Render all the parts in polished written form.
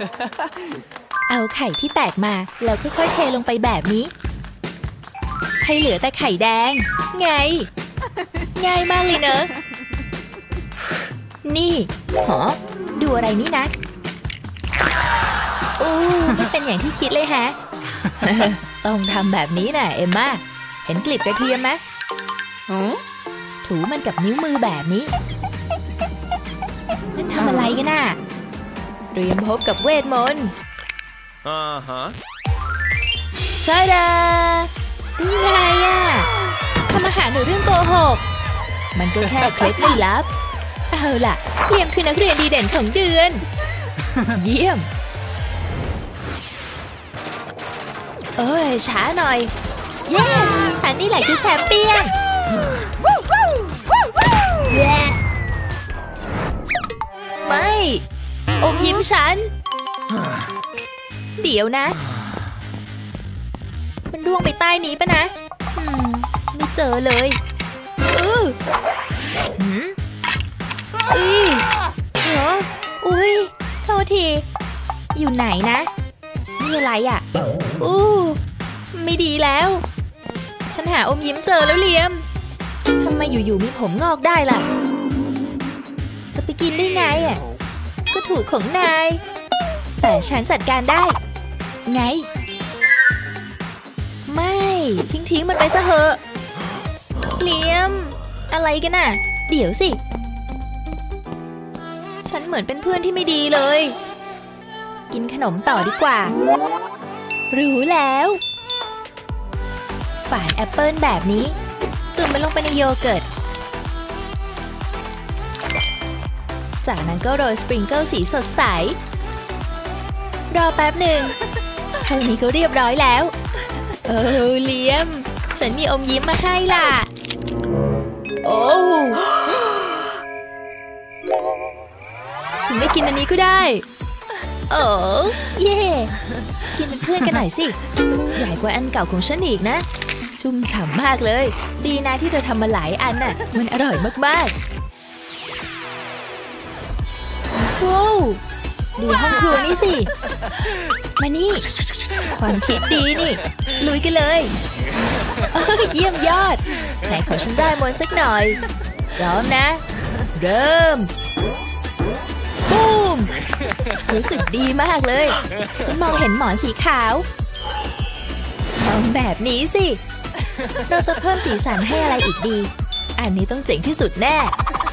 เอาไข่ที่แตกมาแล้วค่อยๆเทลงไปแบบนี้ให้เหลือแต่ไข่แดงไงง่ายมากเลยเนอะนี่หรอดูอะไรนี่นะไม่เป็นอย่างที่คิดเลยฮะ ต้องทำแบบนี้น่ะเอมม่าเห็นกลีบกระเทียมไหมถูมันกับนิ้วมือแบบนี้นั่นทำอะไรกันน่ะเตรียมพบกับเวทมนต์ใช่ดายังไงอะทำอาหารหรือเรื่องโกหกมันก็แค่เคล็ดลับเอาล่ะเลียมคือนักเรียนดีเด่นของเดือนเยี่ยมช้าหน่อยเย้ฉันนี่แหละคือแชมเปี้ยนไม่อมยิ้มฉันเดี๋ยวนะมันร่วงไปใต้นี้ปะนะไม่เจอเลยอุ้ยโทษทีอยู่ไหนนะนี่อะไรอ่ะไม่ดีแล้วฉันหาอมยิ้มเจอแล้วเลียมทำไมอยู่ๆมีผมงอกได้ล่ะจะไปกินได้ไงอ่ะก็ถูกของนายแต่ฉันจัดการได้ไงไม่ทิ้งมันไปซะเหอะเลียมอะไรกันน่ะเดี๋ยวสิฉันเหมือนเป็นเพื่อนที่ไม่ดีเลยกินขนมต่อดีกว่ารู้แล้วฝานแอปเปิลแบบนี้จุ่มมันลงไปในโยเกิร์ตจากนั้นก็โรยสปริงเกิลสีสดใสรอแป๊บหนึ่งเท่านี้ก็เรียบร้อยแล้วเลียมฉันมีอมยิ้มมาให้ล่ะฉันไม่กินอันนี้ก็ได้เย่กินเป็นเพื่อนกันหน่อยสิใหญ่กว่าอันเก่าของฉันอีกนะชุ่มฉ่ำมากเลยดีนะที่เธอทำมาหลายอันน่ะมันอร่อยมากๆว้าวดูห้องครัวนี่สิมานี่ความคิดดีนี่ลุยกันเลยเยี่ยมยอดไหนขอฉันได้มนต์สักหน่อยพร้อมนะเริ่มบูมรู้สึกดีมากเลยฉันมองเห็นหมอนสีขาวมองแบบนี้สิเราจะเพิ่มสีสันให้อะไรอีกดีอันนี้ต้องเจ๋งที่สุดแน่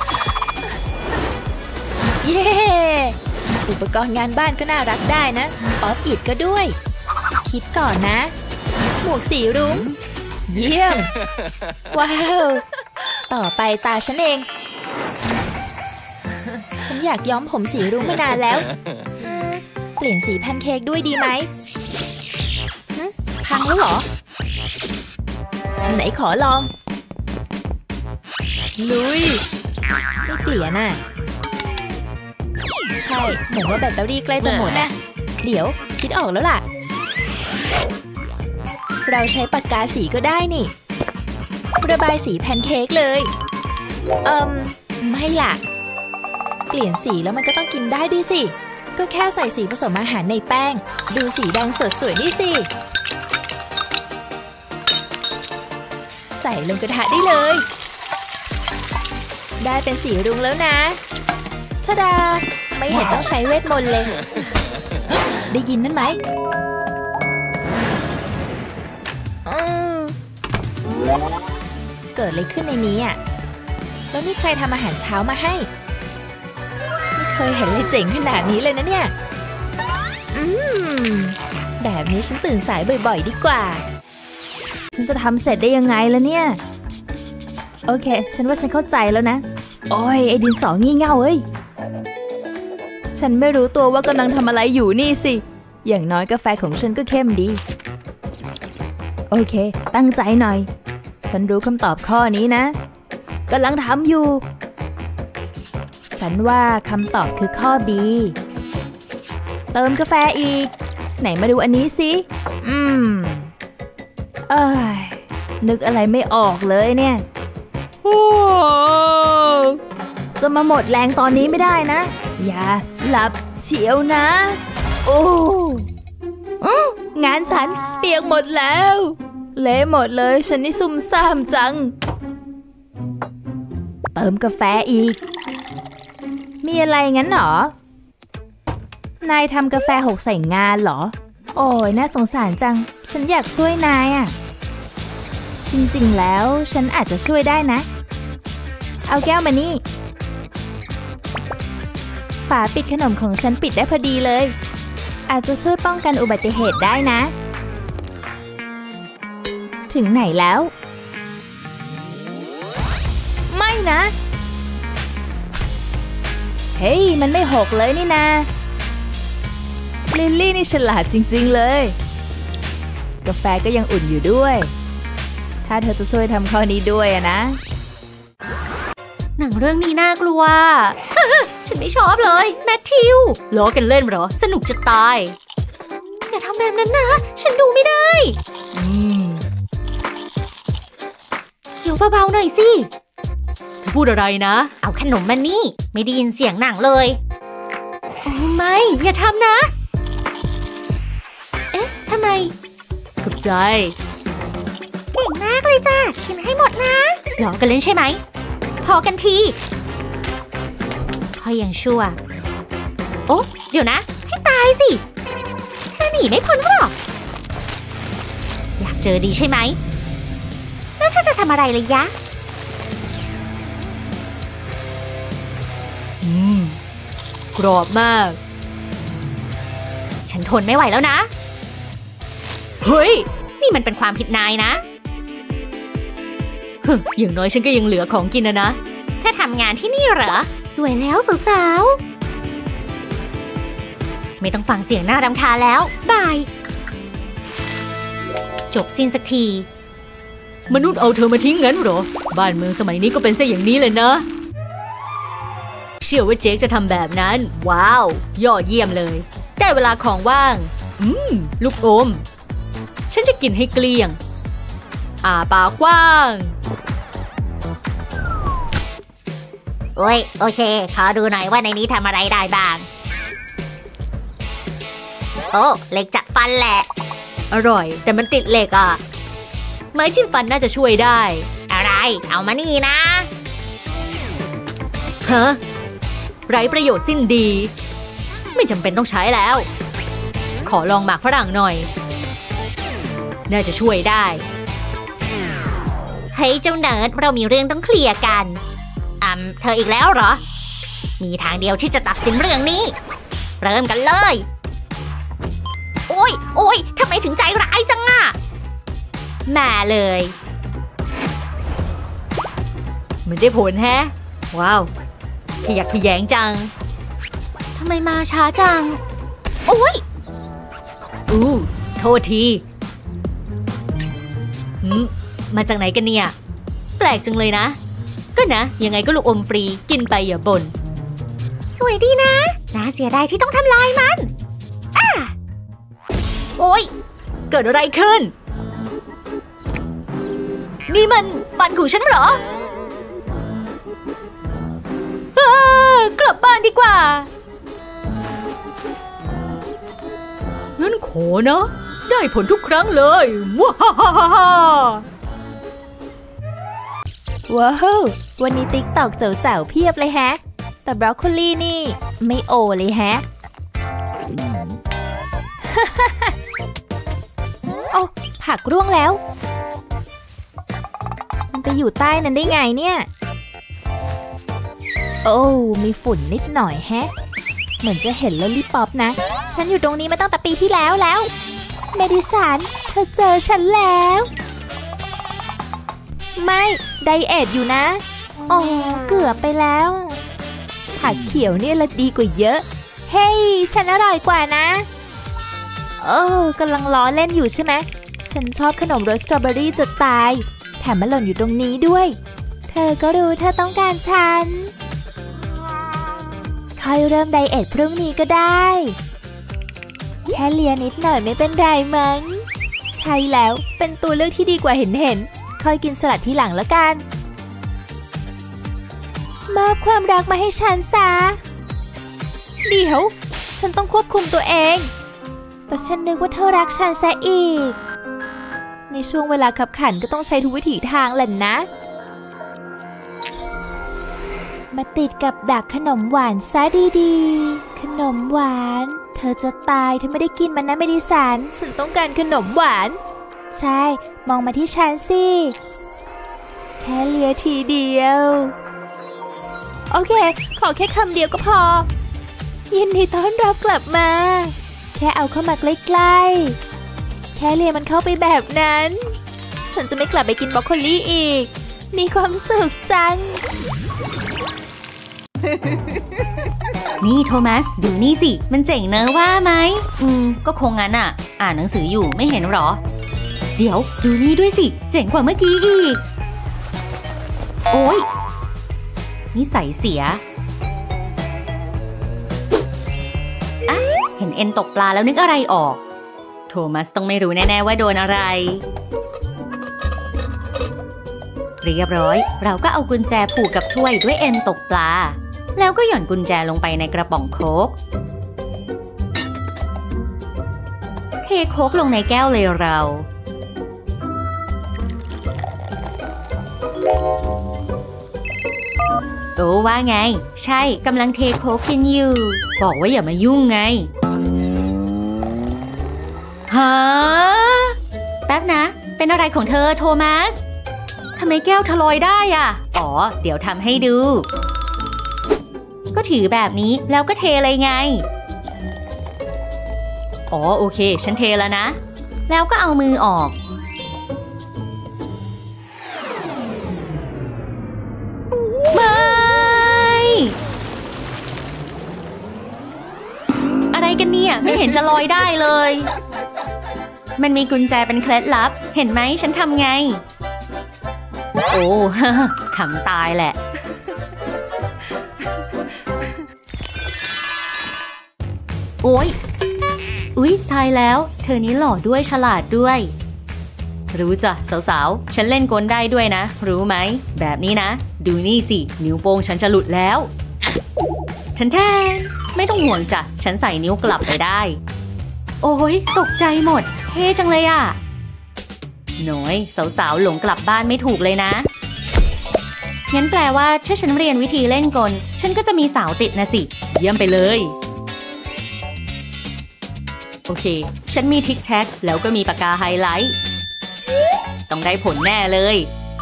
เย้อุปกรณ์งานบ้านก็น่ารักได้นะป๊อปอิดก็ด้วยคิดก่อนนะหมวกสีรุ้งเยี่ยมว้าวต่อไปตาฉันเองฉันอยากย้อมผมสีรุ้งมานานแล้วเปลี่ยนสีแพนเค้กด้วยดีไหมพังแล้วเหรอไหนขอลองลุยไม่เปลี่ยนอ่ะใช่เหมือนว่าแบตเตอรี่ใกล้จะหมดนะเดี๋ยวคิดออกแล้วล่ะเราใช้ปากกาสีก็ได้นี่ระบายสีแพนเค้กเลยไม่ล่ะเปลี่ยนสีแล้วมันก็ต้องกินได้ด้วยสิก็แค่ใส่สีผสมอาหารในแป้งดูสีแดงสดสวยนี่สิใส่ลงกระทะได้เลยได้เป็นสีรุ้งแล้วนะทะดาไม่เห็นต้องใช้เวทมนต์เลยได้ยินนั่นไหมเกิดอะไรขึ้นในนี้อ่ะแล้วนี่ใครทำอาหารเช้ามาให้ไม่เคยเห็นอะไรเจ๋งขนาดนี้เลยนะเนี่ยแบบนี้ฉันตื่นสายบ่อยๆดีกว่าฉันจะทำเสร็จได้ยังไงล่ะเนี่ยโอเคฉันว่าฉันเข้าใจแล้วนะโอ้ยไอ้ดินสองี่เง่าเอ้ยฉันไม่รู้ตัวว่ากำลังทำอะไรอยู่นี่สิอย่างน้อยกาแฟของฉันก็เข้มดีโอเคตั้งใจหน่อยฉันรู้คำตอบข้อนี้นะกำลังทำอยู่ฉันว่าคำตอบคือข้อ B เติมกาแฟอีกไหนมาดูอันนี้สินึกอะไรไม่ออกเลยเนี่ยจะมาหมดแรงตอนนี้ไม่ได้นะอย่าหลับเฉียวนะโงานฉันเปียกหมดแล้วเละหมดเลยฉันนี่ซุ่มซ่ามจังเติมกาแฟอีกมีอะไรงั้นหรอนายทำกาแฟหกใส่งานเหรอโอ้ยน่าสงสารจังฉันอยากช่วยนายอ่ะจริงๆแล้วฉันอาจจะช่วยได้นะเอาแก้วมานี่ฝาปิดขนมของฉันปิดได้พอดีเลยอาจจะช่วยป้องกันอุบัติเหตุได้นะถึงไหนแล้วไม่นะเฮ้ยมันไม่หกเลยนี่นาลิลลี่นี่ฉลาดจริงๆเลยกาแฟก็ยังอุ่นอยู่ด้วยถ้าเธอจะช่วยทำข้อนี้ด้วยอะนะหนังเรื่องนี้น่ากลัว ฉันไม่ชอบเลยแมทธิวล้อกันเล่นเหรอสนุกจะตายอย่าทำแบบนั้นนะฉันดูไม่ได้เดี๋ยวเบาๆหน่อยสิเธอพูดอะไรนะเอาขนมมานี่ไม่ได้ยินเสียงหนังเลยโอ้ไม่อย่าทำนะเอ๊ะทำไมขอบใจเก่งมากเลยจ้ะกินให้หมดนะล้อกันเล่นใช่ไหมพอกันทีพอยังชั่วโอ๊ะเดี๋ยวนะให้ตายสิเธอหนีไม่พ้นหรอกอยากเจอดีใช่ไหมแล้วเธอจะทำอะไรเลยยะกรอบมากฉันทนไม่ไหวแล้วนะเฮ้ยนี่มันเป็นความผิดนายนะอย่างน้อยฉันก็ยังเหลือของกินนะถ้าทำงานที่นี่เหรอสวยแล้วสาวๆไม่ต้องฟังเสียงน่ารำคาญแล้วบายจบสิ้นสักทีมนุษย์เอาเธอมาทิ้งงั้นเหรอบ้านเมืองสมัยนี้ก็เป็นซะอย่างนี้เลยนะเชื่อว่าเจคจะทำแบบนั้นว้าวยอดเยี่ยมเลยได้เวลาของว่างลูกอมฉันจะกินให้เกลี้ยงปากกว้างโอ้ยโอเคขอดูหน่อยว่าในนี้ทำอะไรได้บ้างโอ้เหล็กจัดฟันแหละอร่อยแต่มันติดเหล็กอ่ะไม้จิ้มฟันน่าจะช่วยได้อะไรเอามานี่นะฮะไร้ประโยชน์สิ้นดีไม่จำเป็นต้องใช้แล้วขอลองหมากฝรั่งหน่อยน่าจะช่วยได้เฮ้ยเจ้าเนิร์ดเรามีเรื่องต้องเคลียร์กันเธออีกแล้วเหรอมีทางเดียวที่จะตัดสินเรื่องนี้เริ่มกันเลยโอ้ยทำไมถึงใจร้ายจังอะมาเลยมันได้ผลแฮะว้าวขยักขยแยงจังทำไมมาช้าจังโอ้ยโทษทีมาจากไหนกันเนี่ยแปลกจังเลยนะก็นะยังไงก็ลูกอมฟรีกินไปอย่าบ่นสวยดีนะน่าเสียดายที่ต้องทำลายมันโอ๊ยเกิดอะไรขึ้นนี่มันฟันของฉันเหรอกลับบ้านดีกว่างั้นขอนะได้ผลทุกครั้งเลยว้าฮ่าฮ่าฮ่าว้าววันนี้ติ๊กตอกเจ๋วๆเพียบเลยแฮะแต่บรอกโคลีนี่ไม่โอเลยแฮะ โอ้ผักร่วงแล้วมันไปอยู่ใต้นั้นได้ไงเนี่ยโอ้มีฝุ่นนิดหน่อยแฮะเหมือนจะเห็นลอลลี่ป๊อปนะฉันอยู่ตรงนี้มาตั้งแต่ปีที่แล้วเมดิสันเธอเจอฉันแล้วไม่ไดเอทอยู่นะโอ้เกือบไปแล้วผักเขียวเนี่ยละดีกว่าเยอะเฮ้ยฉันอร่อยกว่านะกำลังล้อเล่นอยู่ใช่ไหมฉันชอบขนมรสสตรอเบอรี่จะตายแถมมันหล่นอยู่ตรงนี้ด้วยเธอก็รู้เธอต้องการฉันค่อยเริ่มไดเอทพรุ่งนี้ก็ได้แค่เลียนิดหน่อยไม่เป็นไรมั้งใช่แล้วเป็นตัวเลือกที่ดีกว่าเห็นค่อยกินสลัดทีหลังแล้วกันมอบความรักมาให้ฉันซะเดี๋ยวฉันต้องควบคุมตัวเองแต่ฉันนึกว่าเธอรักฉันซะอีกในช่วงเวลาขับขันก็ต้องใช้ทุกวิถีทางแหละนะมาติดกับดักขนมหวานซะดีๆขนมหวานเธอจะตายถ้าไม่ได้กินมันนะเมดิสันฉันต้องการขนมหวานใช่มองมาที่ฉันสิแค่เลียทีเดียวโอเคขอแค่คำเดียวก็พอยินดีต้อนรับกลับมาแค่เอาเข้ามาใกล้ๆแค่เลียมันเข้าไปแบบนั้นฉันจะไม่กลับไปกินบรอกโคลีอีกมีความสุขจังนี่โทมัสดูนี่สิมันเจ๋งเนอะว่าไหมก็คงงั้นอ่ะอ่านหนังสืออยู่ไม่เห็นหรอเดี๋ยวดูนี่ด้วยสิเจ๋งกว่าเมื่อกี้อีกโอ๊ยนิสัยเสียอะเห็นเอ็นตกปลาแล้วนึกอะไรออกโทมัสต้องไม่รู้แน่ๆว่าโดนอะไรเรียบร้อยเราก็เอากุญแจผูกกับถ้วยด้วยเอ็นตกปลาแล้วก็หย่อนกุญแจลงไปในกระป๋องโค้กเทโค้กลงในแก้วเลยเราโอ้ว่าไงใช่กำลังเทโค้กกินอยู่บอกว่าอย่ามายุ่งไงฮะแป๊บนะเป็นอะไรของเธอโทมัสทำไมแก้วทะลอยได้อ่ะอ๋อเดี๋ยวทำให้ดูก็ถือแบบนี้แล้วก็เทเลยไงอ๋อโอเคฉันเทแล้วนะแล้วก็เอามือออกไม่อะไรกันเนี่ยไม่เห็นจะลอยได้เลยมันมีกุญแจเป็นเคล็ดลับเห็นไหมฉันทำไงโอ้ ขำตายแหละโอ๊ยอุ๊ยตายแล้วเธอนี้หล่อด้วยฉลาดด้วยรู้จ้ะสาวๆฉันเล่นกลได้ด้วยนะรู้ไหมแบบนี้นะดูนี่สินิ้วโป้งฉันจะหลุดแล้วฉันแทนไม่ต้องห่วงจ้ะฉันใส่นิ้วกลับไปได้โอ้ยตกใจหมดเท่จังเลยอ่ะหน่อยสาวๆหลงกลับบ้านไม่ถูกเลยนะงั้นแปลว่าถ้าฉันเรียนวิธีเล่นกลฉันก็จะมีสาวติดนะสิเยี่ยมไปเลยโอเคฉันมีทิกแท็กแล้วก็มีปากกาไฮไลท์ต้องได้ผลแน่เลย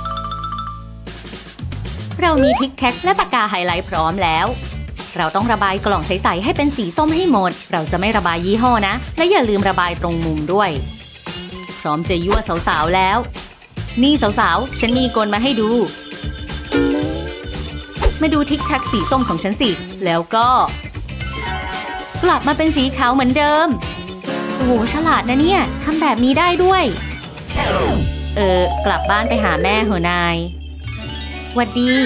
เรามีทิกแท็กและปากกาไฮไลท์พร้อมแล้วเราต้องระบายกล่องใสๆให้เป็นสีส้มให้หมดเราจะไม่ระบายยี่ห้อนะและอย่าลืมระบายตรงมุมด้วยพร้อมจะยั่วสาวๆแล้วนี่สาวๆฉันมีกลมาให้ดูมาดูทิกแท็กสีส้มของฉันสิแล้วก็กลับมาเป็นสีขาวเหมือนเดิมโอ้โหฉลาดนะเนี่ยทำแบบนี้ได้ด้วยกลับบ้านไปหาแม่เหอะนายหวัดดี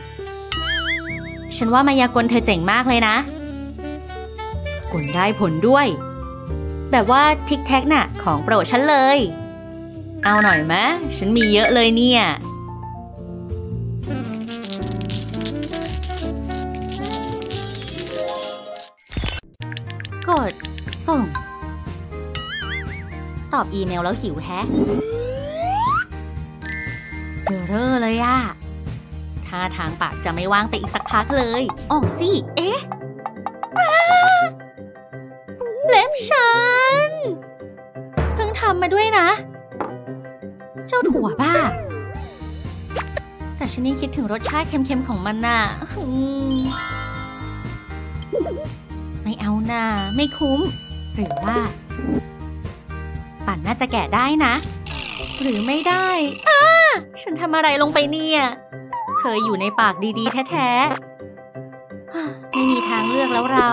ฉันว่ามายากลเธอเจ๋งมากเลยนะกลได้ผลด้วยแบบว่าทิกแท็กน่ะของโปรดฉันเลยเอาหน่อยมะฉันมีเยอะเลยเนี่ยกดส่งตอบอีเมลแล้วหิวแฮะเร่อเลยอะท่าทางปากจะไม่ว่างไปอีกสักพักเลยอ๋อสิเอ๊ะเล็บฉันเพิ่งทำมาด้วยนะเจ้าถั่วบ้าแต่ฉันยังคิดถึงรสชาติเค็มๆของมันน่ะไม่เอาน่าไม่คุ้มหรือว่าปั่นน่าจะแกะได้นะหรือไม่ได้ฉันทำอะไรลงไปเนี่ยเคยอยู่ในปากดีๆแท้ๆไม่มีทางเลือกแล้วเรา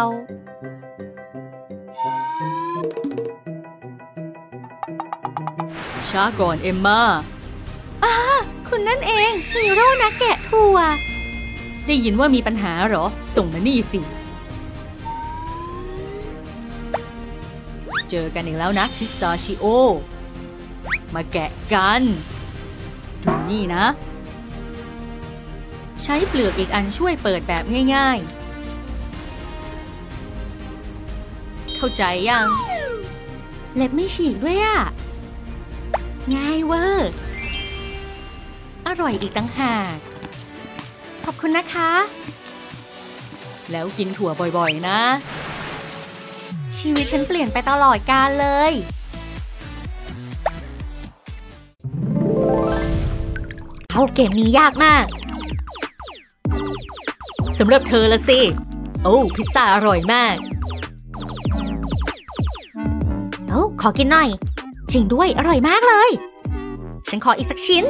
ช้าก่อนเอมม่าคุณนั่นเองฮีโร่นักแกะถั่วได้ยินว่ามีปัญหาเหรอส่งมานี่สิเจอกันอีกแล้วนะพิสตาชิโอมาแกะกันดูนี่นะใช้เปลือกอีกอันช่วยเปิดแบบง่ายๆเข้าใจยังเล็บไม่ฉีกด้วยอ่ะง่ายเวอร์อร่อยอีกต่างหากขอบคุณนะคะแล้วกินถั่วบ่อยๆนะชีวิตฉันเปลี่ยนไปตลอดกาลเลยเอาเกมนี้ยากมากสำหรับเธอละสิโอ้พิซซ่าอร่อยมากโอ้ขอกินหน่อยจริงด้วยอร่อยมากเลยฉันขออีกสักชิ้น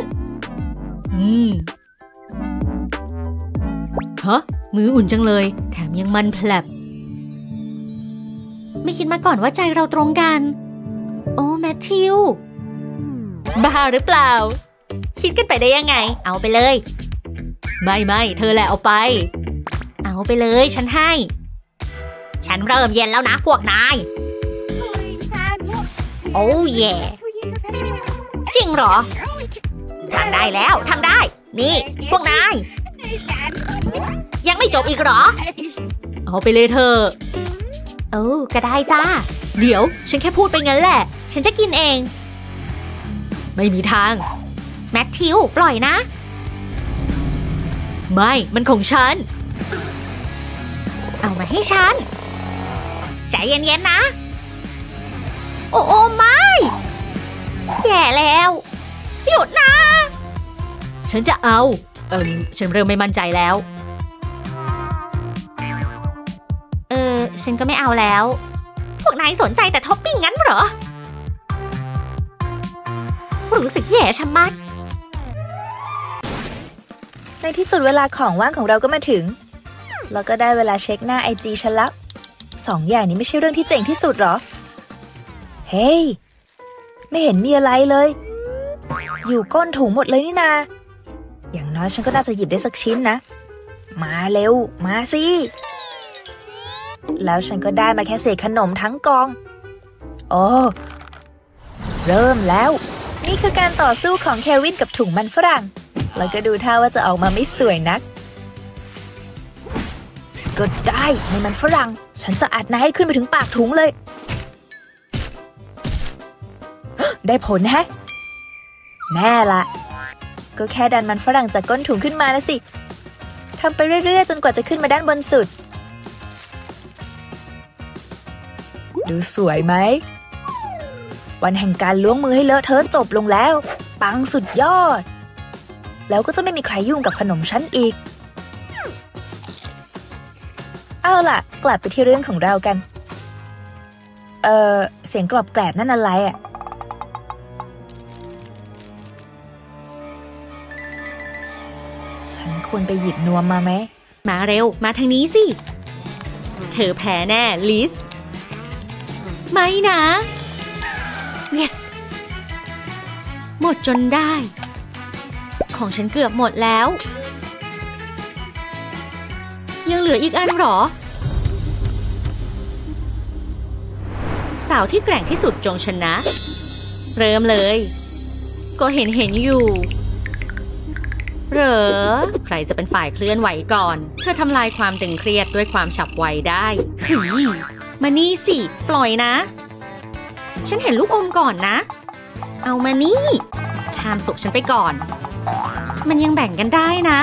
ฮะมืออุ่นจังเลยแถมยังมันแผลบไม่คิดมาก่อนว่าใจเราตรงกันโอ้แมทธิวบ้าหรือเปล่าคิดกันไปได้ยังไงเอาไปเลยไม่เธอแหละเอาไปเอาไปเลยฉันให้ฉันเริ่มเย็นแล้วนะพวกนายโอ้เย่จริงเหรอทำได้แล้วทำได้นี่พวกนายยังไม่จบอีกเหรอเอาไปเลยเธอก็ได้จ้าเดี๋ยวฉันแค่พูดไปงั้นแหละฉันจะกินเองไม่มีทางแมทธิวปล่อยนะไม่มันของฉันเอามาให้ฉันใจเย็นๆนะโอ้ไม่แย่แล้วหยุดนะฉันจะเอาฉันเริ่มไม่มั่นใจแล้วฉันก็ไม่เอาแล้วพวกนายสนใจแต่ท็อปปิ้งงั้นเหรอรู้สึกแย่ชะมัดในที่สุดเวลาของว่างของเราก็มาถึงแล้วก็ได้เวลาเช็คหน้า IG ฉันละ2 อย่างนี้ไม่ใช่เรื่องที่เจ๋งที่สุดหรอเฮ้ยไม่เห็นมีอะไรเลยอยู่ก้นถุงหมดเลยนี่นาอย่างน้อยฉันก็น่าจะหยิบได้สักชิ้นนะมาเร็วมาสิแล้วฉันก็ได้มาแค่เศษขนมทั้งกองโอ้เริ่มแล้วนี่คือการต่อสู้ของเควินกับถุงมันฝรั่งแล้วก็ดูท่าว่าจะออกมาไม่สวยนักก็ได้ในมันฝรั่งฉันจะอัดนายให้ขึ้นไปถึงปากถุงเลยได้ผลแฮะแน่ละก็แค่ดันมันฝรั่งจากก้นถุงขึ้นมาแล้วสิทำไปเรื่อยๆจนกว่าจะขึ้นมาด้านบนสุดดูสวยไหมวันแห่งการล้วงมือให้เลอะเทอะจบลงแล้วปังสุดยอดแล้วก็จะไม่มีใครยุ่งกับขนมฉันอีกเอาล่ะกลับไปที่เรื่องของเรากันเสียงกรอบแกรบนั่นอะไรอ่ะฉันควรไปหยิบนวมมาไหมมาเร็วมาทางนี้สิเธอแพ้แน่ลิสไม่นะ yes หมดจนได้ของฉันเกือบหมดแล้วยังเหลืออีกอันหรอสาวที่แกร่งที่สุดจงชนะเริ่มเลยก็เห็นอยู่เหรอใครจะเป็นฝ่ายเคลื่อนไหวก่อนเธอทำลายความตึงเครียดด้วยความฉับไวได้มานี่สิปล่อยนะฉันเห็นลูกอมก่อนนะเอามานี่ข้ามศพฉันไปก่อนมันยังแบ่งกันได้นะ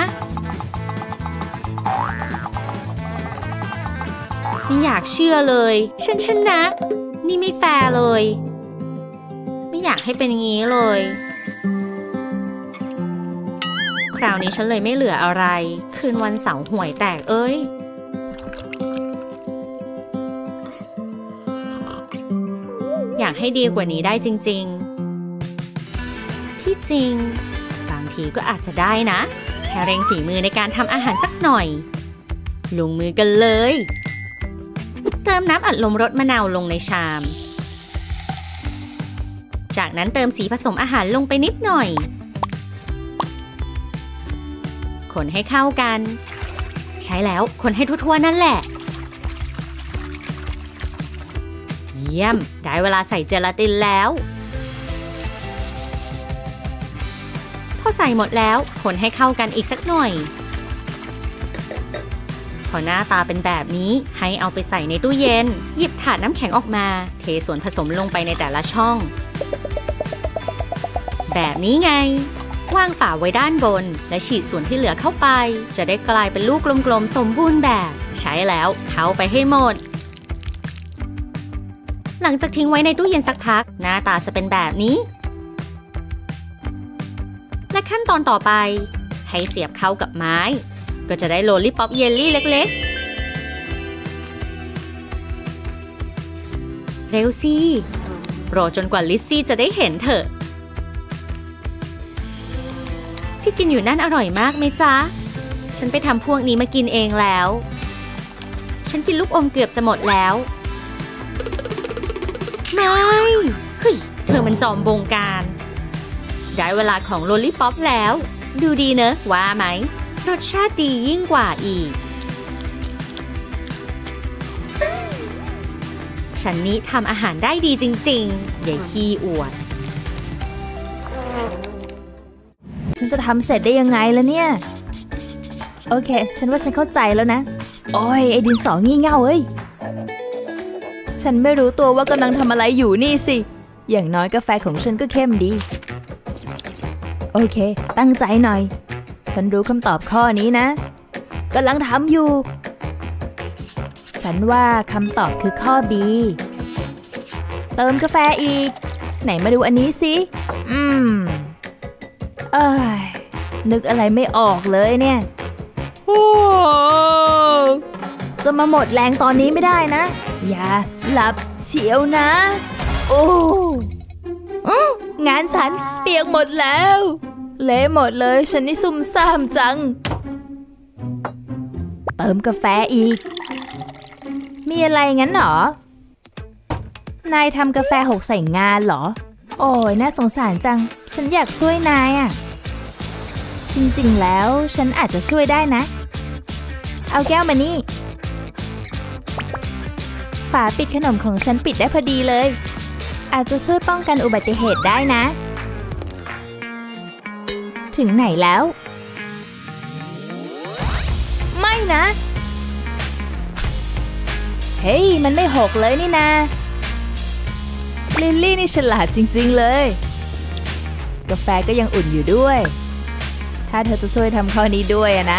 ไม่อยากเชื่อเลยฉันชนะนี่ไม่แฟร์เลยไม่อยากให้เป็นอย่างนี้เลยคราวนี้ฉันเลยไม่เหลืออะไรคืนวันเสาร์ห่วยแตกเอ้ยอยากให้ดีกว่านี้ได้จริงๆที่จริงบางทีก็อาจจะได้นะแค่เร่งฝีมือในการทำอาหารสักหน่อยลงมือกันเลยเติมน้ำอัดลมรสมะนาวลงในชามจากนั้นเติมสีผสมอาหารลงไปนิดหน่อยคนให้เข้ากันใช้แล้วคนให้ทั่วๆนั่นแหละเยี่ยมได้เวลาใส่เจลาตินแล้วพอใส่หมดแล้วคนให้เข้ากันอีกสักหน่อยพอหน้าตาเป็นแบบนี้ให้เอาไปใส่ในตู้เย็นหยิบถาดน้ำแข็งออกมาเทส่วนผสมลงไปในแต่ละช่องแบบนี้ไงวางฝาไว้ด้านบนและฉีดส่วนที่เหลือเข้าไปจะได้กลายเป็นลูกกลมๆสมบูรณ์แบบใช้แล้วเข้าไปให้หมดหลังจากทิ้งไว้ในตู้เย็นสักพักหน้าตาจะเป็นแบบนี้และขั้นตอนต่อไปให้เสียบเข้ากับไม้ก็จะได้โลลี่ป๊อปเยลลี่เล็กๆเร็วสิรอจนกว่าลิซซี่จะได้เห็นเถอะที่กินอยู่นั่นอร่อยมากไหมจ๊ะฉันไปทำพวกนี้มากินเองแล้วฉันกินลูกอมเกือบจะหมดแล้วไม่เฮ้ยเธอมันจอมบงการได้เวลาของโลลี่ป๊อปแล้วดูดีเนอะว่าไหมรสชาติดียิ่งกว่าอีกฉันนี้ทำอาหารได้ดีจริงๆอย่าขี้อวดฉันจะทำเสร็จได้ยังไงล่ะเนี่ยโอเคฉันว่าฉันเข้าใจแล้วนะโอ้ยไอ้ดินสองี่เง่าเอ้ยฉันไม่รู้ตัวว่ากำลังทำอะไรอยู่นี่สิอย่างน้อยกาแฟของฉันก็เข้มดีโอเคตั้งใจหน่อยฉันรู้คำตอบข้อนี้นะกำลังทำอยู่ฉันว่าคำตอบคือข้อ B เติมกาแฟอีกไหนมาดูอันนี้สินึกอะไรไม่ออกเลยเนี่ยโอ้จะมาหมดแรงตอนนี้ไม่ได้นะอย่าหลับเฉียวนะโอ้งานฉันเปียกหมดแล้วเละหมดเลยฉันนี่ซุ่มซ่ามจังเติมกาแฟอีกมีอะไรงั้นหรอนายทำกาแฟหกใส่งานเหรอโอ้ยน่าสงสารจังฉันอยากช่วยนายอ่ะจริงๆแล้วฉันอาจจะช่วยได้นะเอาแก้วมานี่ฝาปิดขนมของฉันปิดได้พอดีเลยอาจจะช่วยป้องกันอุบัติเหตุได้นะถึงไหนแล้วไม่นะเฮ้ยมันไม่หกเลยนี่นะลิลลี่นี่ฉลาดจริงๆเลยกาแฟก็ยังอุ่นอยู่ด้วยถ้าเธอจะช่วยทำข้อนี้ด้วยนะ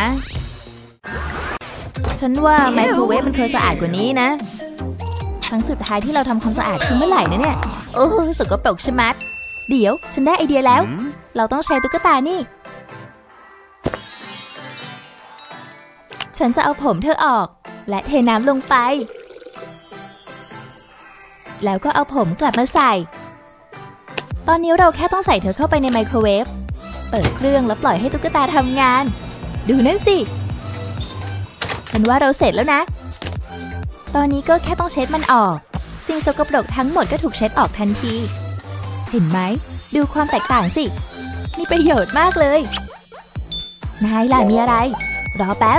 ฉันว่าไมโครเวฟมันเคยสะอาดกว่านี้นะครั้งสุดท้ายที่เราทำความสะอาดคือเมื่อไหร่นะเนี่ยโอ้สกปรกชะมัดเดี๋ยวฉันได้ไอเดียแล้วเราต้องใช้ตุ๊กตานี่ฉันจะเอาผมเธอออกและเทน้ำลงไปแล้วก็เอาผมกลับมาใส่ตอนนี้เราแค่ต้องใส่เธอเข้าไปในไมโครเวฟเปิดเครื่องแล้วปล่อยให้ตุ๊กตาทำงานดูนั่นสิฉันว่าเราเสร็จแล้วนะตอนนี้ก็แค่ต้องเช็ดมันออกสิ่งสกปรกทั้งหมดก็ถูกเช็ดออกทันทีเห็นไหมดูความแตกต่างสิมีประโยชน์มากเลยนายล่ะมีอะไรรอแป๊บ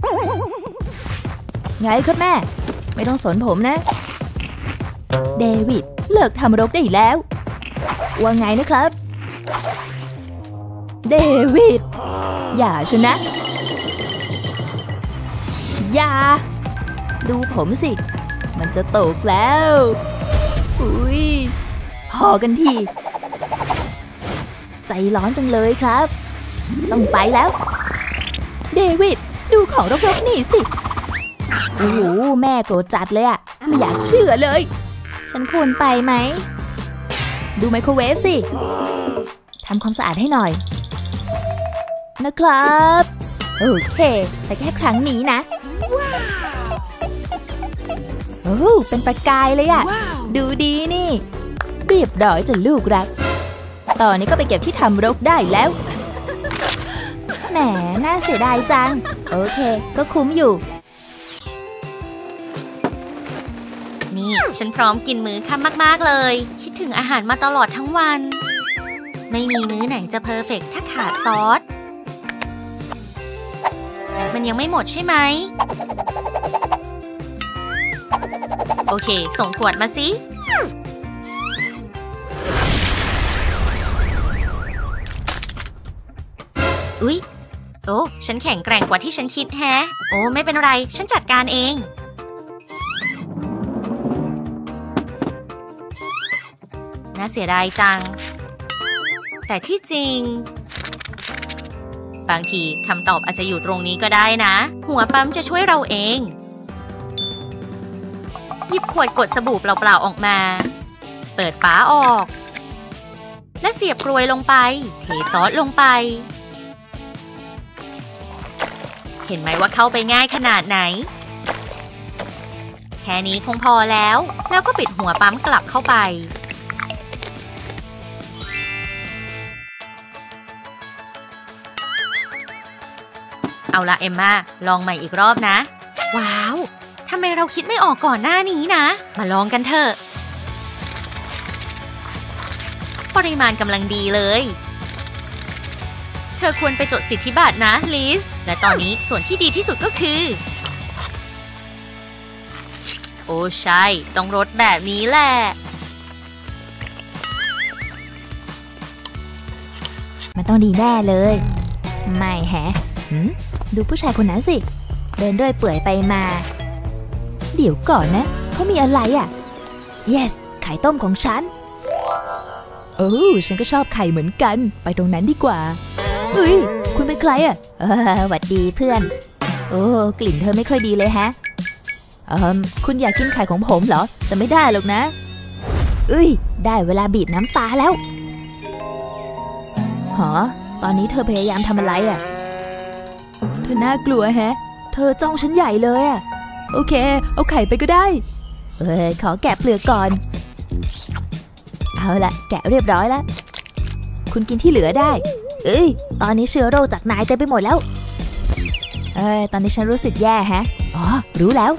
ไงครับแม่ไม่ต้องสนผมนะเดวิดเลิกทำรกได้แล้วว่าไงนะครับเดวิดอย่าชนะอย่าดูผมสิมันจะตกแล้วอุ้ยพอกันทีใจร้อนจังเลยครับต้องไปแล้วเดวิดดูของรกๆนี่สิโอ้โหแม่โกรธจัดเลยอะไม่อยากเชื่อเลยฉันควรไปไหมดูไมโครเวฟสิทำความสะอาดให้หน่อยนะครับโอเคแต่แค่ครั้งนี้นะโอ้เป็นประกายเลยอะดูดีนี่เรียบร้อยจนลูกรักตอนนี้ก็ไปเก็บที่ทำรกได้แล้วแหมน่าเสียดายจังโอเคก็คุ้มอยู่นี่ฉันพร้อมกินมื้อค่ำมากๆเลยคิดถึงอาหารมาตลอดทั้งวันไม่มีมื้อไหนจะเพอร์เฟกต์ถ้าขาดซอสมันยังไม่หมดใช่ไหมโอเคส่งขวดมาสิอุ๊ยโอ้ฉันแข็งแกร่งกว่าที่ฉันคิดแฮะโอ้ไม่เป็นไรฉันจัดการเองน่าเสียดายจังแต่ที่จริงบางทีคำตอบอาจจะอยู่ตรงนี้ก็ได้นะหัวปั๊มจะช่วยเราเองหยิบขวดกดสบู่เปล่าๆออกมาเปิดฝาออกและเสียบกรวยลงไปเทซอสลงไปเห็นไหมว่าเข้าไปง่ายขนาดไหนแค่นี้คงพอแล้วก็ปิดหัวปั๊มกลับเข้าไปเอาละเอมม่าลองใหม่อีกรอบนะว้าวทำไมเราคิดไม่ออกก่อนหน้านี้นะมาลองกันเถอะปริมาณกำลังดีเลยเธอควรไปจดสิทธิบัตรนะลิซและตอนนี้ส่วนที่ดีที่สุดก็คือโอ้ใช่ต้องรสแบบนี้แหละมันต้องดีแน่เลยไม่แฮะดูผู้ชายคนนั้นสิเดินด้วยเปื่อยไปมาเดี๋ยวก่อนนะเขามีอะไรอ่ะ yes ไข่ต้มของฉันฉันก็ชอบไข่เหมือนกันไปตรงนั้นดีกว่าเฮ้ยคุณเป็นใครอ่ะหวัดดีเพื่อนโอ้กลิ่นเธอไม่ค่อยดีเลยฮะคุณอยากกินไข่ของผมเหรอแต่ไม่ได้หรอกนะได้เวลาบีบน้ำตาแล้วตอนนี้เธอพยายามทำอะไรอ่ะเธอน่ากลัวแฮะเธอจ้องฉันใหญ่เลยอ่ะโอเคเอาไข่ไปก็ได้ขอแกะเปลือกก่อนเอาละแกะเรียบร้อยแล้วคุณกินที่เหลือได้ตอนนี้เชื้อโรคจากนายเต็มไปหมดแล้วตอนนี้ฉันรู้สึกแย่ฮะรู้แล้ว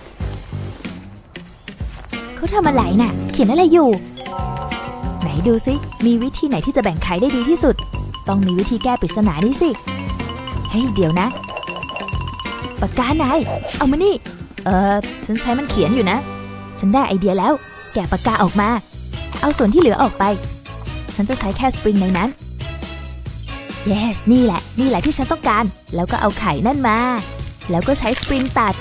เขาทำอะไรน่ะเขียนอะไรอยู่ไหนดูสิมีวิธีไหนที่จะแบ่งไข่ได้ดีที่สุดต้องมีวิธีแก้ปริศนานี้สิเดี๋ยวนะปากกานายเอามานี่ฉันใช้มันเขียนอยู่นะฉันได้ไอเดียแล้วแกะปากกาออกมาเอาส่วนที่เหลือออกไปฉันจะใช้แค่สปริงในนั้น yes นี่แหละที่ฉันต้องการแล้วก็เอาไข่นั่นมาแล้วก็ใช้สปริงตัด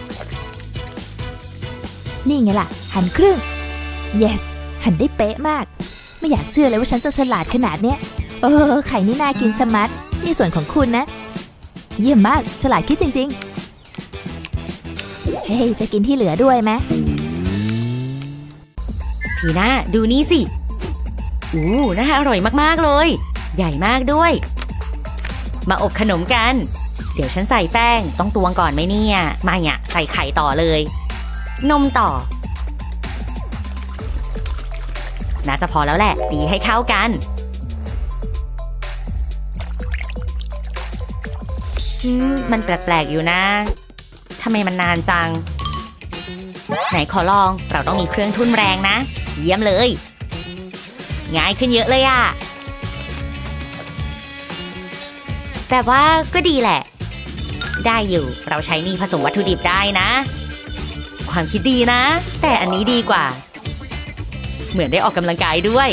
นี่ไงล่ะหั่นครึ่ง yes หั่นได้เป๊ะมากไม่อยากเชื่อเลยว่าฉันจะฉลาดขนาดเนี้ยไข่นี่น่ากินสมัดนี่ส่วนของคุณนะเยี่ยมมากฉลาดคิดจริงๆจะกินที่เหลือด้วยไหมทีน่าดูนี่สิน่าอร่อยมากๆเลยใหญ่มากด้วยมาอบขนมกันเดี๋ยวฉันใส่แป้งต้องตวงก่อนไหมเนี่ยไม่อ่ะใส่ไข่ต่อเลยนมต่อน่าจะพอแล้วแหละตีให้เข้ากันมันแปลกๆอยู่นะทำไมมันนานจังไหนขอลองเราต้องมีเครื่องทุ่นแรงนะเยี่ยมเลยง่ายขึ้นเยอะเลยอะแบบว่าก็ดีแหละได้อยู่เราใช้นี่ผสมวัตถุดิบได้นะความคิดดีนะแต่อันนี้ดีกว่าเหมือนได้ออกกำลังกายด้วย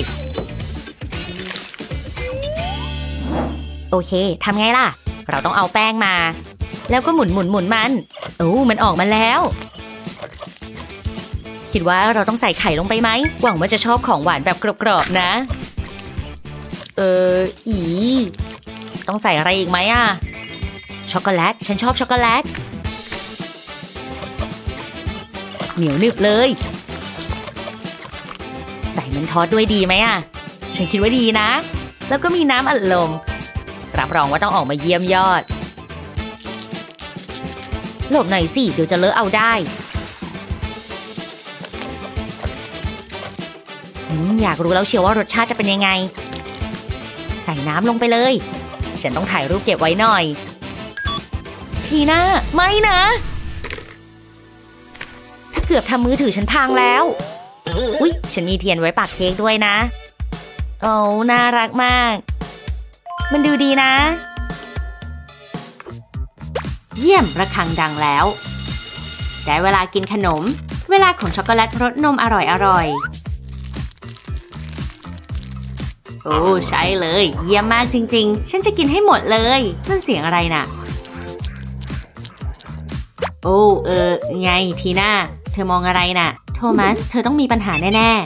โอเคทำไงล่ะเราต้องเอาแป้งมาแล้วก็หมุนมันมันออกมาแล้วคิดว่าเราต้องใส่ไข่ลงไปไหมหวังว่าจะชอบของหวานแบบกรอบๆนะต้องใส่อะไรอีกไหมอ่ะช็อกโกแลตฉันชอบช็อกโกแลตเหนียวหนึบเลยใส่มันทอดด้วยดีไหมอ่ะฉันคิดว่าดีนะแล้วก็มีน้ำอัดลมรับรองว่าต้องออกมาเยี่ยมยอดหลบหน่อยสิเดี๋ยวจะเลอะเอาได้อยากรู้แล้วเชียวว่ารสชาติจะเป็นยังไงใส่น้ำลงไปเลยฉันต้องถ่ายรูปเก็บไว้หน่อยทีน่าไม่นะถ้าเกือบทำมือถือฉันพังแล้วฉันมีเทียนไว้ปักเค้กด้วยนะน่ารักมากมันดูดีนะเยี่ยมระฆังดังแล้วได้เวลากินขนมเวลาของช็อกโกแลตรสนมอร่อยใช่เลยเยี่ยมมากจริงๆฉันจะกินให้หมดเลยนั่นเสียงอะไรน่ะโอ้ไงทีน่าเธอมองอะไรน่ะโทมัสเธอต้องมีปัญหาแน่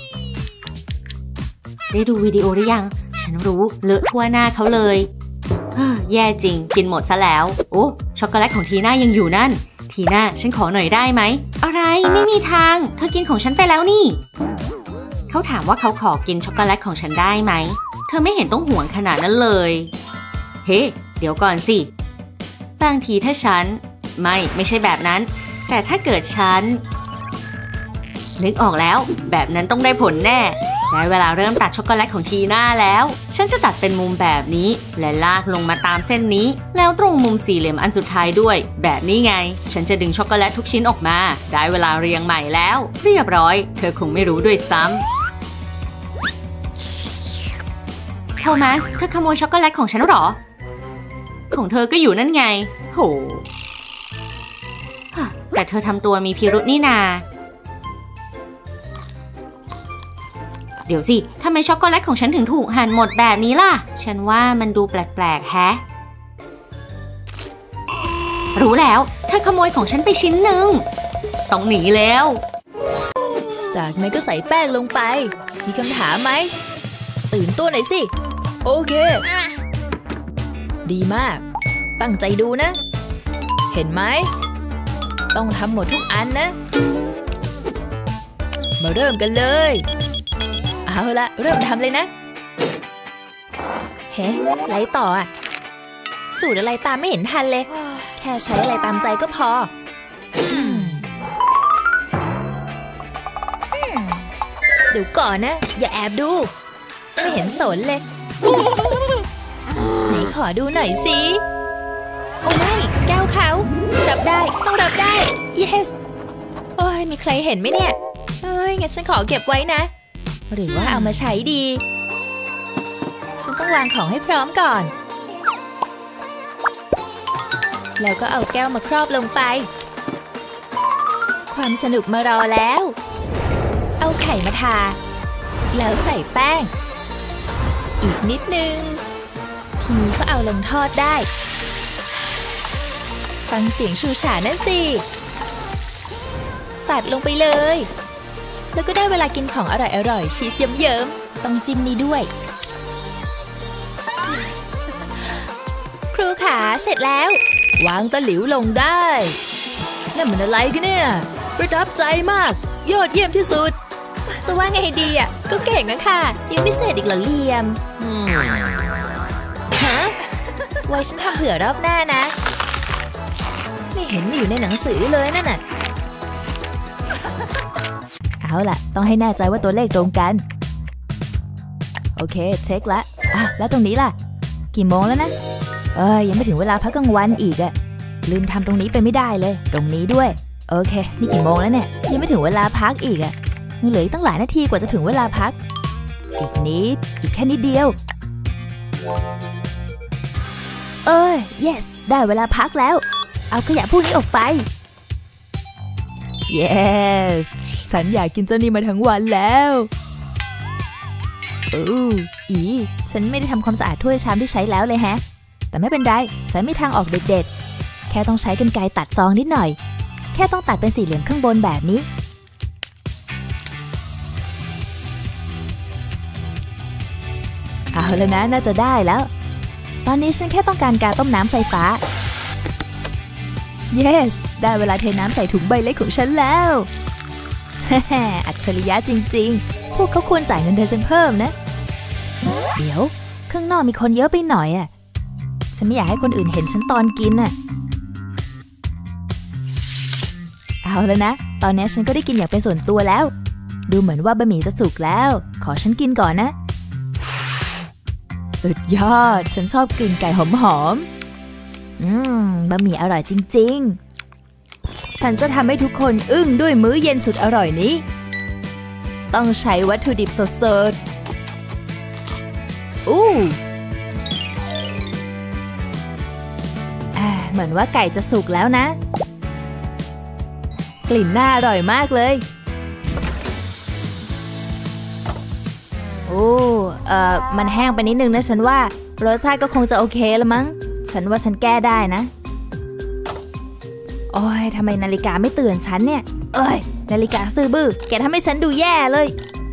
ๆได้ดูวิดีโอหรือยังฉันรู้เลอะทั่วหน้าเขาเลยแย่จริงกินหมดซะแล้วโอ้ช็อกโกแลตของทีน่ายังอยู่นั่นทีน่าฉันขอหน่อยได้ไหมอะไรไม่มีทางเธอกินของฉันไปแล้วนี่เขาถามว่าเขาขอกินช็อกโกแลตของฉันได้ไหมเธอไม่เห็นต้องห่วงขนาดนั้นเลยเฮ้เดี๋ยวก่อนสิบางทีถ้าฉันไม่ใช่แบบนั้นแต่ถ้าเกิดฉันนึกออกแล้วแบบนั้นต้องได้ผลแน่ได้เวลาเริ่มตัดช็อกโกแลตของทีน่าแล้วฉันจะตัดเป็นมุมแบบนี้และลากลงมาตามเส้นนี้แล้วตรงมุมสี่เหลี่ยมอันสุดท้ายด้วยแบบนี้ไงฉันจะดึงช็อกโกแลตทุกชิ้นออกมาได้เวลาเรียงใหม่แล้วเรียบร้อยเธอคงไม่รู้ด้วยซ้ำโทมัสเธอขโมยช็อกโกแลตของฉันหรอของเธอก็อยู่นั่นไงโหแต่เธอทำตัวมีพิรุธนี่นาเดี๋ยวสิทำไมช็อกโกแลตของฉันถึงถูกหั่นหมดแบบนี้ล่ะฉันว่ามันดูแปลกๆแฮะรู้แล้วเธอขโมยของฉันไปชิ้นหนึ่งต้องหนีแล้วจากนั้นก็ใส่แป้งลงไปมีคำถามไหมตื่นตัวหน่อยสิโอเคดีมากตั้งใจดูนะเห็นไหมต้องทำหมดทุกอันนะมาเริ่มกันเลยเอาละเริ่มทำเลยนะเฮ้ไรต่ออ่ะสูตรอะไรตามไม่เห็นทันเลยแค่ใช้อะไรตามใจก็พอเดี๋ยวก่อนนะอย่าแอบดูไม่เห็นสนเลยไหนขอดูหน่อยสิโอ้ไม่แก้วเขารับได้ต้องรับได้ yes โอ้ยมีใครเห็นไหมเนี่ยเอ้ยงั้นฉันขอเก็บไว้นะหรือว่าเอามาใช้ดีฉันต้องวางของให้พร้อมก่อนแล้วก็เอาแก้วมาครอบลงไปความสนุกมารอแล้วเอาไข่มาทาแล้วใส่แป้งอีกนิดนึงทีนี้ก็เอาลงทอดได้ฟังเสียงชูฉานั่นสิตัดลงไปเลยแล้วก็ได้เวลากินของอร่อยๆชีสเยิ้มๆต้องจิ้มนี้ด้วยครูขาเสร็จแล้ววางตะหลิวลงได้นั่นมันอะไรกันเนี่ยประทับใจมากยอดเยี่ยมที่สุดจะว่าไงดีอ่ะก็เก่งนะค่ะยังไม่เสร็จอีกเหรอเหลี่ยมฮะไว้ฉันทำเผื่อรอบหน้านะไม่เห็นมีอยู่ในหนังสือเลยนั่นน่ะเอาล่ะต้องให้แน่ใจว่าตัวเลขตรงกันโอเคเช็คละแล้วตรงนี้ล่ะกี่โมงแล้วนะยังไม่ถึงเวลาพักกลางวันอีกอะลืมทำตรงนี้ไปไม่ได้เลยตรงนี้ด้วยโอเคนี่กี่โมงแล้วเนี่ยยังไม่ถึงเวลาพักอีกอะเหลืออีกตั้งหลายนาทีกว่าจะถึงเวลาพักอีกนิดอีกแค่นิดเดียวyes ได้เวลาพักแล้วเอาขยะพวกนี้ออกไป yes ฉันอยากกินเจ้านี่มาทั้งวันแล้วฉันไม่ได้ทำความสะอาดถ้วยชามที่ใช้แล้วเลยแฮะแต่ไม่เป็นไรฉันมีทางออกเด็ดๆแค่ต้องใช้กรรไกรตัดซองนิดหน่อยแค่ต้องตัดเป็นสี่เหลี่ยมข้างบนแบบนี้เอาแล้วนะน่าจะได้แล้วตอนนี้ฉันแค่ต้องการต้มน้ำไฟฟ้า yes ได้เวลาเทน้ำใส่ถุงใบเล็กของฉันแล้วอัจฉริยะจริงๆพวกเขาควรจ่ายเงินเดือนฉันเพิ่มนะเดี๋ยวข้างนอกมีคนเยอะไปหน่อยอ่ะฉันไม่อยากให้คนอื่นเห็นฉันตอนกินอ่ะเอาแล้วนะตอนนี้ฉันก็ได้กินอย่างเป็นส่วนตัวแล้วดูเหมือนว่าบะหมี่จะสุกแล้วขอฉันกินก่อนนะสุดยอดฉันชอบกลิ่นไก่หอมๆบะหมี่อร่อยจริงๆฉันจะทำให้ทุกคนอึ้งด้วยมื้อเย็นสุดอร่อยนี้ต้องใช้วัตถุดิบสดๆเหมือนว่าไก่จะสุกแล้วนะกลิ่นน่าอร่อยมากเลยมันแห้งไปนิดนึงนะฉันว่ารสชาติก็คงจะโอเคแล้วมั้งฉันว่าฉันแก้ได้นะโอ้ยทำไมนาฬิกาไม่เตือนฉันเนี่ยเอ้ยนาฬิกาซื่อบื้อแกทำให้ฉันดูแย่เลย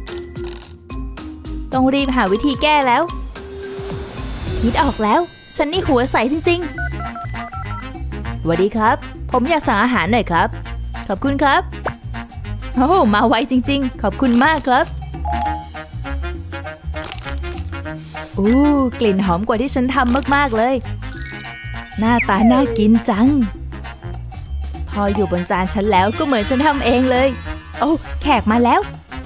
ต้องรีบหาวิธีแก้แล้วคิดออกแล้วฉันนี่หัวใสจริงๆสวัสดีครับผมอยากสั่งอาหารหน่อยครับขอบคุณครับโอ้มาไวจริงๆขอบคุณมากครับกลิ่นหอมกว่าที่ฉันทำมากๆเลยหน้าตาน่ากินจังพออยู่บนจานฉันแล้วก็เหมือนฉันทำเองเลยโอ้แขกมาแล้ว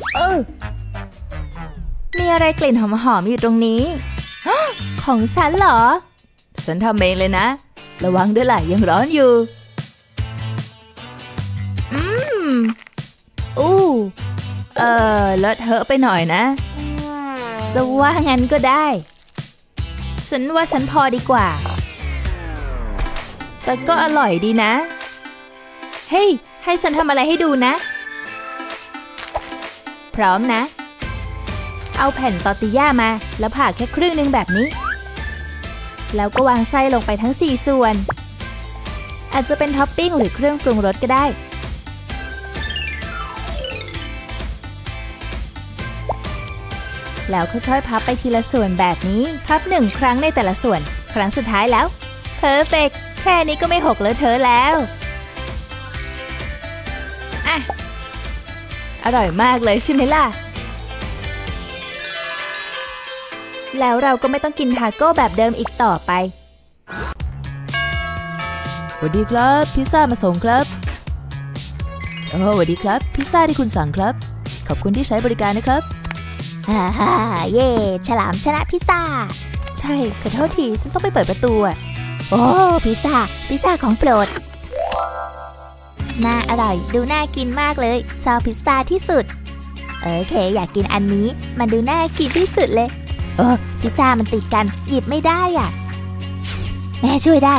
มีอะไรกลิ่นหอมๆอยู่ตรงนี้ของฉันเหรอฉันทำเองเลยนะระวังด้วยล่ะยังร้อนอยู่เลอะเทอะไปหน่อยนะจะว่างั้นก็ได้ฉันว่าฉันพอดีกว่าแต่ก็อร่อยดีนะเฮ้ยให้ฉันทำอะไรให้ดูนะพร้อมนะเอาแผ่นตอร์ติญ่ามาแล้วผ่าแค่ครึ่งนึงแบบนี้แล้วก็วางไส้ลงไปทั้ง4ส่วนอาจจะเป็นท็อปปิ้งหรือเครื่องปรุงรสก็ได้แล้วค่อยๆพับไปทีละส่วนแบบนี้พับ1ครั้งในแต่ละส่วนครั้งสุดท้ายแล้วเพอร์เฟกต์แค่นี้ก็ไม่หกเลอะเทอะแล้วอร่อยมากเลยใช่ไหมล่ะแล้วเราก็ไม่ต้องกินทาโก้แบบเดิมอีกต่อไปสวัสดีครับพิซซ่ามาส่งครับสวัสดีครับพิซซ่าที่คุณสั่งครับขอบคุณที่ใช้บริการนะครับเย่ฉลามชนะพิซซ่าใช่ขอโทษทีฉันต้องไปเปิดประตูโอ้พิซซ่าของโปรดน่าอร่อยดูน่ากินมากเลยชอบพิซซ่าที่สุดโอเคอยากกินอันนี้มันดูน่ากินที่สุดเลยพิซซ่ามันติดกันหยิบไม่ได้แม่ช่วยได้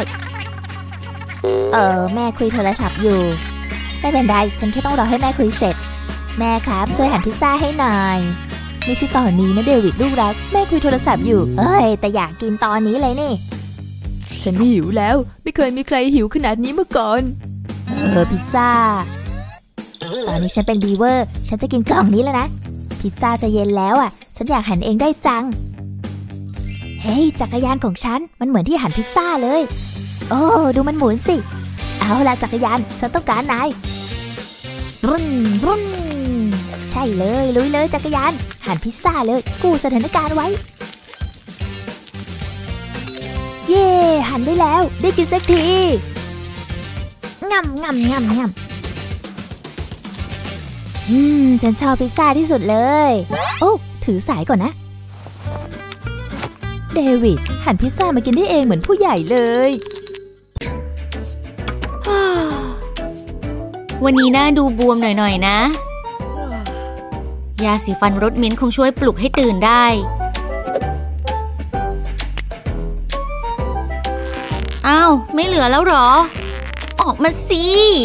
แม่คุยโทรศัพท์อยู่ไม่เป็นไรฉันแค่ต้องรอให้แม่คุยเสร็จแม่ครับช่วยหั่นพิซซ่าให้หน่อยไม่ใช่ตอนนี้นะเดวิดลูกรักแม่คุยโทรศัพท์อยู่แต่อยากกินตอนนี้เลยนี่ฉันหิวแล้วไม่เคยมีใครหิวขนาดนี้มาก่อนพิซซ่าตอนนี้ฉันเป็นบีเวอร์ฉันจะกินกล่องนี้แล้วนะพิซซ่าจะเย็นแล้วฉันอยากหั่นเองได้จังเฮ้ยจักรยานของฉันมันเหมือนที่หั่นพิซซ่าเลยดูมันหมุนสิเอาล่ะจักรยานฉันต้องการนายรุ่นใช่เลยลุยเลยจักรยานหั่นพิซซ่าเลยกู้สถานการณ์ไว้เย่หั่นได้แล้วได้กินสักทีงำฉันชอบพิซซ่าที่สุดเลยถือสายก่อนนะเดวิดหั่นพิซซ่ามากินได้เองเหมือนผู้ใหญ่เลยวันนี้น่าดูบวมหน่อยนะยาสีฟันรสมิ้นท์คงช่วยปลุกให้ตื่นได้อ้าวไม่เหลือแล้วหรอออกมาสิ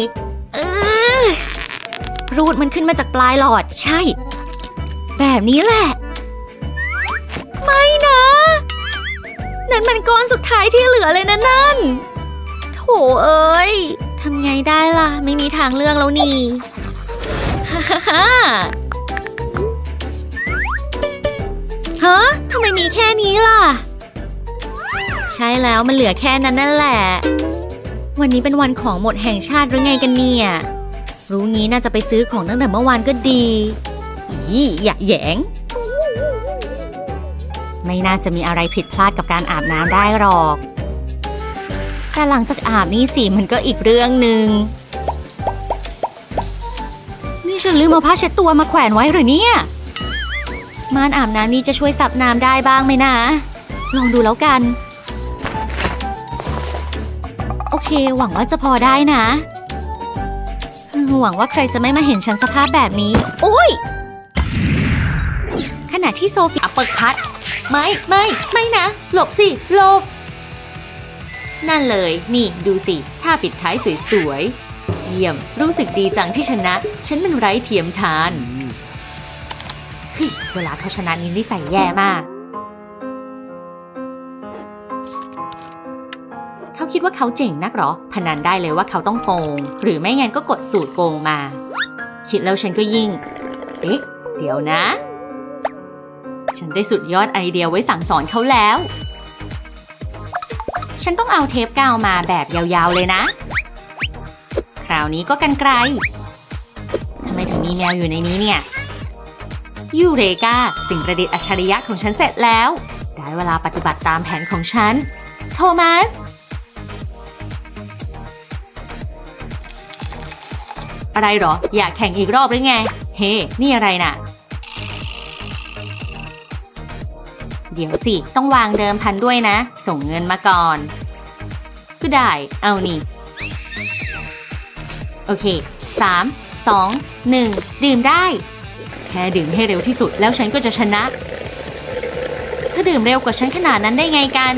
รูดมันขึ้นมาจากปลายหลอดใช่แบบนี้แหละไม่นะนั่นมันก้อนสุดท้ายที่เหลือเลยนะนั่นโถเอ้ยทำไงได้ล่ะไม่มีทางเลือกแล้วนี่ฮะทำไมมีแค่นี้ล่ะใช่แล้วมันเหลือแค่นั้นนั่นแหละวันนี้เป็นวันของหมดแห่งชาติหรือไงกันเนี่ยรู้งี้น่าจะไปซื้อของตั้งแต่เมื่อวานก็ดีอย่าแหยงไม่น่าจะมีอะไรผิดพลาดกับการอาบน้ำได้หรอกแต่หลังจากอาบนี่สิมันก็อีกเรื่องหนึ่งนี่ฉันลืมเอาผ้าเช็ดตัวมาแขวนไว้หรือเนี่ยม่านอาบน้ำนี่จะช่วยซับน้ำได้บ้างไหมนะลองดูแล้วกันโอเคหวังว่าจะพอได้นะหวังว่าใครจะไม่มาเห็นฉันสภาพแบบนี้โอ๊ยขณะที่โซฟีอัปเปอร์คัทไม่นะหลบสิหลบนั่นเลยนี่ดูสิท่าปิดท้ายสวยๆเยี่ยมรู้สึกดีจังที่ชนะฉันมันไร้เทียมทานเวลาเขาชนะนี่นิสัยแย่มากเขาคิดว่าเขาเจ๋งนักหรอพนันได้เลยว่าเขาต้องโกงหรือไม่งั้นก็กดสูตรโกงมาคิดแล้วฉันก็ยิ่งเอ๊ะเดี๋ยวนะฉันได้สุดยอดไอเดียไว้สั่งสอนเขาแล้วฉันต้องเอาเทปกาวมาแบบยาวๆเลยนะคราวนี้ก็กรรไกรทำไมถึงมีแมวอยู่ในนี้เนี่ยยูเรกาสิ่งประดิษฐ์อัจฉริยะของฉันเสร็จแล้วได้เวลาปฏิบัติตามแผนของฉันโทมัสอะไรหรออยากแข่งอีกรอบหรือไงเฮ้ นี่อะไรน่ะเดี๋ยวสิต้องวางเดิมพันด้วยนะส่งเงินมาก่อนก็ได้เอานี่โอเค3 2 1ดื่มได้แค่ดื่มให้เร็วที่สุดแล้วฉันก็จะชนะถ้าดื่มเร็วกว่าฉันขนาดนั้นได้ไงกัน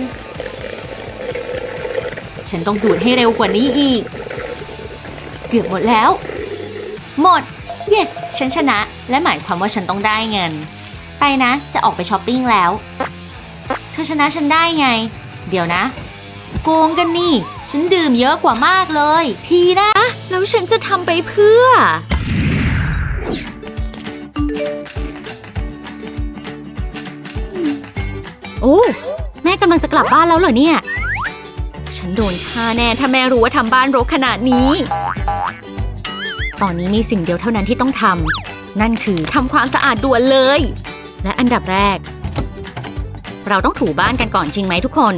ฉันต้องดูดให้เร็วกว่านี้อีกเกือบหมดแล้วหมด yes ฉันชนะและหมายความว่าฉันต้องได้เงินไปนะจะออกไปช้อปปิ้งแล้วเธอชนะฉันได้ไงเดี๋ยวนะโกงกันนี่ฉันดื่มเยอะกว่ามากเลยทีนะแล้วฉันจะทำไปเพื่อโอ้แม่กำลังจะกลับบ้านแล้วเหรอเนี่ยฉันโดนฆ่าแน่ถ้าแม่รู้ว่าทำบ้านรกขนาดนี้ตอนนี้มีสิ่งเดียวเท่านั้นที่ต้องทำนั่นคือทำความสะอาดด่วนเลยและอันดับแรกเราต้องถูบ้านกันก่อนจริงไหมทุกคน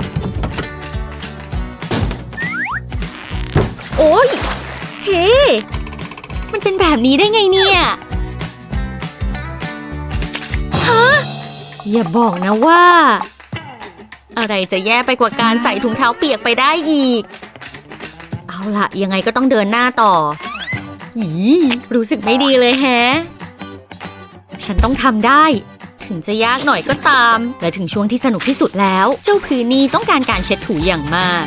โอ๊ยเฮ้มันเป็นแบบนี้ได้ไงเนี่ยฮะอย่าบอกนะว่าอะไรจะแย่ไปกว่าการใส่ถุงเท้าเปียกไปได้อีกเอาล่ะยังไงก็ต้องเดินหน้าต่อรู้สึกไม่ดีเลยแฮะฉันต้องทำได้ถึงจะยากหน่อยก็ตามและถึงช่วงที่สนุกที่สุดแล้วเจ้าพื้นนี้ต้องการการเช็ดถูอย่างมาก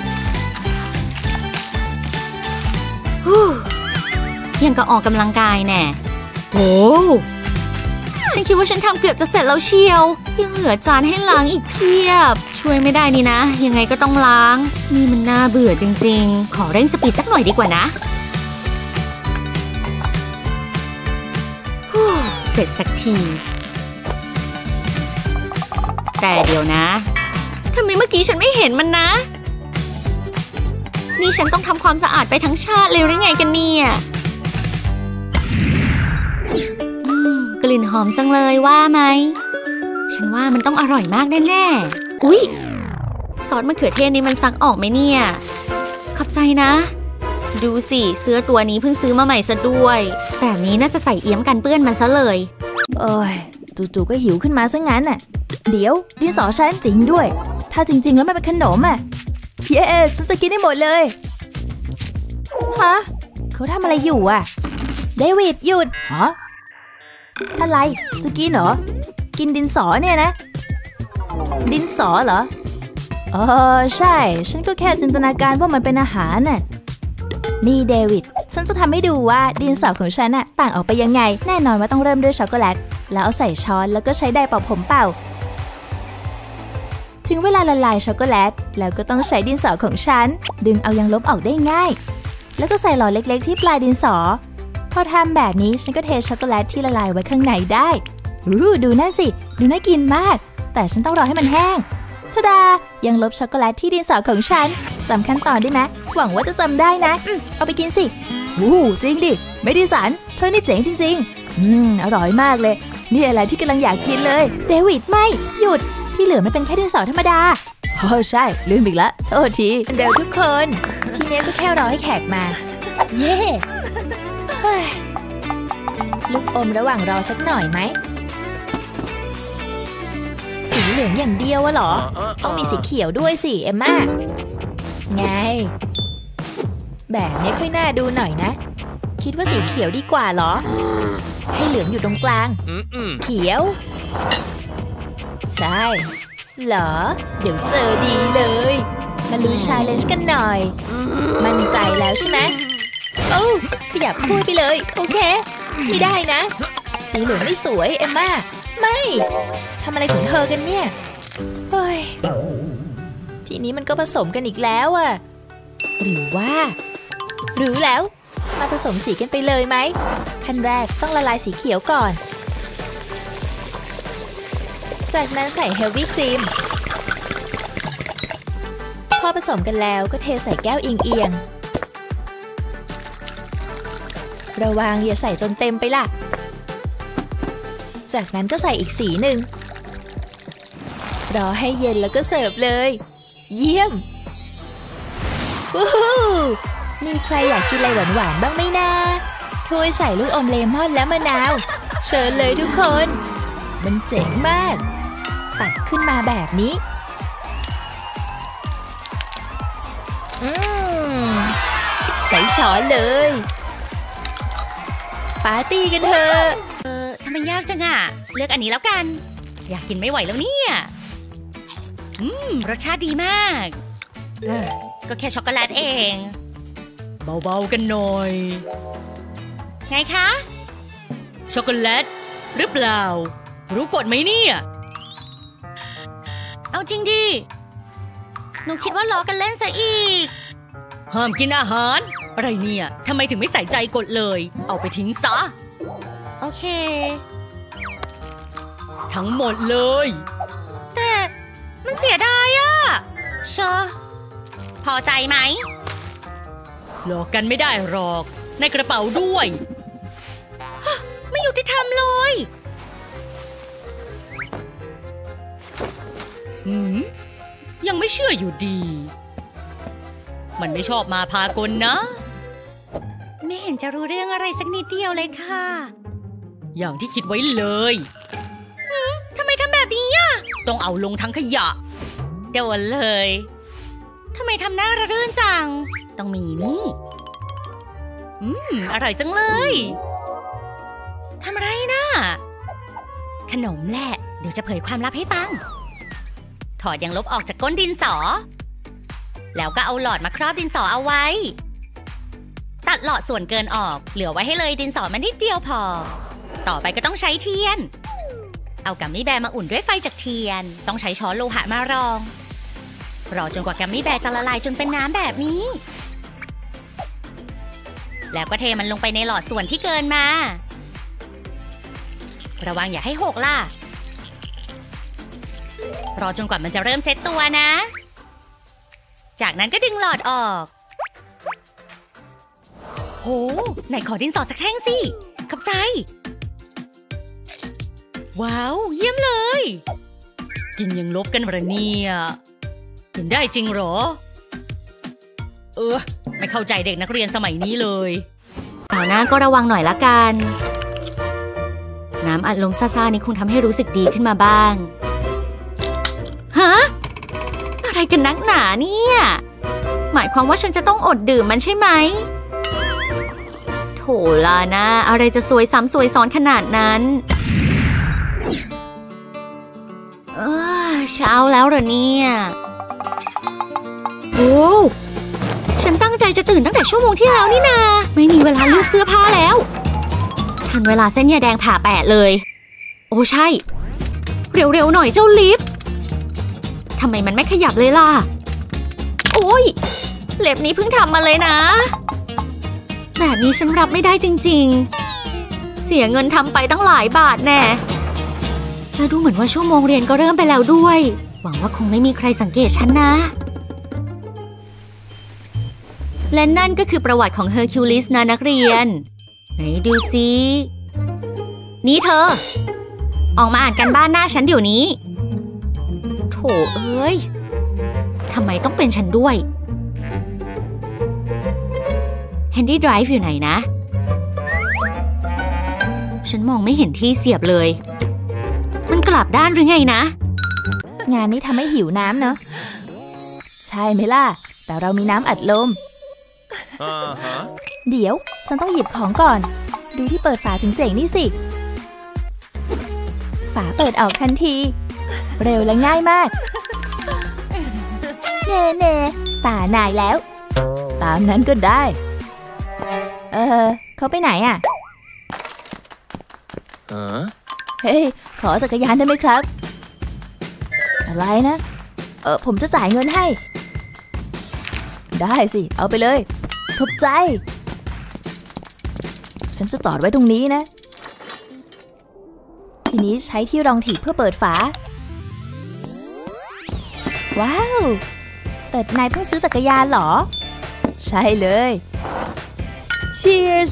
ยังก็ออกกำลังกายแน่โอ้ฉันคิดว่าฉันทำเกือบจะเสร็จแล้วเชียวยังเหลือจานให้ล้างอีกเพียบช่วยไม่ได้นี่นะยังไงก็ต้องล้างนี่มันน่าเบื่อจริงๆขอเร่งสปีดสักหน่อยดีกว่านะเสร็จสักทีแต่เดี๋ยวนะทำไมเมื่อกี้ฉันไม่เห็นมันนะนี่ฉันต้องทำความสะอาดไปทั้งชาติเลยหรือไงกันเนี่ยกลิ่นหอมจังเลยว่าไหมฉันว่ามันต้องอร่อยมากแน่ๆอุ๊ยซอสมะเขือเทศนี่มันซักออกไหมเนี่ยขอบใจนะดูสิเสื้อตัวนี้เพิ่งซื้อมาใหม่ซะด้วยแบบนี้น่าจะใส่เอี้ยมกันเปื้อนมันซะเลยโอ้ยจู่ๆก็หิวขึ้นมาซะงั้นน่ะเดี๋ยวดินสอฉันจริงด้วยถ้าจริงๆแล้วมันเป็นขนมอ่ะเย้ฉันจะกินได้หมดเลยฮะเขาทำอะไรอยู่อ่ะเดวิดหยุดฮะอะไรจะกินเหรอกินดินสอเนี่ยนะดินสอเหรอใช่ฉันก็แค่จินตนาการว่ามันเป็นอาหารน่ะนี่เดวิดฉันจะทำให้ดูว่าดินสอของฉันน่ะต่างออกไปยังไงแน่นอนว่าต้องเริ่มด้วยช็อกโกแลตแล้วเอาใส่ช้อนแล้วก็ใช้ไดร์เป่าผมเป่าถึงเวลาละลายช็อกโกแลตแล้วก็ต้องใช้ดินสอของฉันดึงเอายางลบออกได้ง่ายแล้วก็ใส่หลอดเล็กๆที่ปลายดินสอพอทำแบบนี้ฉันก็เทช็อกโกแลตที่ละลายไว้ข้างในได้ดูนั่นสิดูน่ากินมากแต่ฉันต้องรอให้มันแห้งทะดายังลบช็อกโกแลตที่ดินสอของฉันจำขั้นตอนได้ไหมหวังว่าจะจำได้นะเอาไปกินสิจริงดิไม่ได้สารเธอนี่เจ๋งจริงๆอร่อยมากเลยนี่อะไรที่กำลังอยากกินเลยเดวิดไม่หยุดที่เหลือมันเป็นแค่ดินสอธรรมดาใช่ลืมอีกแล้วโทษทีเร็วทุกคนทีนี้ก็แค่รอให้แขกมาเย่ลูกอมระหว่างรอสักหน่อยไหมสีเหลืองอย่างเดียววะเหรอต้องมีสีเขียวด้วยสิเอมม่าไงแบบนี้ค่อยน่าดูหน่อยนะคิดว่าสีเขียวดีกว่าเหรอให้เหลืองอยู่ตรงกลางเขียวใช่เหรอเดี๋ยวเจอดีเลยมาลุยชาเลนจ์กันหน่อยมั่นใจแล้วใช่ไหมขยับพูดไปเลยโอเคไม่ได้นะสีเหลืองไม่สวยเอมม่าไม่ทำอะไรถึงเธอกันเนี่ยเฮ้ยทีทีนี้มันก็ผสมกันอีกแล้วอ่ะหรือว่ารู้แล้วมาผสมสีกันไปเลยไหมขั้นแรกต้องละลายสีเขียวก่อนจากนั้นใส่เฮลวี่ครีมพอผสมกันแล้วก็เทใส่แก้วเอียงๆระวังอย่าใส่จนเต็มไปล่ะจากนั้นก็ใส่อีกสีหนึ่งรอให้เย็นแล้วก็เสิร์ฟเลยเยี่ยมวู้ฮู้มีใครอยากกินอะไรหวานๆบ้างไหมนะถ้วยใส่ลูกอมเลมอนและมะนาวเชิญเลยทุกคนมันเจ๋งมากตักขึ้นมาแบบนี้ใส่ช้อนเลยปาร์ตี้กันเถอะทำไมยากจังอะเลือกอันนี้แล้วกันอยากกินไม่ไหวแล้วเนี่ยรสชาติดีมากก็แค่ช็อกโกแลตเองเบาๆกันหน่อยไงคะช็อกโกแลตหรือเปล่ารู้กฎไหมเนี่ยเอาจริงดิหนูคิดว่าล้อกันเล่นซะอีกห้ามกินอาหารอะไรเนี่ยทำไมถึงไม่ใส่ใจกฎเลยเอาไปทิ้งซะโอเคทั้งหมดเลยแต่มันเสียดายอะเชอะพอใจไหมหลอกกันไม่ได้หรอกในกระเป๋าด้วยไม่ยุติธรรมเลยยังไม่เชื่ออยู่ดีมันไม่ชอบมาพากลนะไม่เห็นจะรู้เรื่องอะไรสักนิดเดียวเลยค่ะอย่างที่คิดไว้เลยทำไมทำแบบนี้อ่ะต้องเอาลงทั้งขยะโดนเลยทำไมทำหน้าระรื่นจังต้องมีนี่อร่อยจังเลยทำอะไรนะขนมแหละเดี๋ยวจะเผยความลับให้ฟังถอดยางลบออกจากก้นดินสอแล้วก็เอาหลอดมาครอบดินสอเอาไว้ตัดหลอดส่วนเกินออกเหลือไว้ให้เลยดินสอมันนิดเดียวพอต่อไปก็ต้องใช้เทียนเอากัมมี่แบร์มาอุ่นด้วยไฟจากเทียนต้องใช้ช้อนโลหะมารองรอจนกว่ากัมมี่แบร์จะละลายจนเป็นน้ำแบบนี้แล้วก็เทมันลงไปในหลอดส่วนที่เกินมาระวังอย่าให้หกล่ะรอจนกว่ามันจะเริ่มเซตตัวนะจากนั้นก็ดึงหลอดออกโหไหนขอดินสอสักแท่งสิขอบใจว้าวเยี่ยมเลยกินยังลบกันเหรอเนี่ยกินได้จริงเหรอไม่เข้าใจเด็กนักเรียนสมัยนี้เลยคราวหน้าก็ระวังหน่อยละกันน้ำอัดลมซ่าๆนี่คงทำให้รู้สึกดีขึ้นมาบ้างฮะอะไรกันนักหนาเนี่ยหมายความว่าฉันจะต้องอดดื่มมันใช่ไหมโถลานะอะไรจะซวยซ้ำซวยซ้อนขนาดนั้นเช้าแล้วเหรอเนี่ยโอ้ฉันตั้งใจจะตื่นตั้งแต่ชั่วโมงที่แล้วนี่นาไม่มีเวลาเลือกเสื้อผ้าแล้วทันเวลาเส้นยาแดงผ่าแปดเลยโอ้ใช่เร็วๆหน่อยเจ้าลิฟทำไมมันไม่ขยับเลยล่ะโอ้ยเล็บนี้เพิ่งทำมาเลยนะแบบนี้ฉันรับไม่ได้จริงๆเสียเงินทำไปตั้งหลายบาทแน่แล้วดูเหมือนว่าชั่วโมงเรียนก็เริ่มไปแล้วด้วยหวังว่าคงไม่มีใครสังเกตฉันนะและนั่นก็คือประวัติของเฮอร์คิวลิสนะนักเรียนไหนดูซินี่เธอออกมาอ่านกันบ้านหน้าฉันเดี๋ยวนี้โถเอ้ยทำไมต้องเป็นฉันด้วยแฮนดี้ไดรฟ์อยู่ไหนนะฉันมองไม่เห็นที่เสียบเลยมันกลับด้านหรือไงนะงานนี้ทำให้หิวน้ำเนอะใช่ไหมล่ะแต่เรามีน้ำอัดลมเดี๋ยวฉันต้องหยิบของก่อนดูที่เปิดฝาเจ๋งๆนี่สิฝาเปิดออกทันทีเร็วและง่ายมากเน่ตานายแล้วตามนั้นก็ได้เขาไปไหนอ่ะเฮ้ยขอจักรยานได้ไหมครับอะไรนะผมจะจ่ายเงินให้ได้สิเอาไปเลยขอบใจฉันจะจอดไว้ตรงนี้นะทีนี้ใช้ที่รองถีบเพื่อเปิดฝาว้าวแต่นายเพิ่งซื้อจักรยานเหรอใช่เลย Cheers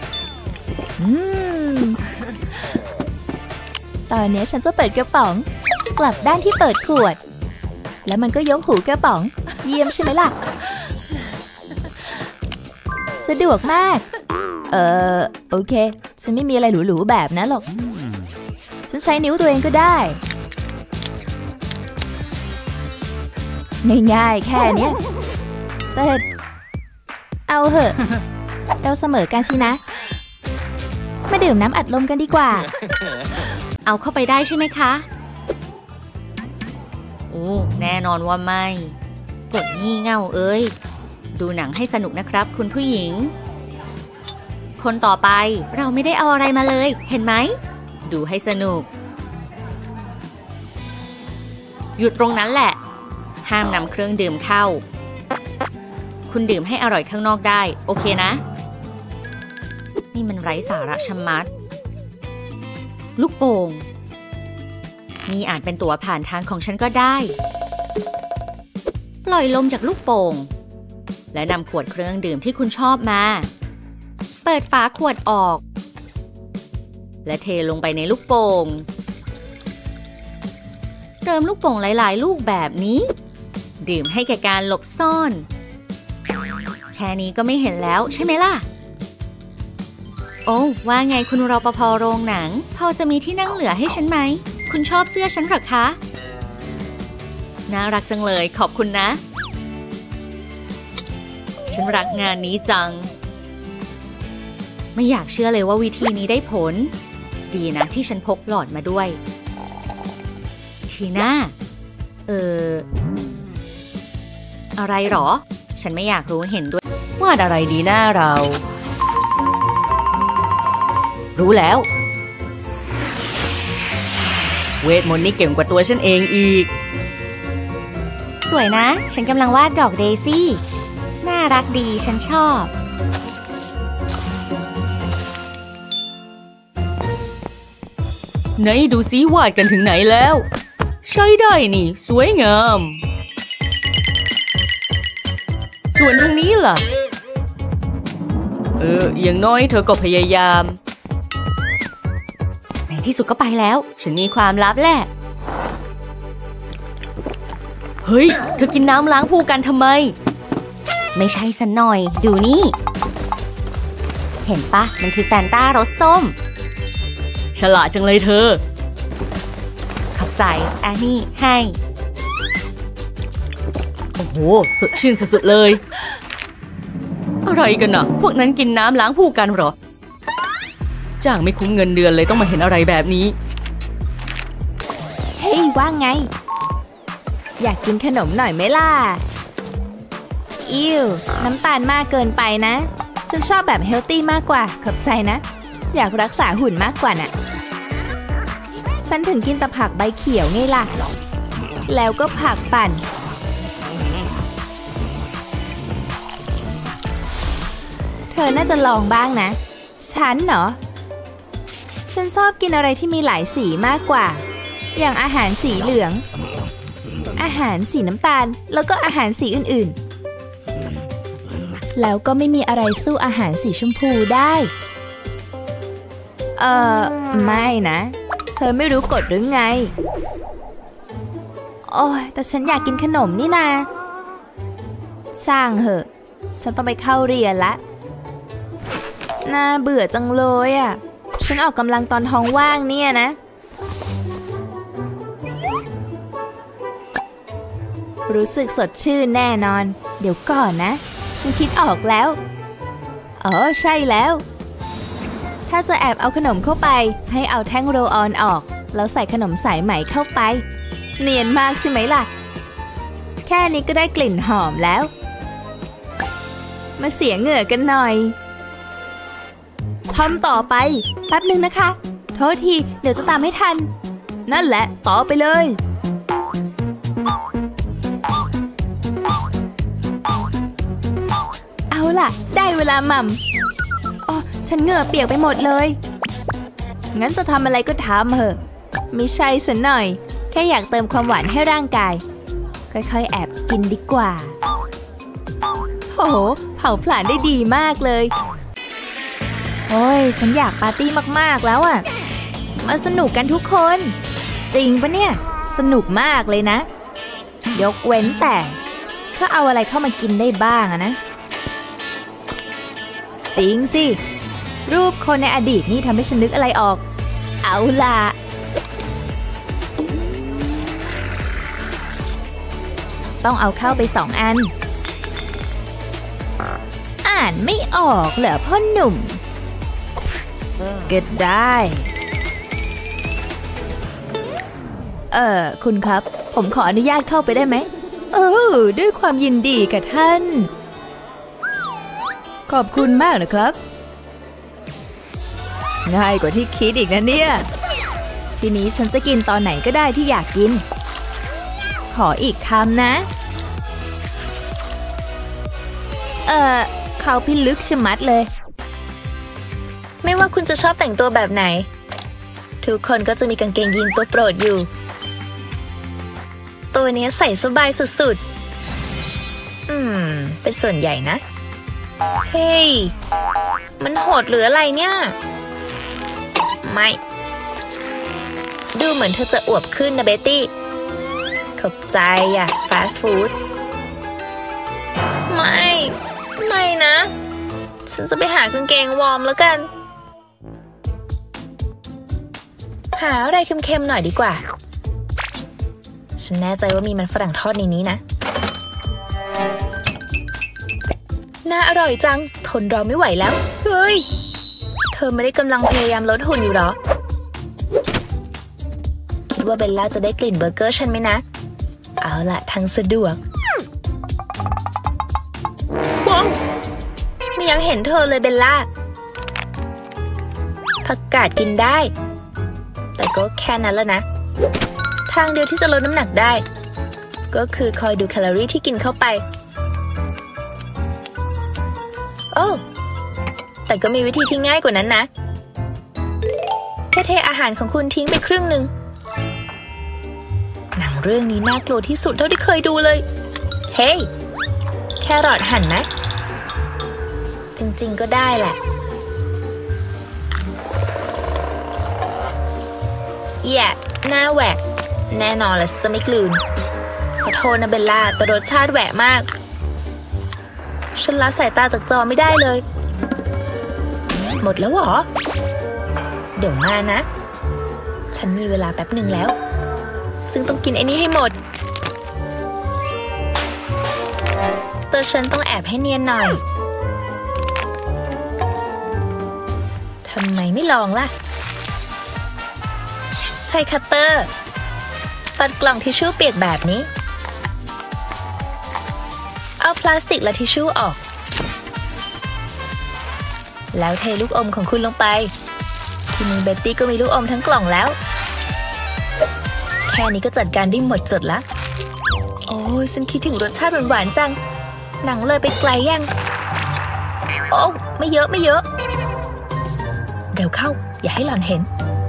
ตอนนี้ฉันจะเปิดกระป๋องกลับด้านที่เปิดขวดแล้วมันก็ยกหูกระป๋องเยี่ยมใช่ไหมล่ะสะดวกมากโอเคฉันไม่มีอะไรหรูๆแบบนั้นหรอกฉันใช้นิ้วตัวเองก็ได้ง่ายๆแค่นี้แต่เอาเหอะเราเสมอกันสินะมาดื่มน้ำอัดลมกันดีกว่าเอาเข้าไปได้ใช่ไหมคะโอ้แน่นอนว่าไม่กดงี่เง่าเอ้ยดูหนังให้สนุกนะครับคุณผู้หญิงคนต่อไปเราไม่ได้เอาอะไรมาเลยเห็นไหมดูให้สนุกหยุดตรงนั้นแหละห้ามนำเครื่องดื่มเข้าคุณดื่มให้อร่อยข้างนอกได้โอเคนะนี่มันไร้สาระชะมัดลูกโป่งนี่อาจเป็นตั๋วผ่านทางของฉันก็ได้ปล่อยลมจากลูกโป่งและนำขวดเครื่องดื่มที่คุณชอบมาเปิดฝาขวดออกและเทลงไปในลูกโป่งเติมลูกโป่งหลายๆลูกแบบนี้ดื่มให้แก่การหลบซ่อนแค่นี้ก็ไม่เห็นแล้วใช่ไหมล่ะโอ้ว่าไงคุณรปภ.โรงหนังพอจะมีที่นั่งเหลือให้ฉันไหมคุณชอบเสื้อฉันหรอคะน่ารักจังเลยขอบคุณนะฉันรักงานนี้จังไม่อยากเชื่อเลยว่าวิธีนี้ได้ผลดีนะที่ฉันพกหลอดมาด้วยทีน่าอะไรหรอฉันไม่อยากรู้เห็นด้วยวาดอะไรดีหน้าเรารู้แล้วเวทมนต์นี่เก่งกว่าตัวฉันเองอีกสวยนะฉันกำลังวาดดอกเดซี่น่ารักดีฉันชอบไหนดูซิวาดกันถึงไหนแล้วใช้ได้นี่สวยงามส่วนทางนี้ล่ะอย่างน้อยเธอก็พยายามในที่สุดก็ไปแล้วฉันมีความลับแหละเฮ้ยเธอกินน้ำล้างพูกันทำไมไม่ใช่สันหน่อยดูนี่เห็นปะมันคือแฟนต้ารสส้มฉลาดจังเลยเธอขอบใจแอนนี่ให้โอ้โหสดชื่นสุดๆเลยอะไรกันน่ะพวกนั้นกินน้ำล้างพูกันเหรอจ้างไม่คุ้มเงินเดือนเลยต้องมาเห็นอะไรแบบนี้เฮ้ยว่าไงอยากกินขนมหน่อยไหมล่ะน้ำตาลมากเกินไปนะฉันชอบแบบเฮลตี้มากกว่าขอบใจนะอยากรักษาหุ่นมากกว่าน่ะฉันถึงกินแต่ผักใบเขียวไงล่ะแล้วก็ผักปั่นเธอน่าจะลองบ้างนะฉันเหรอฉันชอบกินอะไรที่มีหลายสีมากกว่าอย่างอาหารสีเหลืองอาหารสีน้ำตาลแล้วก็อาหารสีอื่นๆแล้วก็ไม่มีอะไรสู้อาหารสีชมพูได้ไม่นะเธอไม่รู้กฎหรือไงโอ้ยแต่ฉันอยากกินขนมนี่นาช่างเหอะฉันต้องไปเข้าเรียนละน่าเบื่อจังเลยอ่ะฉันออกกำลังตอนท้องว่างเนี่ยนะรู้สึกสดชื่นแน่นอนเดี๋ยวก่อนนะฉันคิดออกแล้วใช่แล้วถ้าจะแอบเอาขนมเข้าไปให้เอาแท่งโรลออนออกแล้วใส่ขนมสายไหมเข้าไปเนียนมากใช่ไหมล่ะแค่นี้ก็ได้กลิ่นหอมแล้วมาเสียเหงื่อกันหน่อยทำต่อไปแป๊บนึงนะคะโทษทีเดี๋ยวจะตามให้ทันนั่นแหละต่อไปเลยเวลาหม่ำอ๋อฉันเหงื่อเปียกไปหมดเลยงั้นจะทำอะไรก็ทำเถอะไม่ใช่สักหน่อยแค่อยากเติมความหวานให้ร่างกายค่อยๆแอบกินดีกว่าโอ้โหเผาผลาญได้ดีมากเลยโอ้ยฉันอยากปาร์ตี้มากๆแล้วอ่ะมาสนุกกันทุกคนจริงปะเนี่ยสนุกมากเลยนะยกเว้นแต่ถ้าเอาอะไรเข้ามากินได้บ้างอะนะจริงสิรูปคนในอดีตนี่ทำให้ฉันนึกอะไรออกเอาล่ะต้องเอาเข้าไป2 อันอ่านไม่ออกเหรอพ่อหนุ่มก็ได้คุณครับผมขออนุญาตเข้าไปได้ไหมด้วยความยินดีกับท่านขอบคุณมากนะครับง่ายกว่าที่คิดอีกนะเนี่ยทีนี้ฉันจะกินตอนไหนก็ได้ที่อยากกินขออีกคำนะเขาพิลึกชะมัดเลยไม่ว่าคุณจะชอบแต่งตัวแบบไหนทุกคนก็จะมีกางเกงยีนตัวโปรดอยู่ตัวนี้ใส่สบายสุดๆเป็นส่วนใหญ่นะเฮ้ยมันโหดหรืออะไรเนี่ยไม่ดูเหมือนเธอจะอวบขึ้นนะเบตตี้ขอบใจอะฟาสต์ฟู้ดไม่นะฉันจะไปหากางเกงวอร์มแล้วกันหาอะไรเค็มๆหน่อยดีกว่าฉันแน่ใจว่ามีมันฝรั่งทอดในนี้นะน่าอร่อยจังทนรอไม่ไหวแล้วเฮ้ยเธอไม่ได้กำลังพยายามลดหุ่นอยู่หรอคิดว่าเบลล่าจะได้กลิ่นเบอร์เกอร์ฉันไหมนะเอาล่ะทางสะดวกว้าวไม่อยากเห็นเธอเลยเบลล่าผักกาดกินได้แต่ก็แค่นั้นแล้วนะทางเดียวที่จะลดน้ำหนักได้ก็คือคอยดูแคลอรี่ที่กินเข้าไปโอ้แต่ก็มีวิธีที่ง่ายกว่านั้นนะแค่เทอาหารของคุณทิ้งไปครึ่งหนึ่งหนังเรื่องนี้น่ากลัวที่สุดเท่าที่เคยดูเลยเฮ้ยแครอทหั่นนะจริงๆก็ได้แหละหน้าแหวกแน่นอนเลยจะไม่กลืนขอโทษนะเบลล่าแต่รสชาติแหวกมากฉันละสายตาจากจอไม่ได้เลยหมดแล้วเหรอเดี๋ยวมานะฉันมีเวลาแป๊บหนึ่งแล้วซึ่งต้องกินไอ้นี้ให้หมดแต่ฉันต้องแอบให้เนียนหน่อยทำไมไม่ลองล่ะใช้คัตเตอร์ตัดกล่องทิชชู่เปียกแบบนี้เอาพลาสติกและทิชชู่ออกแล้วเทลูกอมของคุณลงไปทีนี้เบ็ตตี้ก็มีลูกอมทั้งกล่องแล้วแค่นี้ก็จัดการได้หมดจดละโอ้ยฉันคิดถึงรสชาติหวานๆจังหนังเลยไปไกลยังโอ้ไม่เยอะเร็วเข้าอย่าให้หล่อนเห็น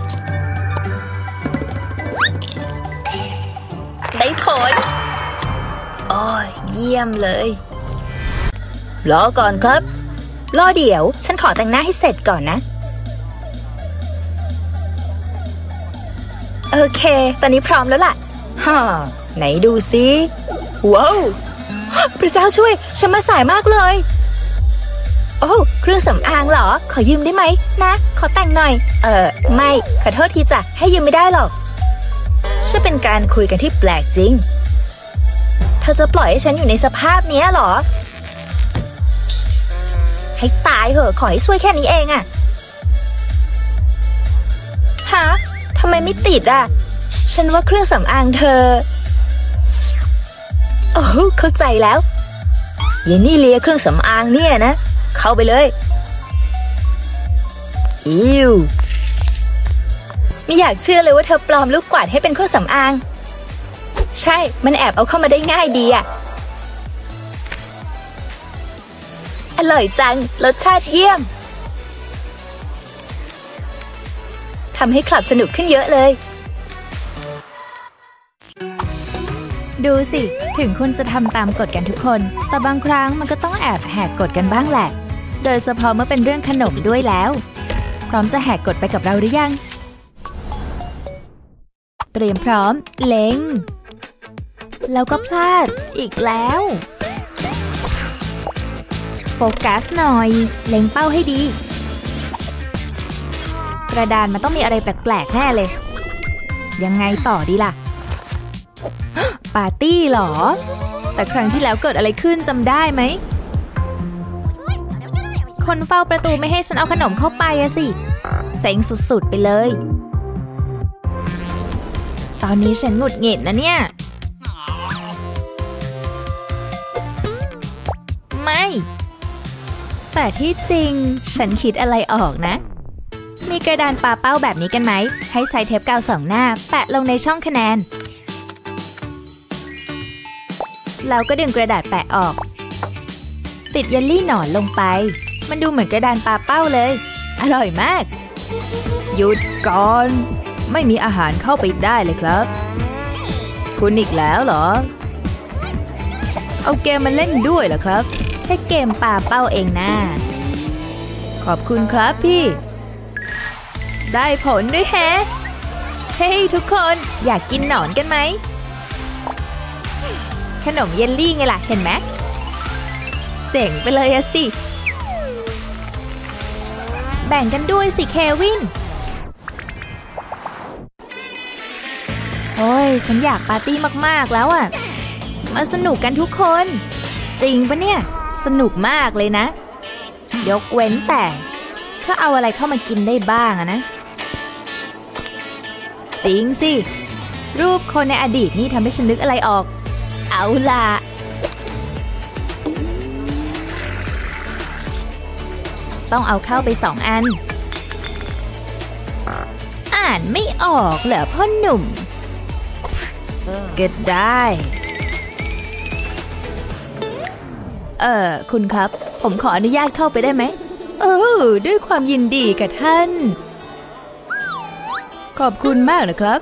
ได้ผลโอ้ยเยี่ยมเลยรอก่อนครับรอเดี๋ยวฉันขอแต่งหน้าให้เสร็จก่อนนะโอเคตอนนี้พร้อมแล้วล่ะไหนดูสิว้าวพระเจ้าช่วยฉันมาสายมากเลยโอ้เครื่องสำอางเหรอขอยืมได้ไหมนะขอแต่งหน่อยไม่ขอโทษทีจ้ะให้ยืมไม่ได้หรอกช่วยเป็นการคุยกันที่แปลกจริงเธอจะปล่อยให้ฉันอยู่ในสภาพนี้เหรอให้ตายเหอะขอให้ช่วยแค่นี้เองอะฮะทำไมไม่ติดอะฉันว่าเครื่องสำอางเธอโอ้เข้าใจแล้วเยนนี่เลียเครื่องสำอางเนี่ยนะเข้าไปเลยอิวไม่อยากเชื่อเลยว่าเธอปลอมลูกกวาดให้เป็นเครื่องสำอางใช่มันแอบเอาเข้ามาได้ง่ายดีอะอร่อยจังรสชาติเยี่ยมทำให้คลับสนุกขึ้นเยอะเลยดูสิถึงคุณจะทำตามกฎกันทุกคนแต่บางครั้งมันก็ต้องแอบแหกกฎกันบ้างแหละโดยเฉพาะเมื่อเป็นเรื่องขนมด้วยแล้วพร้อมจะแหกกฎไปกับเราหรือยังเตรียมพร้อมเล็งแล้วก็พลาดอีกแล้วโฟกัสหน่อยเล็งเป้าให้ดีกระดานมันต้องมีอะไรแปลกๆแน่เลยยังไงต่อดีล่ะปาร์ตี้เหรอแต่ครั้งที่แล้วเกิดอะไรขึ้นจำได้ไหมคนเฝ้าประตูไม่ให้ฉันเอาขนมเข้าไปอะสิเซ็งสุดๆไปเลยตอนนี้ฉันหงุดหงิดนะเนี่ยไม่แต่ที่จริงฉันคิดอะไรออกนะมีกระดานปาเป้าแบบนี้กันไหมให้ใช้เทปกาว2 หน้าแปะลงในช่องคะแนนแล้วก็ดึงกระดาษแปะออกติดเยลลี่หนอนลงไปมันดูเหมือนกระดานปาเป้าเลยอร่อยมากหยุดก่อนไม่มีอาหารเข้าไปได้เลยครับคุณอีกแล้วเหรอเอาเกมมาเล่นด้วยเหรอครับแค่เกมปาเป้าเองนะขอบคุณครับพี่ได้ผลด้วยแฮะเฮ้ยทุกคนอยากกินหนอนกันไหมขนมเยลลี่ไงล่ะเห็นไหมเจ๋งไปเลยอะสิแบ่งกันด้วยสิเควินโอ้ยฉันอยากปาร์ตี้มากๆแล้วอะมาสนุกกันทุกคนจริงปะเนี่ยสนุกมากเลยนะยกเว้นแต่ถ้าเอาอะไรเข้ามากินได้บ้างอะนะจริงสิรูปคนในอดีตนี่ทำให้ฉันนึกอะไรออกเอาล่ะต้องเอาเข้าไป2 อันอ่านไม่ออกเหรอพ่อหนุ่มก็ได้คุณครับผมขออนุญาตเข้าไปได้ไหมด้วยความยินดีกับท่านขอบคุณมากนะครับ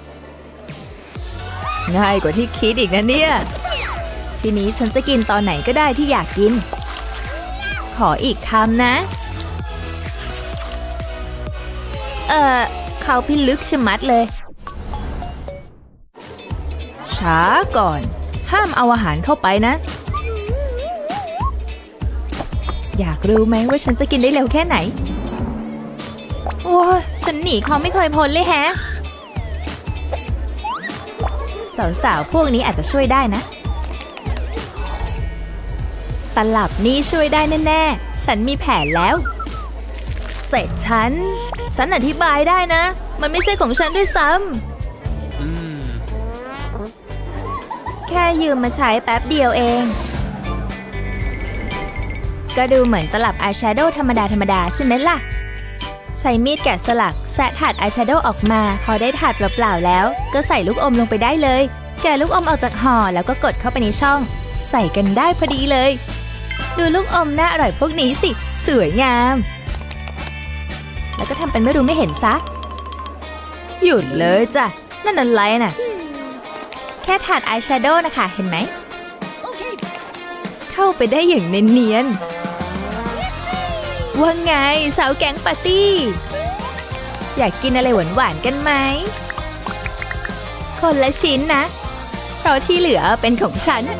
ง่ายกว่าที่คิดอีกนะเนี่ยทีนี้ฉันจะกินตอนไหนก็ได้ที่อยากกินขออีกคำนะเขาพิลึกชะมัดเลยช้าก่อนห้ามเอาอาหารเข้าไปนะอยากรู้ไหมว่าฉันจะกินได้เร็วแค่ไหนโอ้ฉันหนีเขาไม่เคยพ้นเลยแฮะสาวๆพวกนี้อาจจะช่วยได้นะตลับนี้ช่วยได้แน่ๆฉันมีแผนแล้วเสร็จฉันอธิบายได้นะมันไม่ใช่ของฉันด้วยซ้ำแค่ยืมมาใช้แป๊บเดียวเองก็ดูเหมือนตลับอายแชโดว์ธรรมดาใช่ไหมล่ะใช้มีดแกะสลักแซะถาดอายแชโดว์ออกมาพอได้ถาดเปล่าๆแล้วก็ใส่ลูกอมลงไปได้เลยแกะลูกอมออกจากห่อแล้วก็กดเข้าไปในช่องใส่กันได้พอดีเลยดูลูกอมน่าอร่อยพวกนี้สิสวยงามแล้วก็ทำเป็นไม่รู้ไม่เห็นซะหยุดเลยจ้ะนั่นอะไรน่ะแค่ถาดอายแชโดว์นะคะเห็นไหมเข้าไปได้อย่างเนียนๆว่าไงสาวแก๊งปาร์ตี้อยากกินอะไรหวานๆกันไหมคนละชิ้นนะเพราะที่เหลือเป็นของฉัน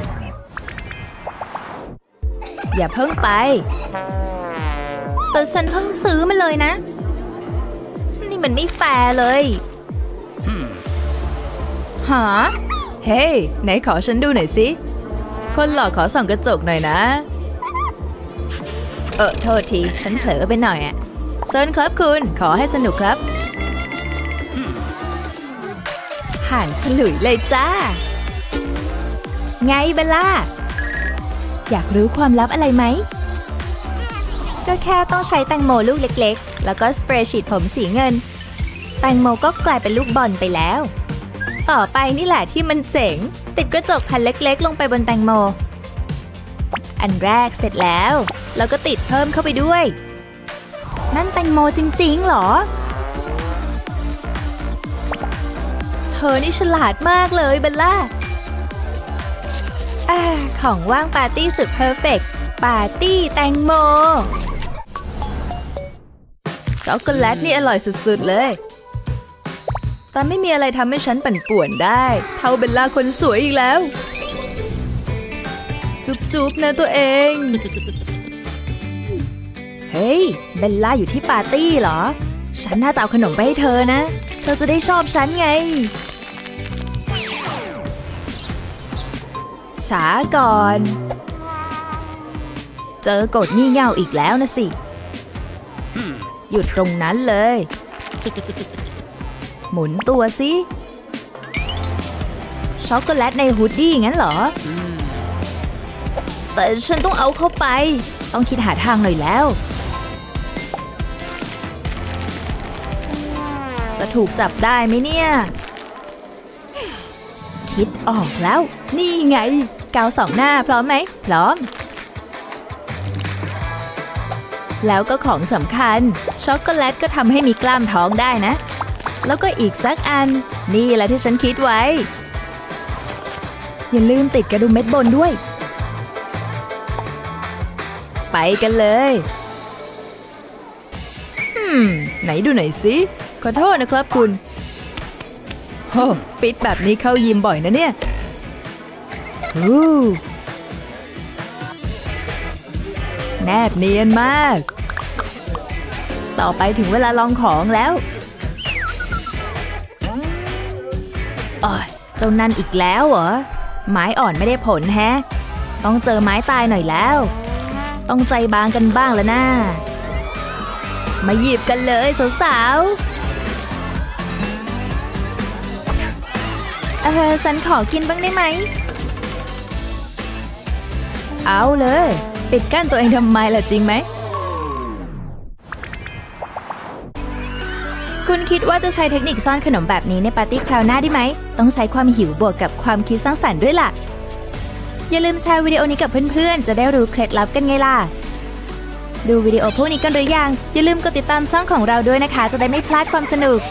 อย่าเพิ่งไปแต่ฉันเพิ่งซื้อมาเลยนะนี่มันไม่แฟร์เลยหาเฮ้ยไหนขอฉันดูหน่อยสิคนหล่อขอส่องกระจกหน่อยนะโทษทีฉันเผลอไปหน่อยเชิญครับคุณขอให้สนุกครับผ่านฉลุยเลยจ้าไงเบลล่าอยากรู้ความลับอะไรไหมก็แค่ต้องใช้แตงโมลูกเล็กๆแล้วก็สเปรย์ฉีดผมสีเงินแตงโมก็กลายเป็นลูกบอลไปแล้วต่อไปนี่แหละที่มันเจ๋งติดกระจกแผ่นเล็กๆลงไปบนแตงโมอันแรกเสร็จแล้วแล้วก็ติดเพิ่มเข้าไปด้วยนั่นแตงโมจริงๆเหรอเธอนี่ฉลาดมากเลยเบลล่าของว่างปาร์ตี้สุดเพอร์เฟกต์ปาร์ตี้แตงโมช็อกโกแลตนี่อร่อยสุดๆเลยแต่ไม่มีอะไรทำให้ฉันปั่นป่วนได้เท่าเบลล่าคนสวยอีกแล้วจุ๊บๆนะตัวเอง เฮ้ยเบลล่าอยู่ที่ปาร์ตี้เหรอฉันน่าจะเอาขนมไปให้เธอนะเธอจะได้ชอบฉันไงช้าก่อนเจอกดงี่เง่าอีกแล้วนะสิหยุดตรงนั้นเลยหมุนตัวสิช็อกโกแลตในฮูดดี้งั้นเหรอแต่ฉันต้องเอาเข้าไปต้องคิดหาทางหน่อยแล้วจะถูกจับได้ไหมเนี่ยคิดออกแล้วนี่ไงกาวสองหน้าพร้อมไหมพร้อมแล้วก็ของสำคัญช็อกโกแลตก็ทำให้มีกล้ามท้องได้นะแล้วก็อีกสักอันนี่แหละที่ฉันคิดไว้อย่าลืมติดกระดุมเม็ดบนด้วยไปกันเลยไหนดูหน่อยสิขอโทษนะครับคุณโอ้ฟิตแบบนี้เข้ายิมบ่อยนะเนี่ยแนบเนียนมากต่อไปถึงเวลาลองของแล้วเจ้านั่นอีกแล้วเหรอไม้อ่อนไม่ได้ผลแฮะต้องเจอไม้ตายหน่อยแล้วต้องใจบางกันบ้างแล้วนะมาหยิบกันเลยสาวๆฉันขอกินบ้างได้ไหมเอาเลยปิดกั้นตัวเองทำไมล่ะจริงไหมคุณคิดว่าจะใช้เทคนิคซ่อนขนมแบบนี้ในปาร์ตี้คราวหน้าได้ไหมต้องใช้ความหิวบวกกับความคิดสร้างสรรค์ด้วยล่ะอย่าลืมแชร์วิดีโอนี้กับเพื่อนๆจะได้รู้เคล็ดลับกันไงล่ะดูวิดีโอพวกนี้กันหรือยังอย่าลืมกดติดตามช่องของเราด้วยนะคะจะได้ไม่พลาดความสนุก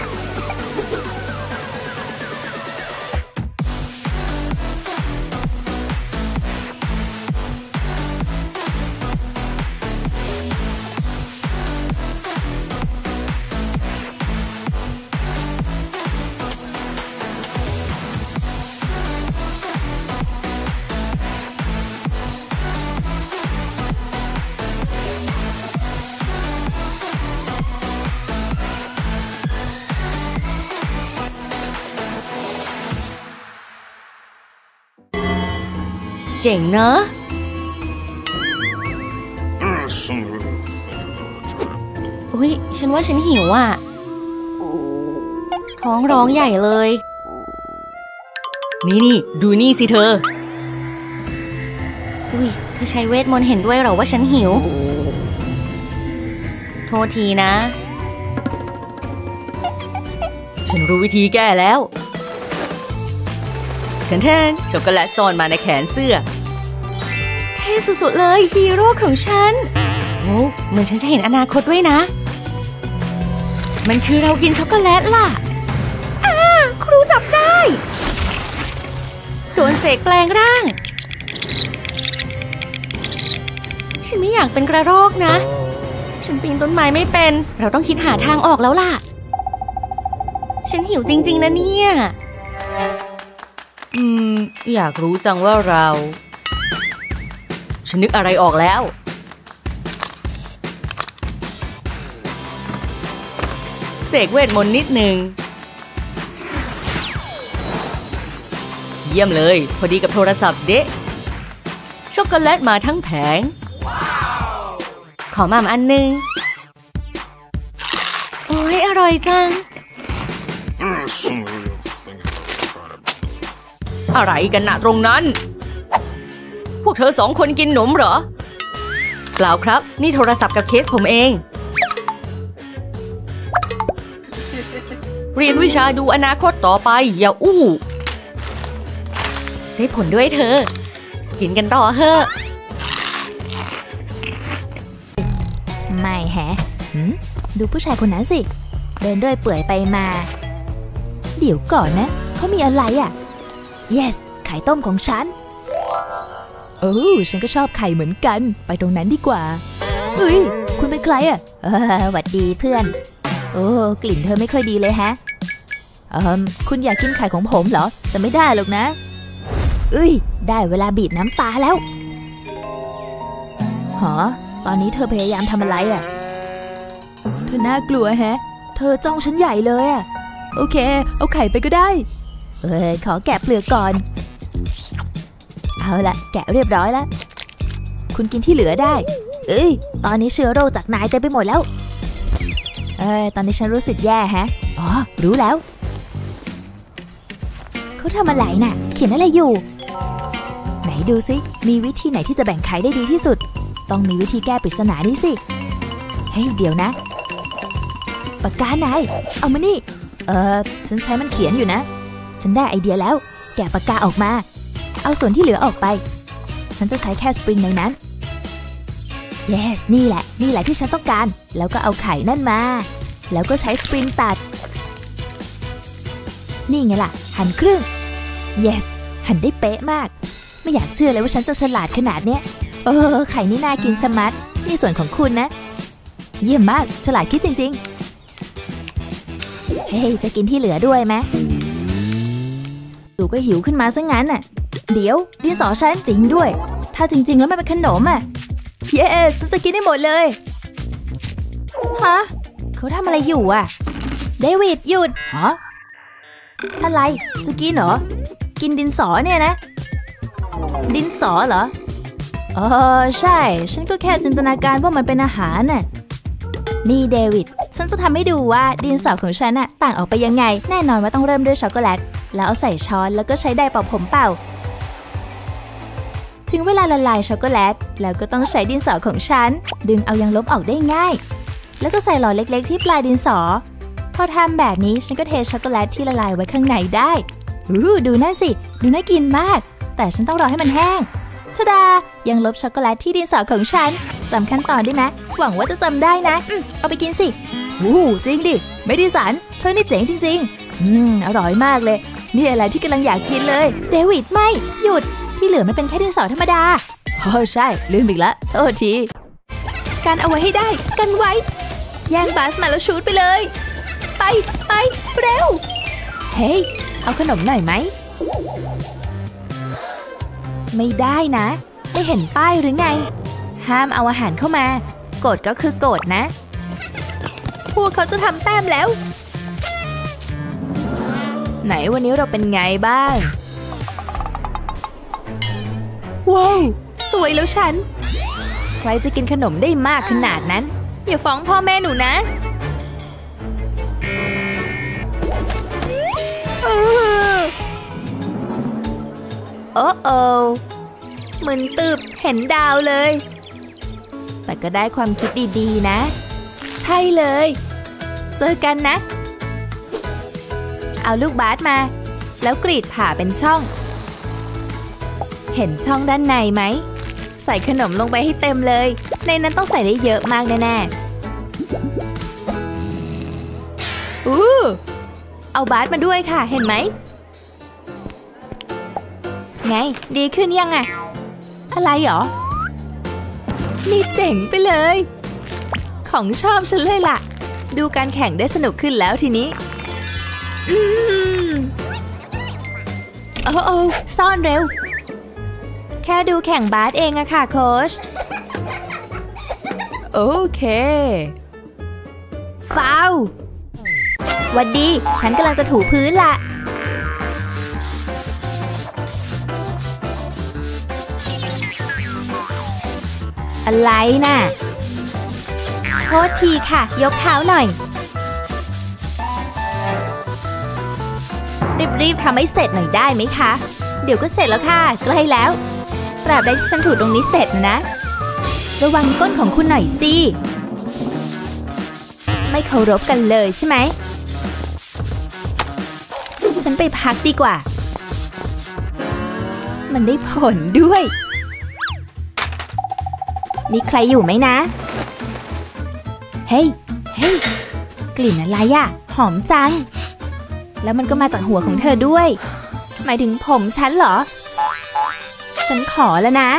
เจ๋งเนอะอุ๊ยฉันว่าฉันหิวอ่ะท้องร้องใหญ่เลยนี่ดูนี่สิเธออุ๊ยเธอใช้เวทมนต์เห็นด้วยเหรอว่าฉันหิวโทษทีนะฉันรู้วิธีแก้แล้วแทนช็อกโกแลตซ่อนมาในแขนเสื้อเท่สุดๆเลยฮีโร่ของฉันโอ้เหมือนฉันจะเห็นอนาคตด้วยนะมันคือเรากินช็อกโกแลตล่ะครูจับได้โดนเสกแปลงร่างฉันไม่อยากเป็นกระรอกนะฉันปีนต้นไม้ไม่เป็นเราต้องคิดหาทางออกแล้วล่ะฉันหิวจริงๆนะเนี่ยอยากรู้จังว่าฉันนึกอะไรออกแล้วเสกเวทมนต์นิดนึงเยี่ยมเลยพอดีกับโทรศัพท์เด๊ะช็อกโกแลตมาทั้งแผงขอมาอันนึงโอ้ยอร่อยจังอะไรกันนะตรงนั้นพวกเธอ2 คนกินหนมเหรอเปล่าครับนี่โทรศัพท์กับเคสผมเองเรียนวิชาดูอนาคตต่อไปอย่าอู้ได้ผลด้วยเธอกินกันต่อเถอะไม่แฮะดูผู้ชายคนนั้นสิเดินด้วยเปื่อยไปมาเดี๋ยวก่อนนะเขามีอะไรอ่ะ yes ไข่ต้มของฉันฉันก็ชอบไข่เหมือนกันไปตรงนั้นดีกว่าเฮ้ยคุณเป็นใครอ่ะหวัดดีเพื่อนโอ้กลิ่นเธอไม่ค่อยดีเลยฮะคุณอยากกินไข่ของผมเหรอแต่ไม่ได้หรอกนะได้เวลาบีบน้ำตาแล้วตอนนี้เธอพยายามทำอะไรอ่ะเธอน่ากลัวแฮะเธอจ้องฉันใหญ่เลยอ่ะโอเคเอาไข่ไปก็ได้ขอแกะเปลือกก่อนเอาละแกะเรียบร้อยแล้วคุณกินที่เหลือได้ตอนนี้เชื้อโรคจากนายเต็มไปหมดแล้วตอนนี้ฉันรู้สึกแย่ฮะรู้แล้วเขาทำอะไรน่ะเขียนอะไรอยู่ไหนดูสิมีวิธีไหนที่จะแบ่งไข่ได้ดีที่สุดต้องมีวิธีแก้ปริศนานี้สิเฮ้ยเดี๋ยวนะปากกานายเอามานี่ฉันใช้มันเขียนอยู่นะฉันได้ไอเดียแล้วแกะปากกาออกมาเอาส่วนที่เหลือออกไปฉันจะใช้แค่สปริงในนั้น yes นี่แหละที่ฉันต้องการแล้วก็เอาไข่นั่นมาแล้วก็ใช้สปริงตัดนี่ไงล่ะหั่นครึ่ง yes หั่นได้เป๊ะมากไม่อยากเชื่อเลยว่าฉันจะฉลาดขนาดเนี้ยไข่นี่น่ากินชะมัดนี่ส่วนของคุณนะเยี่ยมมากฉลาดคิดจริงๆเฮ้ยจะกินที่เหลือด้วยไหมดูก็หิวขึ้นมาซะงั้นน่ะเดี๋ยวดินสอฉันจริงด้วยถ้าจริงๆแล้วมันเป็นขนมอ่ะเย้ฉันจะกินได้หมดเลยฮะเขาทำอะไรอยู่อ่ะเดวิดหยุดอะไรจะกินเหรอกินดินสอเนี่ยนะดินสอเหรอใช่ฉันก็แค่จินตนาการว่ามันเป็นอาหารน่ะนี่เดวิดฉันจะทำให้ดูว่าดินสอของฉันน่ะต่างออกไปยังไงแน่นอนว่าต้องเริ่มด้วยช็อกโกแลตแล้วเอาใส่ช้อนแล้วก็ใช้ไดร์เป่าผมเป่าถึงเวลาละลายช็อกโกแลตแล้วก็ต้องใช้ดินสอของฉันดึงเอายางลบออกได้ง่ายแล้วก็ใส่หลอดเล็กๆที่ปลายดินสอพอทำแบบนี้ฉันก็เทช็อกโกแลตที่ละลายไว้ข้างในได้ดูนั่นสิดูน่ากินมากแต่ฉันต้องรอให้มันแห้งทะดายังลบช็อกโกแลตที่ดินสอของฉันจำขั้นตอนได้ไหมหวังว่าจะจำได้นะเอาไปกินสิจริงดิไม่ได้สันเธอนี่เจ๋งจริงๆอร่อยมากเลยนี่อะไรที่กำลังอยากกินเลยเดวิดไม่หยุดที่เหลือมันเป็นแค่ดินสอธรรมดาใช่ลืมอีกแล้วโทษทีการเอาไว้ให้ได้กันไว้แย่งบาสมาแล้วชูดไปเลยไปเร็วเฮ้ยเอาขนมหน่อยไหมไม่ได้นะไม่เห็นป้ายหรือไงห้ามเอาอาหารเข้ามากฎก็คือกฎนะพวกเขาจะทำแต้มแล้วไหนวันนี้เราเป็นไงบ้างว้าวสวยแล้วฉันใครจะกินขนมได้มากขนาดนั้นอย่าฟ้องพ่อแม่หนูนะมึนตึบเห็นดาวเลยแต่ก็ได้ความคิดดีๆนะใช่เลยเจอกันนะเอาลูกบาสมาแล้วกรีดผ่าเป็นช่องเห็นช่องด้านในไหมใส่ขนมลงไปให้เต็มเลยในนั้นต้องใส่ได้เยอะมากแน่ๆเอาบาสมาด้วยค่ะเห็นไหมไงดีขึ้นยังอะอะไรหรอนี่เจ๋งไปเลยของชอบฉันเลยล่ะดูการแข่งได้สนุกขึ้นแล้วทีนี้ซ่อนเร็วแค่ดูแข่งบาสเองอะค่ะโค้ชโอเคฟาวหวัดดีฉันกำลังจะถูพื้นล่ะอะไรน่ะโทษทีค่ะยกเท้าหน่อยรีบทำให้เสร็จหน่อยได้ไหมคะเดี๋ยวก็เสร็จแล้วค่ะใกล้แล้วตราบใดที่ฉันถูตรงนี้เสร็จนะระวังก้นของคุณหน่อยสิไม่เคารพกันเลยใช่ไหมฉันไปพักดีกว่ามันได้ผลด้วยมีใครอยู่ไหมนะเฮ้ยกลิ่นอะไรอะหอมจังแล้วมันก็มาจากหัวของเธอด้วยหมายถึงผมฉันเหรอฉันขอแล้วนะ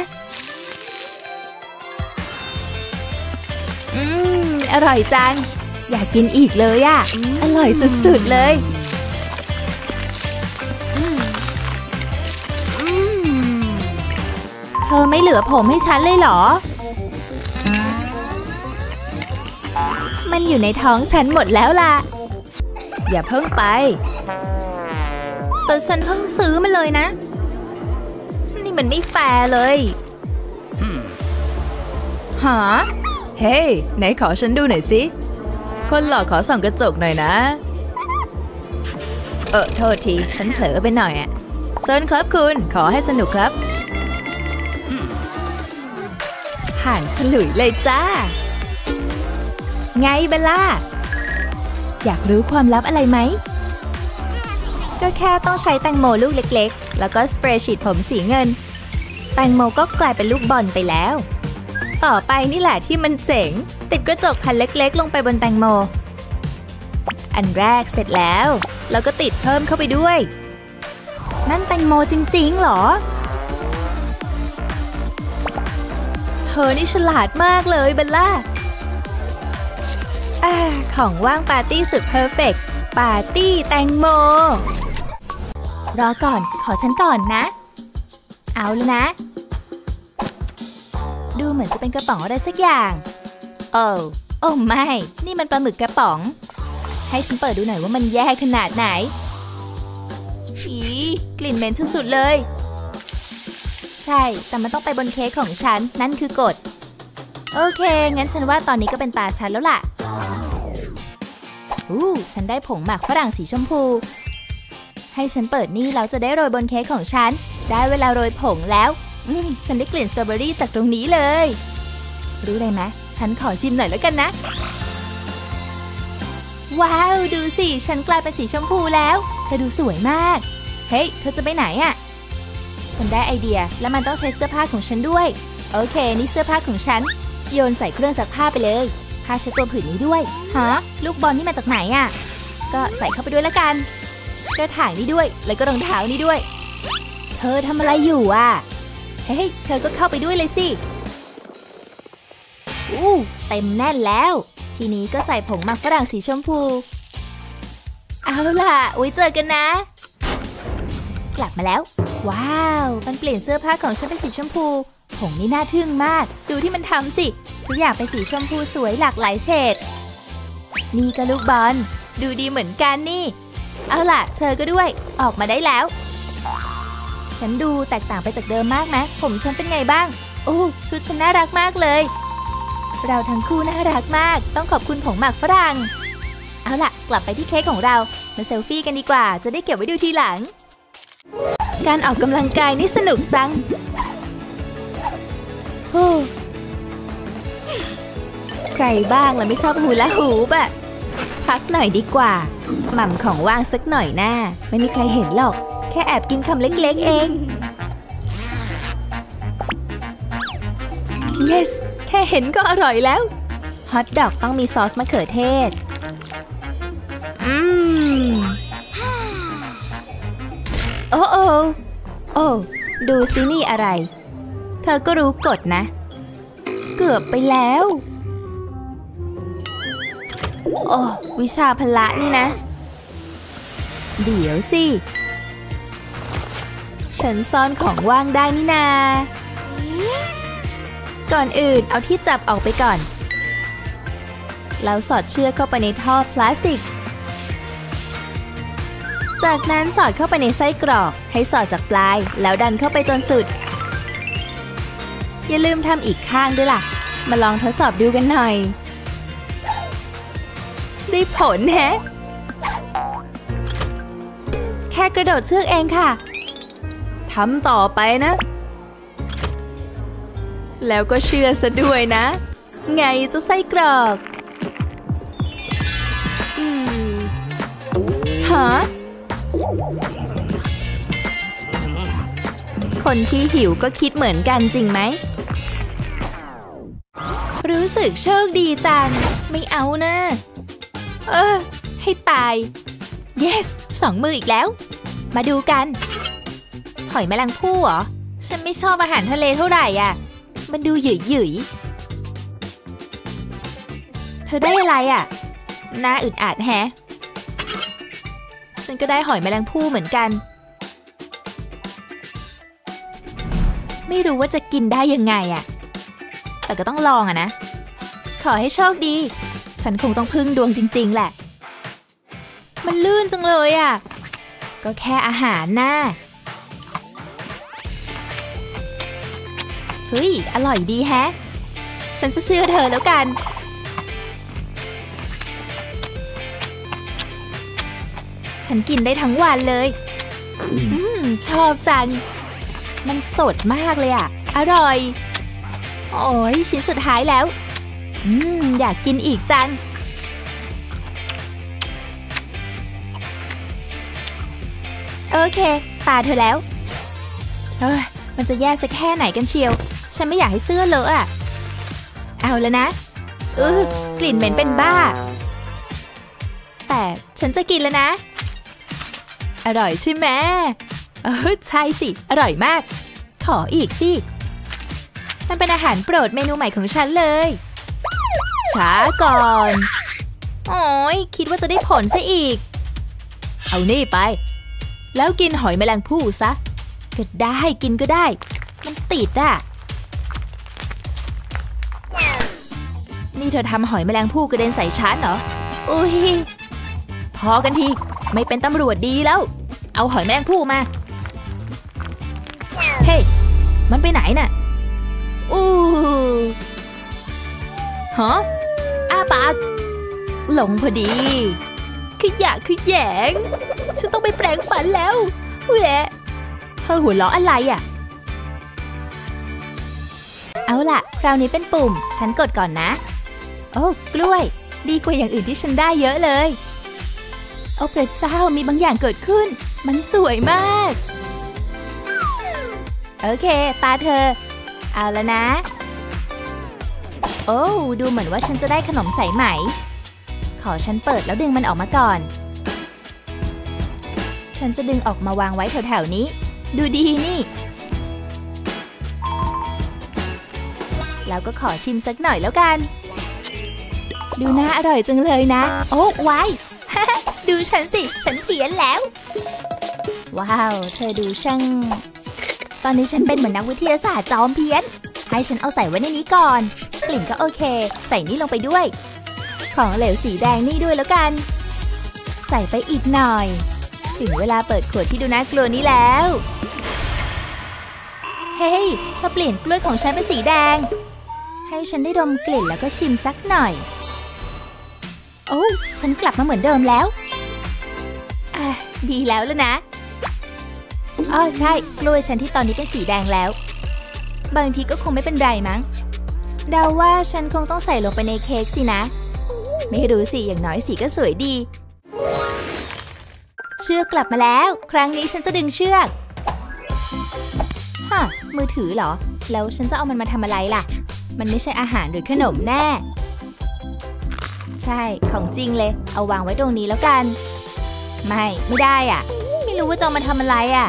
อร่อยจังอยากกินอีกเลยอะอร่อยสุดๆเลยเธอไม่เหลือผมให้ฉันเลยเหรอมันอยู่ในท้องฉันหมดแล้วล่ะอย่าเพิ่งไปแต่ฉันเพิ่งซื้อมาเลยนะนี่มันไม่แฟร์เลยหาเฮ้ยไหนขอฉันดูหน่อยสิคนหล่อขอส่องกระจกหน่อยนะโทษทีฉันเผลอไปหน่อยอะเชิญครับคุณขอให้สนุกครับผ่านฉลุยเลยจ้าไงเบลล่าอยากรู้ความลับอะไรไหมก็แค่ต้องใช้แตงโมลูกเล็กๆแล้วก็สเปรย์ฉีดผมสีเงินแตงโมก็กลายเป็นลูกบอลไปแล้วต่อไปนี่แหละที่มันเจ๋งติดกระจกแผ่นเล็กๆลงไปบนแตงโมอันแรกเสร็จแล้วแล้วก็ติดเพิ่มเข้าไปด้วยนั่นแตงโมจริงๆเหรอเธอนี่ฉลาดมากเลยเบลล่าของว่างปาร์ตี้สุดเพอร์เฟกต์ปาร์ตี้แตงโมรอก่อนขอฉันก่อนนะเอาเลยนะดูเหมือนจะเป็นกระป๋องอะไรสักอย่างโอ้ไม่นี่มันปลาหมึกกระป๋องให้ฉันเปิดดูหน่อยว่ามันแย่ขนาดไหนกลิ่นเหม็นสุดๆเลยใช่แต่มันต้องไปบนเค้กของฉันนั่นคือกฎโอเคงั้นฉันว่าตอนนี้ก็เป็นตาฉันแล้วล่ะฉันได้ผงหมักฝรั่งสีชมพูให้ฉันเปิดนี่แล้วจะได้โรยบนเค้กของฉันได้เวลาโรยผงแล้วฉันได้กลิ่นสตรอเบอรี่จากตรงนี้เลยรู้เลยไหมฉันขอชิมหน่อยแล้วกันนะว้าวดูสิฉันกลายเป็นสีชมพูแล้วเธอดูสวยมากเฮ้ยเธอจะไปไหนอะฉันได้ไอเดียแล้วมันต้องใช้เสื้อผ้าของฉันด้วยโอเคนี่เสื้อผ้าของฉันโยนใส่เครื่องซักผ้าไปเลยผ้าเช็ดตัวผืนนี้ด้วยฮะลูกบอลนี่มาจากไหนอะก็ใส่เข้าไปด้วยละกันกระถางนี่ด้วยแล้วก็รองเท้านี่ด้วยเธอทำอะไรอยู่อะเฮ้ยเธอก็เข้าไปด้วยเลยสิเต็มแน่นแล้วทีนี้ก็ใส่ผงหมักฝรั่งสีชมพูเอาล่ะไว้เจอกันนะกลับมาแล้วว้าวมันเปลี่ยนเสื้อผ้าของฉันเป็นสีชมพูผงนี่น่าทึ่งมากดูที่มันทำสิทุกอย่างเป็นสีชมพูสวยหลากหลายเฉดนี่ก็ลูกบอลดูดีเหมือนกันนี่เอาล่ะเธอก็ด้วยออกมาได้แล้วฉันดูแตกต่างไปจากเดิมมากนะผมฉันเป็นไงบ้างชุดฉันน่ารักมากเลยเราทั้งคู่น่ารักมากต้องขอบคุณผงหมักฝรั่งเอาล่ะกลับไปที่เค้กของเรามาเซลฟี่กันดีกว่าจะได้เก็บไว้ดูทีหลังการออกกำลังกายนี่สนุกจังใครบ้างล่ะไม่ชอบฮูลาฮูปอะพักหน่อยดีกว่าหม่ำของว่างสักหน่อยหน้าไม่มีใครเห็นหรอกแค่แอบกินคำเล็กๆเอง yes แค่เห็นก็อร่อยแล้วฮอทดอกต้องมีซอสมะเขือเทศโอ้ดูซินี่อะไรเธอก็รู้กฎนะเกือบไปแล้ววิชาพละนี่นะเดี๋ยวสิฉันซ่อนของว่างได้นี่นาก่อนอื่นเอาที่จับออกไปก่อนแล้วสอดเชือกเข้าไปในท่อพลาสติกจากนั้นสอดเข้าไปในไส้กรอกให้สอดจากปลายแล้วดันเข้าไปจนสุดอย่าลืมทำอีกข้างด้วยล่ะมาลองทดสอบดูกันหน่อยได้ผลแฮะแค่กระโดดเชือกเองค่ะทำต่อไปนะแล้วก็เชื่อซะด้วยนะไงเจ้าไส้กรอกฮะคนที่หิวก็คิดเหมือนกันจริงไหมรู้สึกโชคดีจังไม่เอานะให้ตาย yes 2 มืออีกแล้วมาดูกันหอยแมลงภู่เหรอฉันไม่ชอบอาหารทะเลเท่าไหร่อ่ะมันดูหยุ่ยๆเธอได้อะไรอ่ะน่าอึดอัดแฮะฉันก็ได้หอยแมลงภู่เหมือนกันไม่รู้ว่าจะกินได้ยังไงอ่ะแต่ก็ต้องลองอ่ะนะขอให้โชคดีฉันคงต้องพึ่งดวงจริงๆแหละมันลื่นจังเลยอ่ะก็แค่อาหารน่ะเฮ้ยอร่อยดีแฮะฉันจะเชื่อเธอแล้วกันฉันกินได้ทั้งวันเลยชอบจังมันสดมากเลยอ่ะอร่อยโอ้ยชิ้นสุดท้ายแล้วอยากกินอีกจังโอเคตาเธอแล้วมันจะแย่สักแค่ไหนกันเชียวฉันไม่อยากให้เสื้อเลอะอ่ะเอาแล้วนะกลิ่นเหม็นเป็นบ้าแต่ฉันจะกินแล้วนะอร่อยใช่ไหมใช่สิอร่อยมากขออีกสิมันเป็นอาหารโปรดเมนูใหม่ของฉันเลยช้าก่อนโอ้ยคิดว่าจะได้ผลซะอีกเอานี่ไปแล้วกินหอยแมลงภู่ซะก็ได้กินก็ได้มันติดอ่ะนี่เธอทำหอยแมลงภู่กระเด็นใส่ฉันเหรออุ้ยพอกันทีไม่เป็นตำรวจดีแล้วเอาหอยแมลงภู่มาเฮ้ยมันไปไหนน่ะฮะอ้าปากหลงพอดีขยะขยงฉันต้องไปแปรงฟันแล้วแหวะเธอหัวเราะอะไรอ่ะเอาล่ะคราวนี้เป็นปุ่มฉันกดก่อนนะโอ้กล้วยดีกว่าอย่างอื่นที่ฉันได้เยอะเลยโอ้พระเจ้ามีบางอย่างเกิดขึ้นมันสวยมากโอเคตาเธอเอาแล้วนะโอ้ดูเหมือนว่าฉันจะได้ขนมสายไหมขอฉันเปิดแล้วดึงมันออกมาก่อนฉันจะดึงออกมาวางไว้แถวๆนี้ดูดีนี่แล้วก็ขอชิมสักหน่อยแล้วกันดูน่าอร่อยจังเลยนะโอ้ไว้ ดูฉันสิฉันเพี้ยนแล้วว้าวเธอดูช่างตอนนี้ฉันเป็นเหมือนนักวิทยาศาสตร์จอมเพี้ยนให้ฉันเอาใส่ไว้ในนี้ก่อนกลิ่นก็โอเคใส่นี่ลงไปด้วยของเหลวสีแดงนี่ด้วยแล้วกันใส่ไปอีกหน่อยถึงเวลาเปิดขวดที่ดูน่ากลัวนี้แล้วเฮ้ยเธอเปลี่ยนกล้วยของฉันเป็นสีแดงให้ฉันได้ดมกลิ่นแล้วก็ชิมสักหน่อยโอ้ฉันกลับมาเหมือนเดิมแล้วดีแล้วล่ะนะอ๋อใช่กล้วยฉันที่ตอนนี้เป็นสีแดงแล้วบางทีก็คงไม่เป็นไรมั้งเดาว่าฉันคงต้องใส่ลงไปในเค้กสินะไม่รู้สิอย่างน้อยสีก็สวยดีเชือกกลับมาแล้วครั้งนี้ฉันจะดึงเชือกมือถือเหรอแล้วฉันจะเอามันมาทำอะไรล่ะมันไม่ใช่อาหารหรือขนมแน่ใช่ของจริงเลยเอาวางไว้ตรงนี้แล้วกันไม่ได้อ่ะไม่รู้ว่าจะเอามาทำอะไรอ่ะ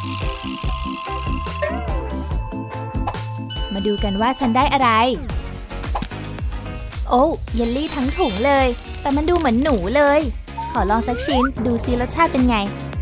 มาดูกันว่าฉันได้อะไรโอ้เยลลี่ทั้งถุงเลยแต่มันดูเหมือนหนูเลยขอลองสักชิ้นดูซิรสชาติเป็นไง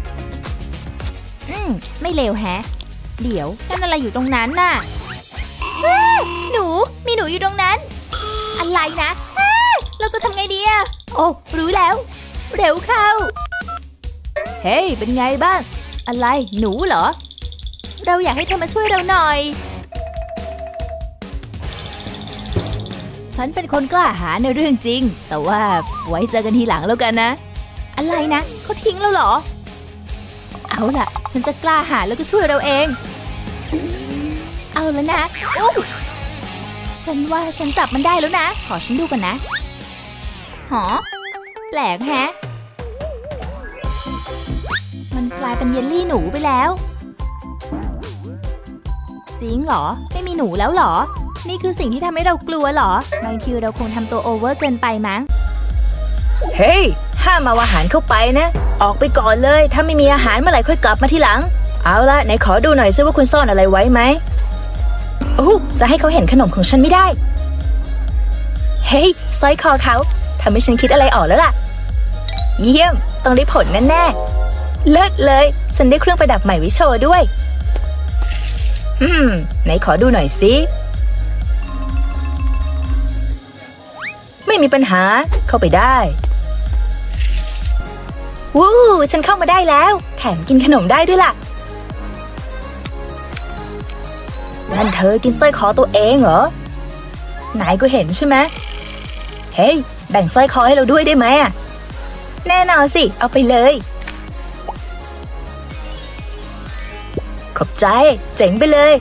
ไม่เลวแฮะเดี๋ยวนั่นอะไรอยู่ตรงนั้นน่ะหนูมีหนูอยู่ตรงนั้นอะไรนะเราจะทำไงดีอะโอ้รู้แล้วเร็วเข้าเฮ้ยเป็นไงบ้างอะไรหนูเหรอเราอยากให้เธอมาช่วยเราหน่อยฉันเป็นคนกล้าหาญในเรื่องจริงแต่ว่าไว้เจอกันทีหลังแล้วกันนะอะไรนะเขาทิ้งเราเหรอเอาล่ะฉันจะกล้าหาญแล้วก็ช่วยเราเองเอาแล้วนะฉันว่าฉันจับมันได้แล้วนะขอฉันดูก่อนนะหอแปลกแฮะมันกลายเป็นเยลลี่หนูไปแล้วจริงเหรอไม่มีหนูแล้วเหรอนี่คือสิ่งที่ทำให้เรากลัวเหรอบางทีเราคงทำตัวโอเวอร์เกินไปมั้งเฮ้ยห้ามเอาอาหารเข้าไปนะออกไปก่อนเลยถ้าไม่มีอาหารเมื่อไหร่ค่อยกลับมาทีหลังเอาละไหนขอดูหน่อยซิว่าคุณซ่อนอะไรไว้ไหมจะให้เขาเห็นขนมของฉันไม่ได้เฮ้ยสร้อยคอเขาทำให้ฉันคิดอะไรออกแล้วล่ะเยี่ยมต้องได้ผลแน่ๆเลิศเลยฉันได้เครื่องประดับใหม่ไว้โชว์ด้วยไหนขอดูหน่อยสิไม่มีปัญหาเข้าไปได้วู้ฉันเข้ามาได้แล้วแถมกินขนมได้ด้วยล่ะนั่นเธอกินสร้อยคอตัวเองเหรอนายก็เห็นใช่ไหมเฮ้ยแบ่งสร้อยคอให้เราด้วยได้ไหมแน่นอนสิเอาไปเลยขอบใจเจ๋งไปเลย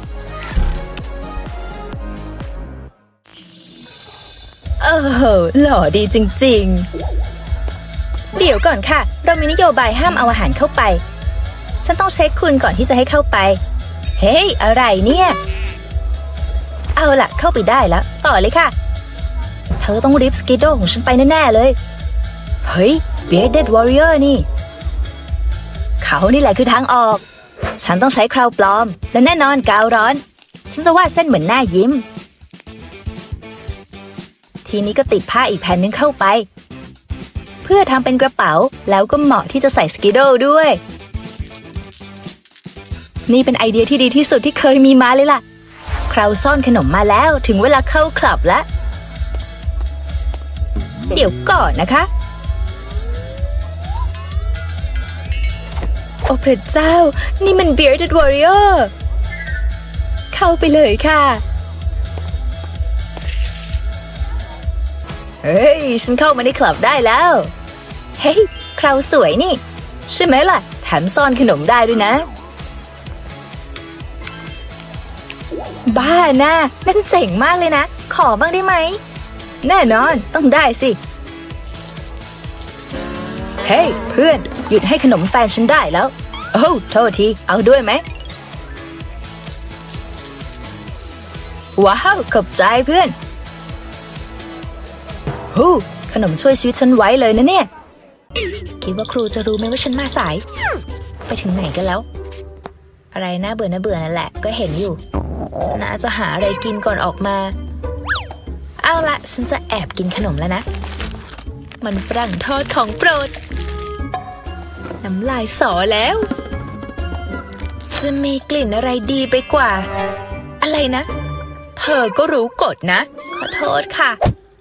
หล่อดีจริงๆเดี๋ยวก่อนค่ะเรามีนโยบายห้ามเอาอาหารเข้าไปฉันต้องเช็คคุณก่อนที่จะให้เข้าไปเฮ้ยอะไรเนี่ยเอาล่ะเข้าไปได้แล้วต่อเลยค่ะเธอต้องริบสกิดโดของฉันไปแน่ๆเลยเฮ้ย Bearded Warrior นี่เขานี่แหละคือทางออกฉันต้องใช้คราวปลอมและแน่นอนกาวร้อนฉันจะวาดเส้นเหมือนหน้ายิ้มทีนี้ก็ติดผ้าอีกแผ่นนึงเข้าไปเพื่อทำเป็นกระเป๋าแล้วก็เหมาะที่จะใส่สกิดโดด้วยนี่เป็นไอเดียที่ดีที่สุดที่เคยมีมาเลยล่ะคราวซ่อนขนมมาแล้วถึงเวลาเข้าคลับแล้วเดี๋ยวก่อนนะคะโอ้พระเจ้านี่มัน Bearded Warrior เข้าไปเลยค่ะเฮ้ยฉันเข้ามาในคลับได้แล้วเฮ้ยคราวสวยนี่ใช่ไหมล่ะแถมซ่อนขนมได้ด้วยนะบ้านะนั่นเจ๋งมากเลยนะขอบ้างได้ไหมแน่นอนต้องได้สิเฮ้ยเพื่อนหยุดให้ขนมแฟนฉันได้แล้วโทษทีเอาด้วยไหมว้าวขอบใจเพื่อนขนมช่วยชีวิตฉันไว้เลยนะเนี่ยคิดว่าครูจะรู้ไหมว่าฉันมาสายไปถึงไหนกันแล้วอะไรน่าเบื่อนั่นแหละก็เห็นอยู่น่าจะหาอะไรกินก่อนออกมาเอาละฉันจะแอบกินขนมแล้วนะมันฝรั่งทอดของโปรดน้ำลายสอแล้วจะมีกลิ่นอะไรดีไปกว่าอะไรนะเธอก็รู้กฎนะขอโทษค่ะ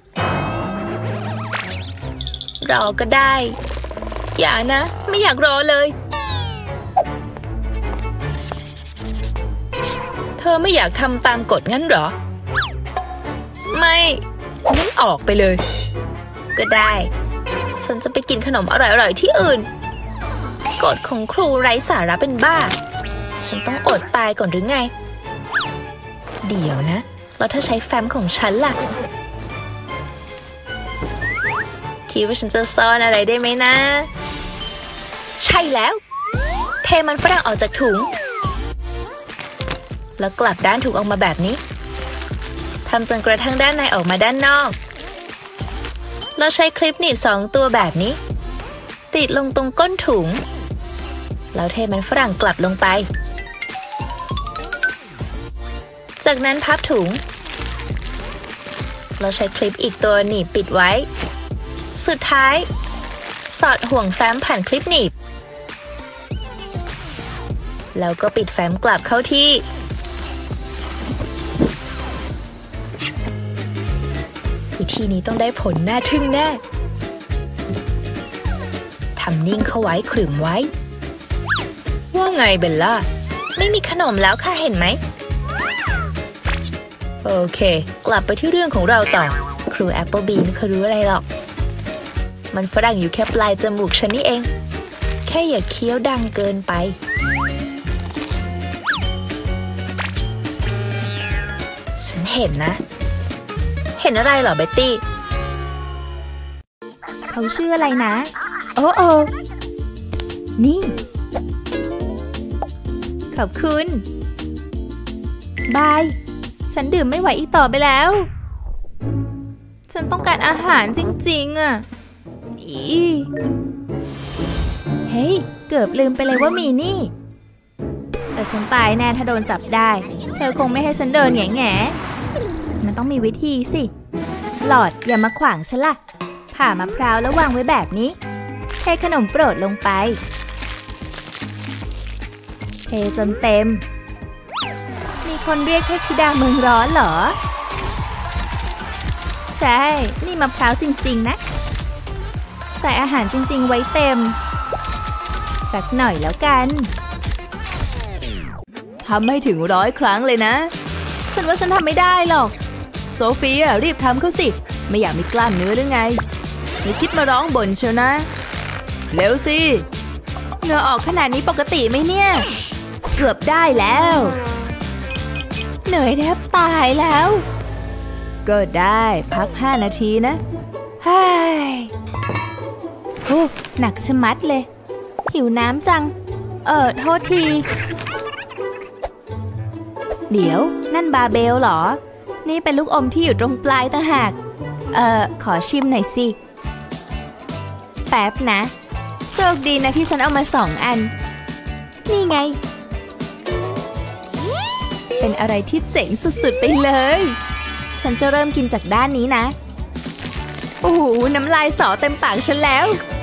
รอก็ได้อย่านะไม่อยากรอเลยเธอไม่อยากทำตามกฎงั้นเหรอไม่งั้นออกไปเลยก็ได้ฉันจะไปกินขนมอร่อยๆที่อื่นกฎของครูไร้สาระเป็นบ้าฉันต้องอดตายก่อนหรือไงเดี๋ยวนะแล้วถ้าใช้แฟ้มของฉันล่ะคิดว่าฉันจะซ่อนอะไรได้ไหมนะใช่แล้วเทมันฝรั่งออกจากถุงแล้วกลับด้านถุงออกมาแบบนี้ทำจนกระทั่งด้านในออกมาด้านนอกเราใช้คลิปหนีบ2 ตัวแบบนี้ติดลงตรงก้นถุงแล้วเทมันฝรั่งกลับลงไปจากนั้นพับถุงเราใช้คลิปอีกตัวหนีบปิดไว้สุดท้ายสอดห่วงแฟ้มผ่านคลิปหนีบแล้วก็ปิดแฟ้มกลับเข้าที่วิธีนี้ต้องได้ผลน่าทึ่งแน่ทำนิ่งเข้าไว้ขรึมไว้ว่าไงเบลล่าไม่มีขนมแล้วค่ะเห็นไหมโอเคกลับไปที่เรื่องของเราต่อครูแอปเปิลบีไม่เคยรู้อะไรหรอกมันฝรั่งอยู่แค่ปลายจมูกฉันนี่เองแค่อย่าเคี้ยวดังเกินไปฉันเห็นนะเห็นอะไรเหรอเบ็ตตี้เขาชื่ออะไรนะโอ้นี่ขอบคุณบายฉันดื่มไม่ไหวอีกต่อไปแล้วฉันต้องการอาหารจริงๆอ่ะเฮ้ยเกือบลืมไปเลยว่ามีนี่แต่ฉันตายแน่ถ้าโดนจับได้เธอคงไม่ให้ฉันเดินแง่ๆมันต้องมีวิธีสิหลอดอย่ามาขวางฉันล่ะผ่ามะพร้าวแล้ววางไว้แบบนี้เทขนมโปรดลงไปเทจนเต็มมีคนเรียกเทพธิดาเมืองร้อนเหรอใช่นี่มะพร้าวจริงๆนะใส่อาหารจริงๆไว้เต็มสักหน่อยแล้วกันทำให้ถึง100 ครั้งเลยนะฉันว่าฉันทำไม่ได้หรอกโซเฟียรีบทำเขาสิไม่อยากมีกล้ามเนื้อหรือไงไม่คิดมาร้องบ่นเชียวนะเร็วสิเหงื่อออกขนาดนี้ปกติไหมเนี่ยเกือบได้แล้วเหนื่อยแทบตายแล้วก็ได้พัก5 นาทีนะฮ่ายโอ้หนักชะมัดเลยหิวน้ำจังโทษทีเดี๋ยวนั่นบาเบลเหรอนี่เป็นลูกอมที่อยู่ตรงปลายต่างหากขอชิมหน่อยสิแป๊บนะโชคดีนะที่ฉันเอามา2 อันนี่ไงเป็นอะไรที่เจ๋งสุดๆไปเลยฉันจะเริ่มกินจากด้านนี้นะโอ้โหน้ำลายสอเต็มปากฉันแล้ว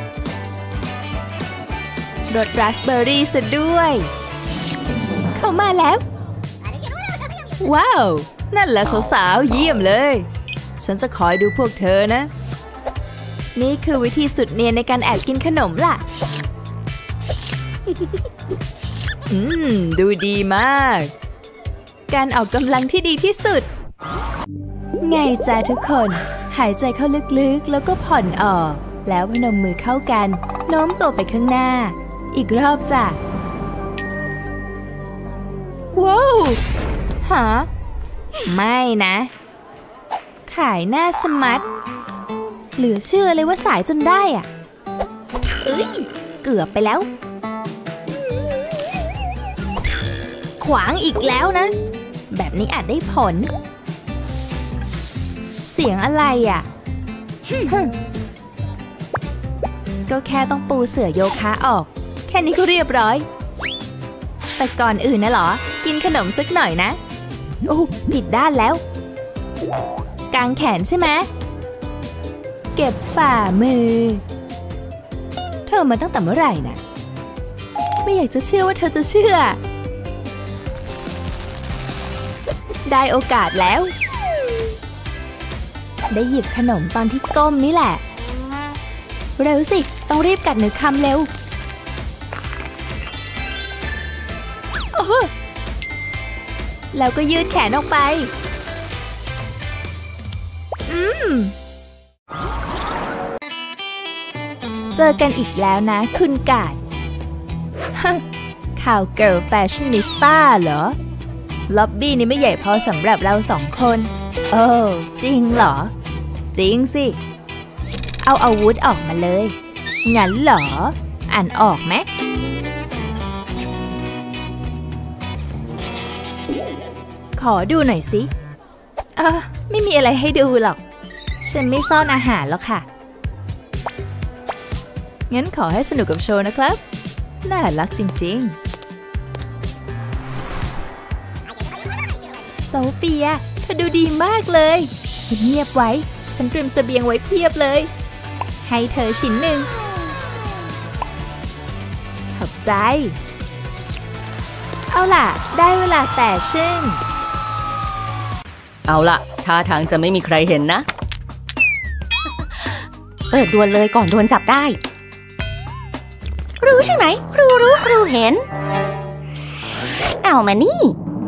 รสราสเบอร์รี่ซะด้วยเข้ามาแล้วว้าวนั่นแหละสาวๆเยี่ยมเลยฉันจะคอยดูพวกเธอนะนี่คือวิธีสุดเนียนในการแอบกินขนมล่ะดูดีมากการออกกำลังที่ดีที่สุดไงจ้าทุกคนหายใจเข้าลึกๆแล้วก็ผ่อนออกแล้วพนมมือเข้ากันโน้มตัวไปข้างหน้าอีกรอบจ้ะว้าวหาไม่นะขายหน้าสมัดเหลือเชื่อเลยว่าสายจนได้อ่ะเกือบไปแล้วขวางอีกแล้วนะแบบนี้อาจได้ผลเสียงอะไรอ่ะ ก็แค่ต้องปูเสื่อโยคะออกแค่นี้ก็เรียบร้อยแต่ก่อนอื่นนะเหรอกินขนมสักหน่อยนะโอ้ผิดด้านแล้วกางแขนใช่ไหมเก็บฝ่ามือเธอมาตั้งแต่เมื่อไหร่นะไม่อยากจะเชื่อว่าเธอจะเชื่อได้โอกาสแล้วได้หยิบขนมตอนที่ก้มนี่แหละเร็วสิต้องรีบกัด1 คำเร็วแล้วก็ยืดแขนออกไปเจอกันอีกแล้วนะคุณกาดข่าวเกิร์ลแฟชั่นนิสต้าเหรอล็อบบี้นี่ไม่ใหญ่พอสำหรับเรา2 คนจริงเหรอจริงสิเอาอาวุธออกมาเลยงั้นเหรออ่านออกไหมขอดูหน่อยสิไม่มีอะไรให้ดูหรอกฉันไม่ซ่อนอาหารหรอกค่ะงั้นขอให้สนุกกับโชว์นะครับน่ารักจริงๆโซเฟียเธอดูดีมากเลยเงียบไว้ฉันเตรียมเสบียงไว้เพียบเลยให้เธอชิ้นหนึ่งขอบใจเอาล่ะได้เวลาแฟชั่นเอาล่ะท่าทางจะไม่มีใครเห็นนะเปิดดวนเลยก่อนโดนจับได้รู้ใช่ไหมครูรู้ครูเห็นเอามานี่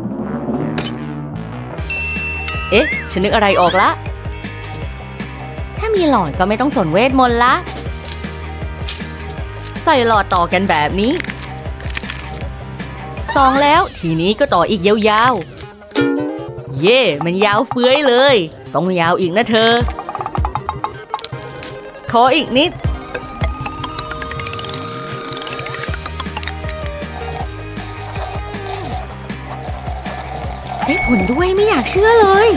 เอ๊ะฉันนึกอะไรออกละถ้ามีหลอดก็ไม่ต้องสนเวทมนต์ละใส่หลอดต่อกันแบบนี้2แล้วทีนี้ก็ต่ออีกยาวๆเย่มันยาวเฟื้อยเลยต้องยาวอีกนะเธอขออีกนิดได้ผลด้วยไม่อยากเชื่อเลย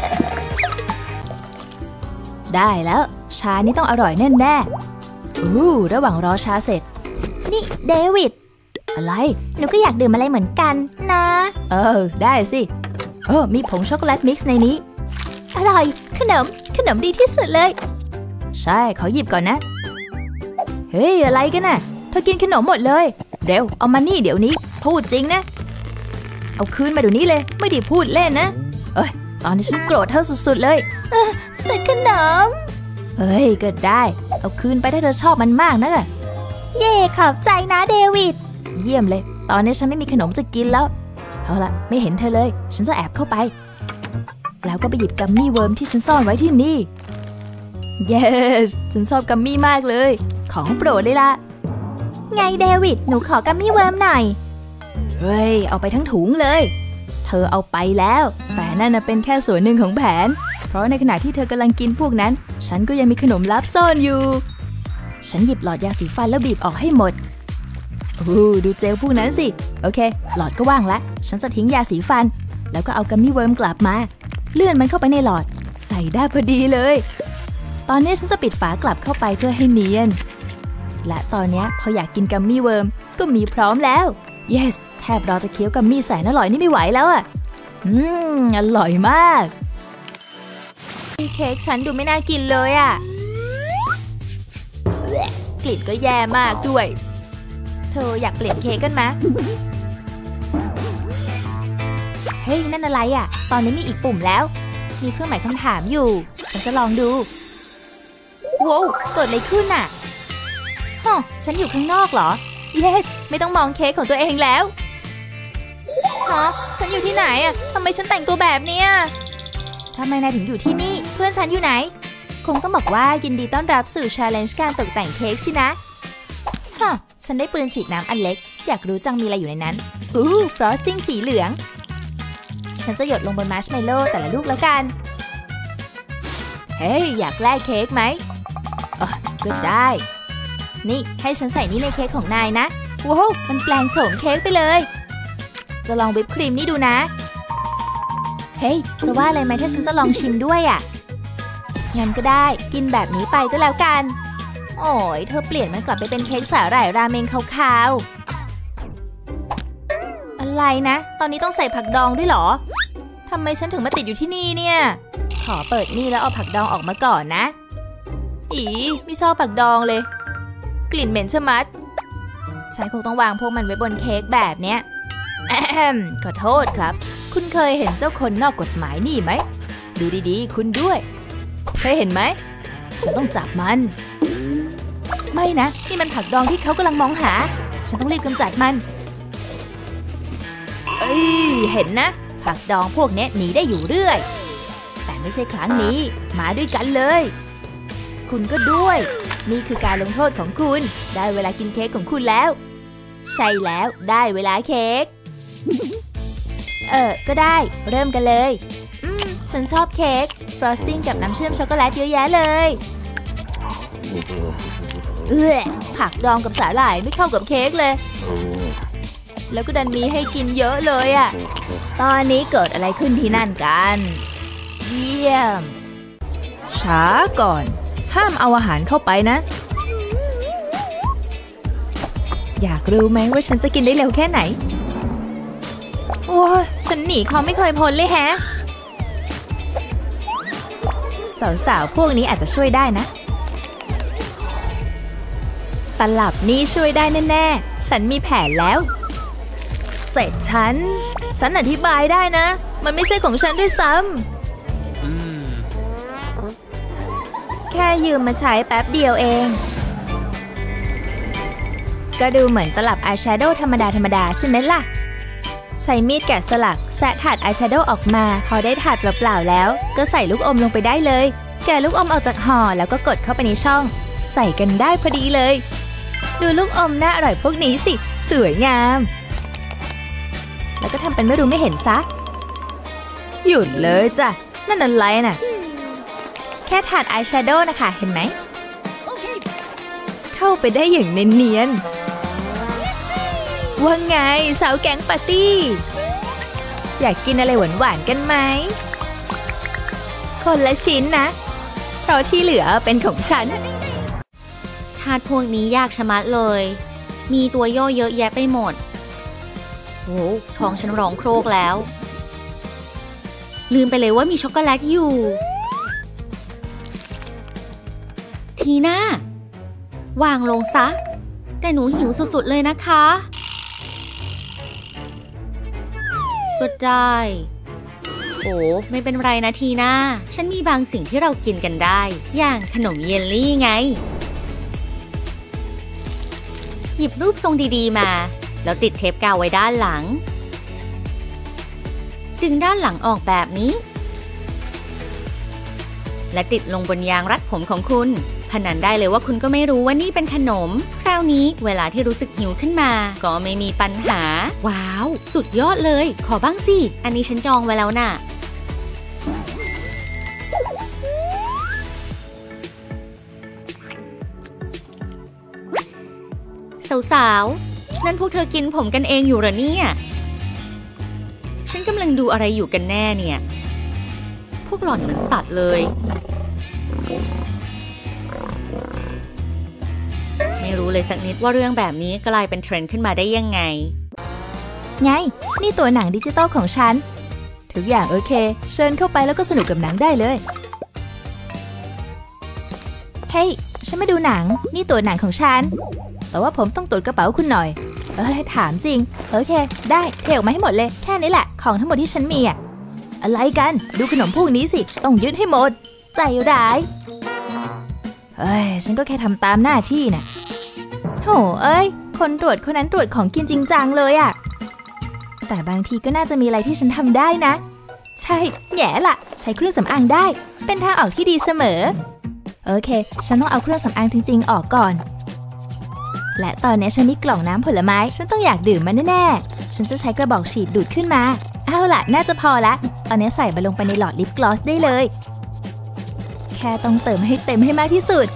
ได้แล้วชานี่ต้องอร่อยแน่ๆระหว่างรอชาเสร็จนี่เดวิดอะไรหนูก็อยากดื่มอะไรเหมือนกันนะได้สิมีผงช็อกโกแลตมิกซ์ในนี้อร่อยขนมดีที่สุดเลยใช่ขอหยิบก่อนนะเฮ้ยอะไรกันน่ะเธอกินขนมหมดเลยเร็วเอามานี่เดี๋ยวนี้พูดจริงนะเอาคืนมาเดี๋ยวนี้เลยไม่ได้พูดเล่นนะตอนนี้ฉันโกรธเธอสุดๆเลยแต่ขนมก็ได้เอาคืนไปถ้าเธอชอบมันมากนะเย่ขอบใจนะเดวิดเยี่ยมเลยตอนนี้ฉันไม่มีขนมจะกินแล้วเอาละไม่เห็นเธอเลยฉันจะแอบเข้าไปแล้วก็ไปหยิบกัมมี่เวิร์มที่ฉันซ่อนไว้ที่นี่ yes ฉันชอบกัมมี่มากเลยของโปรดเลยล่ะไงเดวิดหนูขอกัมมี่เวิร์มหน่อยเอาไปทั้งถุงเลยเธอเอาไปแล้วแต่นั่นเป็นแค่ส่วนหนึ่งของแผนเพราะในขณะที่เธอกำลังกินพวกนั้นฉันก็ยังมีขนมลับซ่อนอยู่ฉันหยิบหลอดยาสีฟันแล้วบีบออกให้หมดดูเจลพวกนั้นสิโอเคหลอดก็ว่างแล้วฉันจะทิ้งยาสีฟันแล้วก็เอากัมมี่เวิร์มกลับมาเลื่อนมันเข้าไปในหลอดใส่ได้พอดีเลยตอนนี้ฉันจะปิดฝากลับเข้าไปเพื่อให้เนียนและตอนนี้พออยากกินกัมมี่เวิร์มก็มีพร้อมแล้ว yes แทบรอจะเคี้ยวกัมมี่แสนอร่อยนี่ไม่ไหวแล้วอร่อยมากเค้กฉันดูไม่น่ากินเลยกลิ่นก็แย่มากด้วยเธออยากเปลี่ยนเค้กกันไหมเฮ้ยนั่นอะไรตอนนี้มีอีกปุ่มแล้วมีเครื่องหมายคำถามอยู่ฉันจะลองดูว้าวเกิดอะไรขึ้นฉันอยู่ข้างนอกเหรอ yes ไม่ต้องมองเค้กของตัวเองแล้วฉันอยู่ที่ไหนทำไมฉันแต่งตัวแบบนี้ทำไมนายถึงอยู่ที่นี่เพื่อนฉันอยู่ไหนคงต้องบอกว่ายินดีต้อนรับสู่ challenge การตกแต่งเค้กสินะฉันได้ปืนฉีดน้ำอันเล็กอยากรู้จังมีอะไรอยู่ในนั้นฟรอสติ้งสีเหลืองฉันจะหยดลงบนมาร์ชเมลโล่แต่ละลูกแล้วกันเฮ้ยอยากแลกเค้กไหมก็ได้นี่ให้ฉันใส่นี่ในเค้กของนายนะว้าวมันแปลงโฉมเค้กไปเลยจะลองวิปครีมนี่ดูนะเฮ้ยจะว่าอะไรไหมถ้าฉันจะลองชิมด้วยงั้นก็ได้กินแบบนี้ไปก็แล้วกันโอ้ยเธอเปลี่ยนมันกลับไปเป็นเค้กสาหร่ายราเมงขาวๆอะไรนะตอนนี้ต้องใส่ผักดองด้วยเหรอทำไมฉันถึงมาติดอยู่ที่นี่เนี่ยขอเปิดนี่แล้วเอาผักดองออกมาก่อนนะไม่ชอบผักดองเลยกลิ่นเหม็นชะมัดฉันคงต้องวางพวกมันไว้บนเค้กแบบเนี้ยขอโทษครับคุณเคยเห็นเจ้าคนนอกกฎหมายนี่ไหมดูดีๆคุณด้วยเคยเห็นไหมฉันต้องจับมันไม่นะนี่มันผักดองที่เขากำลังมองหาฉันต้องรีบกำจัดมันเห็นนะผักดองพวกนี้หนีได้อยู่เรื่อยแต่ไม่ใช่ครั้งนี้มาด้วยกันเลยคุณก็ด้วยนี่คือการลงโทษของคุณได้เวลากินเค้กของคุณแล้วใช่แล้วได้เวลาเค้กก็ได้เริ่มกันเลยฉันชอบเค้กฟรอสติ้งกับน้ำเชื่อมช็อกโกแลตเยอะแยะเลยผักดองกับสาหร่ายไม่เข้ากับเค้กเลยแล้วก็ดันมีให้กินเยอะเลยตอนนี้เกิดอะไรขึ้นที่นั่นกันเยี่ยมช้าก่อนห้ามเอาอาหารเข้าไปนะอยากรู้ไหมว่าฉันจะกินได้เร็วแค่ไหนโอ้ฉันหนีเขาไม่เคยพ้นเลยแฮะสาวๆพวกนี้อาจจะช่วยได้นะตลับนี้ช่วยได้แน่ๆฉันมีแผนแล้วเสร็จฉันอธิบายได้นะมันไม่ใช่ของฉันด้วยซ้ำแค่ยืมมาใช้แป๊บเดียวเองก็ดูเหมือนตลับอายแชโดว์ธรรมดาใช่ไหมล่ะใช้มีดแกะสลักแซะถาดอายแชโดว์ออกมาพอได้ถาดเปล่าๆแล้วก็ใส่ลูกอมลงไปได้เลยแกะลูกอมออกจากห่อแล้วก็กดเข้าไปในช่องใส่กันได้พอดีเลยดูลูกอมน่าอร่อยพวกนี้สิสวยงามแล้วก็ทำเป็นไม่รู้ไม่เห็นซะหยุดเลยจ้ะนั่นอะไรน่ะแค่ถาดอายแชโดว์นะคะเห็นไหมเข้าไปได้อย่างเนียนๆว่าไงสาวแก๊งปาร์ตี้อยากกินอะไรหวานๆกันไหมคนละชิ้นนะเพราะที่เหลือเป็นของฉันทาสพวกนี้ยากชะมัดเลยมีตัวย่อเยอะแยะไปหมดโอ้ท้องฉันร้องโครกแล้วลืมไปเลยว่ามีช็อกโกแลตอยู่ทีน่าวางลงซะแต่หนูหิวสุดๆเลยนะคะก็ได้โอ้ไม่เป็นไรนะทีน่าฉันมีบางสิ่งที่เรากินกันได้อย่างขนมเยลลี่ไงหยิบรูปทรงดีๆมาแล้วติดเทปกาวไว้ด้านหลังดึงด้านหลังออกแบบนี้และติดลงบนยางรัดผมของคุณพนันได้เลยว่าคุณก็ไม่รู้ว่านี่เป็นขนมคราวนี้เวลาที่รู้สึกหิวขึ้นมาก็ไม่มีปัญหาว้าวสุดยอดเลยขอบ้างสิอันนี้ฉันจองไว้แล้วน่ะสาวๆนั่นพวกเธอกินผมกันเองอยู่เหรอเนี่ยฉันกำลังดูอะไรอยู่กันแน่เนี่ยพวกหล่อนเหมือนสัตว์เลยไม่รู้เลยสักนิดว่าเรื่องแบบนี้กลายเป็นเทรนด์ขึ้นมาได้ยังไงไงนี่ตัวหนังดิจิตอลของฉันทุกอย่างโอเคเชิญเข้าไปแล้วก็สนุกกับหนังได้เลยเฮ้ยฉันมาดูหนังนี่ตัวหนังของฉันแต่ว่าผมต้องตรวจกระเป๋าคุณหน่อยถามจริงโอเคได้เทออกมาให้หมดเลยแค่นี้แหละของทั้งหมดที่ฉันมีอะอะไรกันดูขนมพวกนี้สิต้องยึดให้หมดใจร้ายฉันก็แค่ทำตามหน้าที่น่ะโธ่คนตรวจคนนั้นตรวจของกินจริงจังเลยอะแต่บางทีก็น่าจะมีอะไรที่ฉันทำได้นะใช่แง่ละใช้เครื่องสำอางได้เป็นทางออกที่ดีเสมอโอเคฉันต้องเอาเครื่องสำอางจริงๆออกก่อนและตอนนี้ฉันมีกล่องน้ำผลไม้ฉันต้องอยากดื่มมันแน่ๆฉันจะใช้กระบอกฉีดดูดขึ้นมาเอาล่ะน่าจะพอละตอนนี้ใส่มันลงไปในหลอดลิปกลอสได้เลยแค่ต้องเติมให้เต็มให้มากที่สุด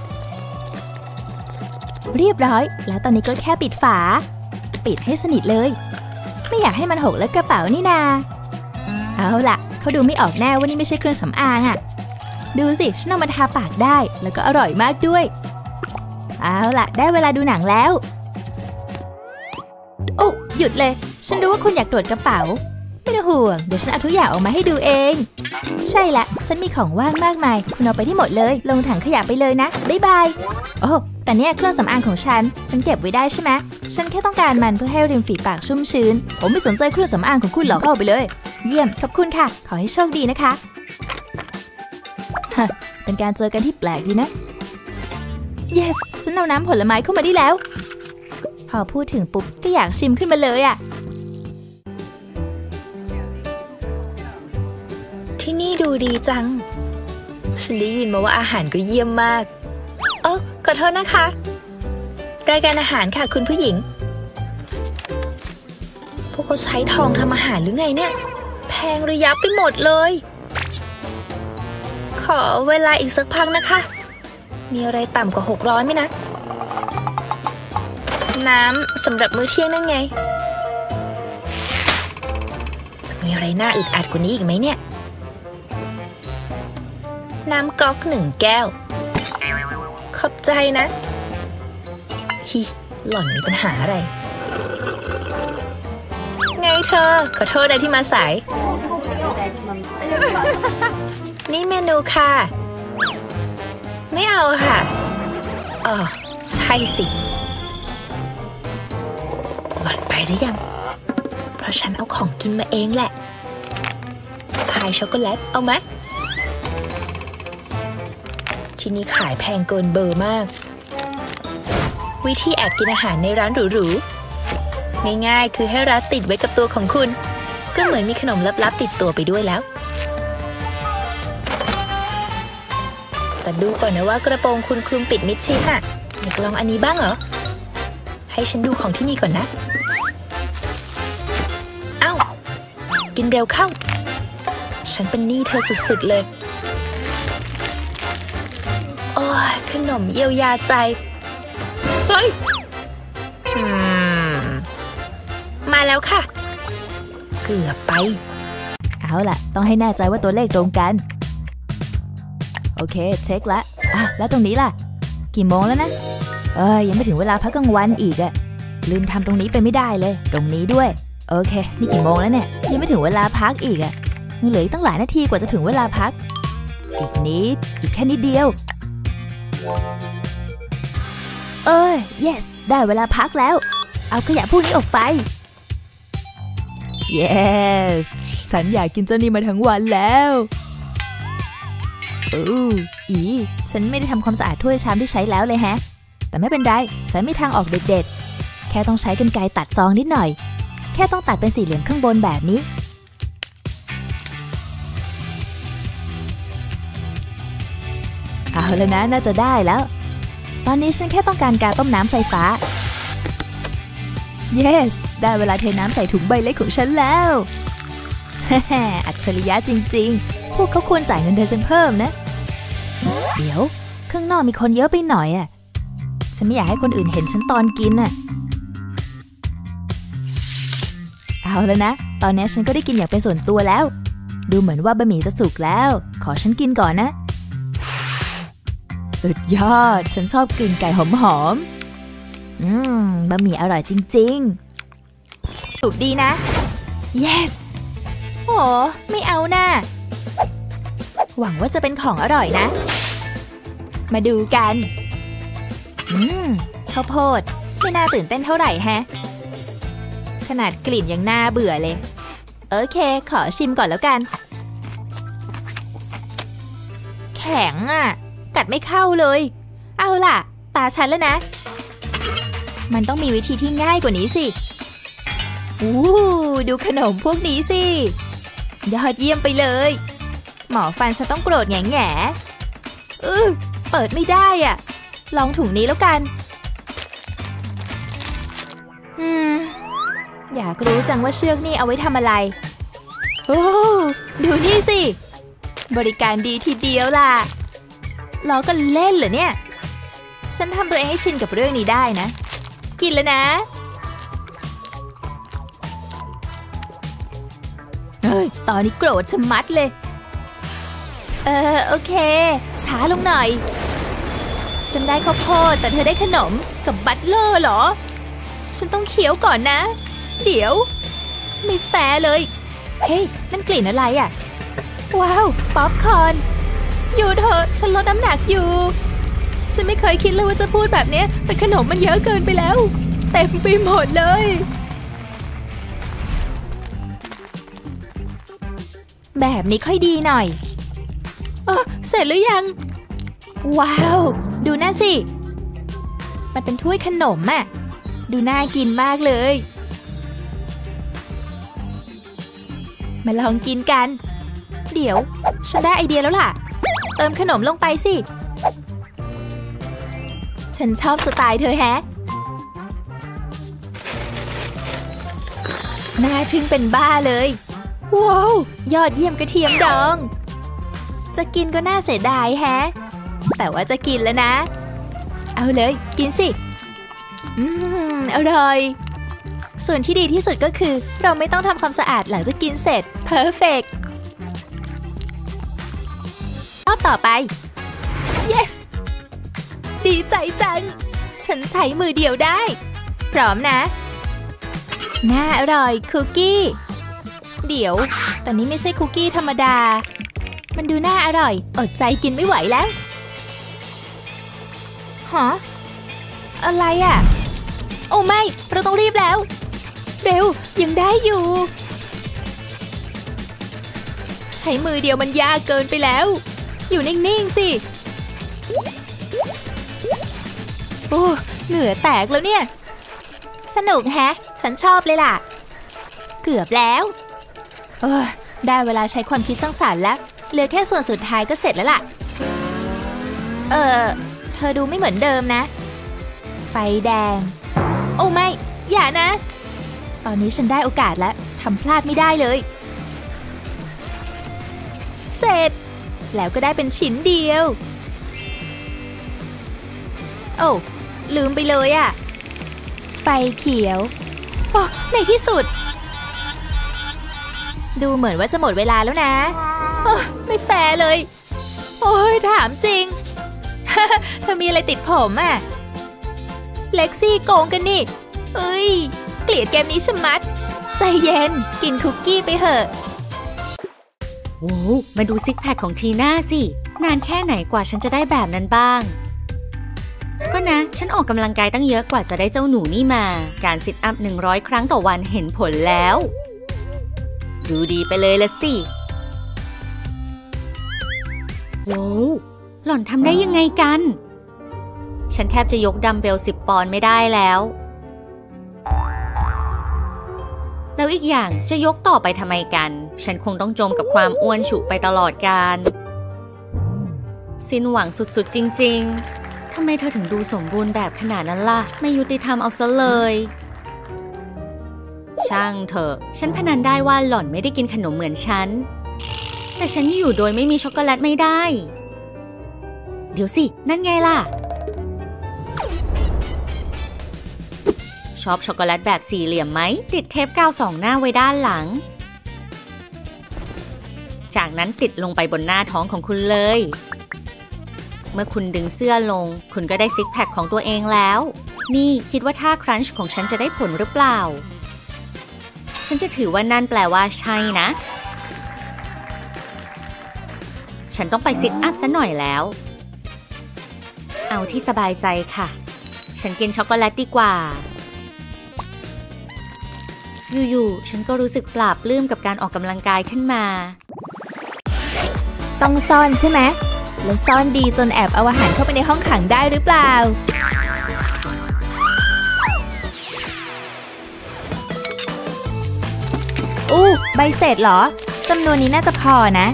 เรียบร้อยแล้วตอนนี้ก็แค่ปิดฝาปิดให้สนิทเลยไม่อยากให้มันหกและกระเป๋านี่นาเอาล่ะเขาดูไม่ออกแน่ว่านี่ไม่ใช่เครื่องสำอางอะดูสิฉันเอามาทาปากได้แล้วก็อร่อยมากด้วยเอาล่ะได้เวลาดูหนังแล้วโอ้หยุดเลยฉันรู้ว่าคุณอยากตรวจกระเป๋าไม่ต้องห่วงเดี๋ยวฉันเอาทุกอย่างออกมาให้ดูเองใช่ละฉันมีของว่างมากมายคุณเอาไปที่หมดเลยลงถังขยะไปเลยนะบ๊ายบายโอ้แต่เนี่ยเครื่องสำอางของฉันเก็บไว้ได้ใช่ไหมฉันแค่ต้องการมันเพื่อให้ริมฝีปากชุ่มชื้นผมไม่สนใจเครื่องสำอางของคุณหรอกเอาไปเลยเยี่ยมขอบคุณค่ะขอให้โชคดีนะคะฮะเป็นการเจอกันที่แปลกดีนะ yes ฉันเอาน้ำผลไม้เข้ามาได้แล้วพอพูดถึงปุ๊บก็อยากชิมขึ้นมาเลยอะที่นี่ดูดีจังฉันได้ยินมาว่าอาหารก็เยี่ยมมากโอ้ขอโทษนะคะรายการอาหารค่ะคุณผู้หญิงพวกเขาใช้ทองทำอาหารหรือไงเนี่ยแพงระยับไปหมดเลยขอเวลาอีกสักพักนะคะมีอะไรต่ำกว่า600ไหมนะน้ำสำหรับมื้อเที่ยงนั่นไงจะมีอะไรน่าอึดอัดกว่านี้อีกไหมเนี่ยน้ำก๊อก1 แก้วขอบใจนะฮิหล่อนมีปัญหาอะไรไงเธอขอโทษนะที่มาสายนี่เมนูค่ะไม่เอาค่ะอ๋อใช่สิหล่อนไปหรือยังเพราะฉันเอาของกินมาเองแหละพายช็อกโกแลตเอาไหมที่นี่ขายแพงเกินเบอร์มากวิธีแอบกินอาหารในร้านหรูๆง่ายๆคือให้รัดติดไว้กับตัวของคุณก็เหมือนมีขนมลับๆติดตัวไปด้วยแล้วแต่ดูก่อนนะว่ากระโปรงคุณคลุมปิดมิดชิดน่ะอยากลองอันนี้บ้างเหรอให้ฉันดูของที่มีก่อนนะเอ้ากินเร็วเข้าฉันเป็นหนี้เธอสุดๆเลยโอ้ยขนมเยียวยาใจเฮ้ยมาแล้วค่ะเกือบไปเอาล่ะต้องให้แน่ใจว่าตัวเลขตรงกันโอเคเช็คละแล้วตรงนี้ล่ะกี่โมงแล้วนะยังไม่ถึงเวลาพักกลางวันอีกอะลืมทำตรงนี้ไปไม่ได้เลยตรงนี้ด้วยโอเคนี่กี่โมงแล้วเนี่ยยังไม่ถึงเวลาพักอีกอะเหลืออีกตั้งหลายนาทีกว่าจะถึงเวลาพักอีกนิดอีกแค่นิดเดียวyes ได้เวลาพักแล้วเอาขยะพวกนี้ออกไป yes ฉันอยากกินเจ้านี่มาทั้งวันแล้วฉันไม่ได้ทำความสะอาดถ้วยชามที่ใช้แล้วเลยแฮะแต่ไม่เป็นไรฉันมีทางออกเด็ดๆแค่ต้องใช้กรรไกรตัดซองนิดหน่อยแค่ต้องตัดเป็นสี่เหลี่ยมข้างบนแบบนี้เอาแล้วนะน่าจะได้แล้วตอนนี้ฉันแค่ต้องการกาต้มน้ำไฟฟ้า yes ได้เวลาเทน้ำใส่ถุงใบเล็กของฉันแล้วอัจฉริยะจริงๆพวกเขาควรจ่ายเงินเดือนฉันเพิ่มนะเดี๋ยวข้างนอกมีคนเยอะไปหน่อยอ่ะฉันไม่อยากให้คนอื่นเห็นฉันตอนกินอ่ะเอาแล้วนะตอนนี้ฉันก็ได้กินอย่างเป็นส่วนตัวแล้วดูเหมือนว่าบะหมี่จะสุกแล้วขอฉันกินก่อนนะสุดยอดฉันชอบกลิ่นไก่หอมๆบะหมี่อร่อยจริงๆสุกดีนะ yes โอ้ไม่เอาน่ะหวังว่าจะเป็นของอร่อยนะมาดูกันข้าวโพดไม่น่าตื่นเต้นเท่าไหร่แฮะขนาดกลิ่นยังน่าเบื่อเลยโอเคขอชิมก่อนแล้วกันแข็งอ่ะกัดไม่เข้าเลยเอาล่ะตาฉันแล้วนะมันต้องมีวิธีที่ง่ายกว่านี้สิดูขนมพวกนี้สิยอดเยี่ยมไปเลยหมอฟันฉันต้องโกรธแง่เปิดไม่ได้อ่ะลองถุงนี้แล้วกันอยากรู้จังว่าเชือกนี่เอาไว้ทำอะไรดูนี่สิบริการดีทีเดียวล่ะล้อกันเล่นเหรอเนี่ยฉันทำตัวเองให้ชินกับเรื่องนี้ได้นะกินแล้วนะตอนนี้โกรธชะมัดเลยโอเคช้าลงหน่อยฉันได้ข้าวโพดแต่เธอได้ขนมกับบัตเลอร์เหรอฉันต้องเคี้ยวก่อนนะเดี๋ยวไม่แฟร์เลยเฮ้ยนั่นกลิ่นอะไรอ่ะว้าวป๊อปคอร์นอยู่เถอะฉันลดน้ำหนักอยู่ฉันไม่เคยคิดเลยว่าจะพูดแบบนี้แต่ขนมมันเยอะเกินไปแล้วเต็มไปหมดเลยแบบนี้ค่อยดีหน่อยเสร็จหรือยังว้าวดูนั่นสิมันเป็นถ้วยขนมอ่ะดูน่ากินมากเลยมาลองกินกันเดี๋ยวฉันได้ไอเดียแล้วล่ะเติมขนมลงไปสิฉันชอบสไตล์เธอแฮะน่าทึ่งเป็นบ้าเลยว้าวยอดเยี่ยมกระเทียมดองจะกินก็น่าเสียดายแฮะแต่ว่าจะกินแล้วนะเอาเลยกินสิอร่อยส่วนที่ดีที่สุดก็คือเราไม่ต้องทำความสะอาดหลังจากกินเสร็จเพอร์เฟกต์รอบต่อไป yes ดีใจจังฉันใช้มือเดียวได้พร้อมนะน่าอร่อยคุกกี้เดี๋ยวแต่นี้ไม่ใช่คุกกี้ธรรมดามันดูน่าอร่อยอดใจกินไม่ไหวแล้วฮะอะไรอ่ะโอ้ไม่เราต้องรีบแล้วเบลยังได้อยู่ใช้มือเดียวมันยากเกินไปแล้วอยู่นิ่งๆสิโอ้เหงื่อแตกแล้วเนี่ยสนุกแฮะฉันชอบเลยล่ะเกือบแล้วได้เวลาใช้ความคิดสร้างสรรค์แล้วเหลือแค่ส่วนสุดท้ายก็เสร็จแล้วล่ะเธอดูไม่เหมือนเดิมนะไฟแดงโอ้ไม่อย่านะตอนนี้ฉันได้โอกาสแล้วทำพลาดไม่ได้เลยเสร็จแล้วก็ได้เป็นชิ้นเดียวโอ้ลืมไปเลยอ่ะไฟเขียวในที่สุดดูเหมือนว่าจะหมดเวลาแล้วนะไม่แฟร์เลยโอ้ยถามจริง เธอมีอะไรติดผมอ่ะเล็กซี่โกงกันนี่เอ้ยเกลียดเกมนี้ชะมัดใจเย็นกินคุกกี้ไปเถอะโว้วมาดูซิกแพคของทีน่าสินานแค่ไหนกว่าฉันจะได้แบบนั้นบ้างก็นะฉันออกกำลังกายตั้งเยอะกว่าจะได้เจ้าหนูนี่มาการซิทอัพ100 ครั้งต่อวันเห็นผลแล้วดูดีไปเลยละสิโว้วหล่อนทำได้ยังไงกันฉันแทบจะยกดัมเบล10 ปอนด์ไม่ได้แล้วอีกอย่างจะยกต่อไปทำไมกันฉันคงต้องจมกับความอ้วนฉุไปตลอดกาลสิ้นหวังสุดๆจริงๆทำไมเธอถึงดูสมบูรณ์แบบขนาดนั้นล่ะไม่ยุติธรรมเอาซะเลยช่างเถอะฉันพนันได้ว่าหล่อนไม่ได้กินขนมเหมือนฉันแต่ฉันอยู่โดยไม่มีช็อกโกแลตไม่ได้เดี๋ยวสินั่นไงล่ะชอบช็อกโกแลตแบบสี่เหลี่ยมไหมติดเทปกาว2 หน้าไว้ด้านหลังจากนั้นติดลงไปบนหน้าท้องของคุณเลยเมื่อคุณดึงเสื้อลงคุณก็ได้ซิกแพคของตัวเองแล้วนี่คิดว่าท่าครันช์ของฉันจะได้ผลหรือเปล่าฉันจะถือว่านั่นแปลว่าใช่นะฉันต้องไปซิทอัพซะหน่อยแล้วเอาที่สบายใจค่ะฉันกินช็อกโกแลตดีกว่าอยู่ๆฉันก็รู้สึกปลาบปลื้มกับการออกกำลังกายขึ้นมาต้องซ่อนใช่ไหมแล้วซ่อนดีจนแอบเอาอาหารเข้าไปในห้องขังได้หรือเปล่าใบเสร็จเหรอจำนวนนี้น่าจะพอนะ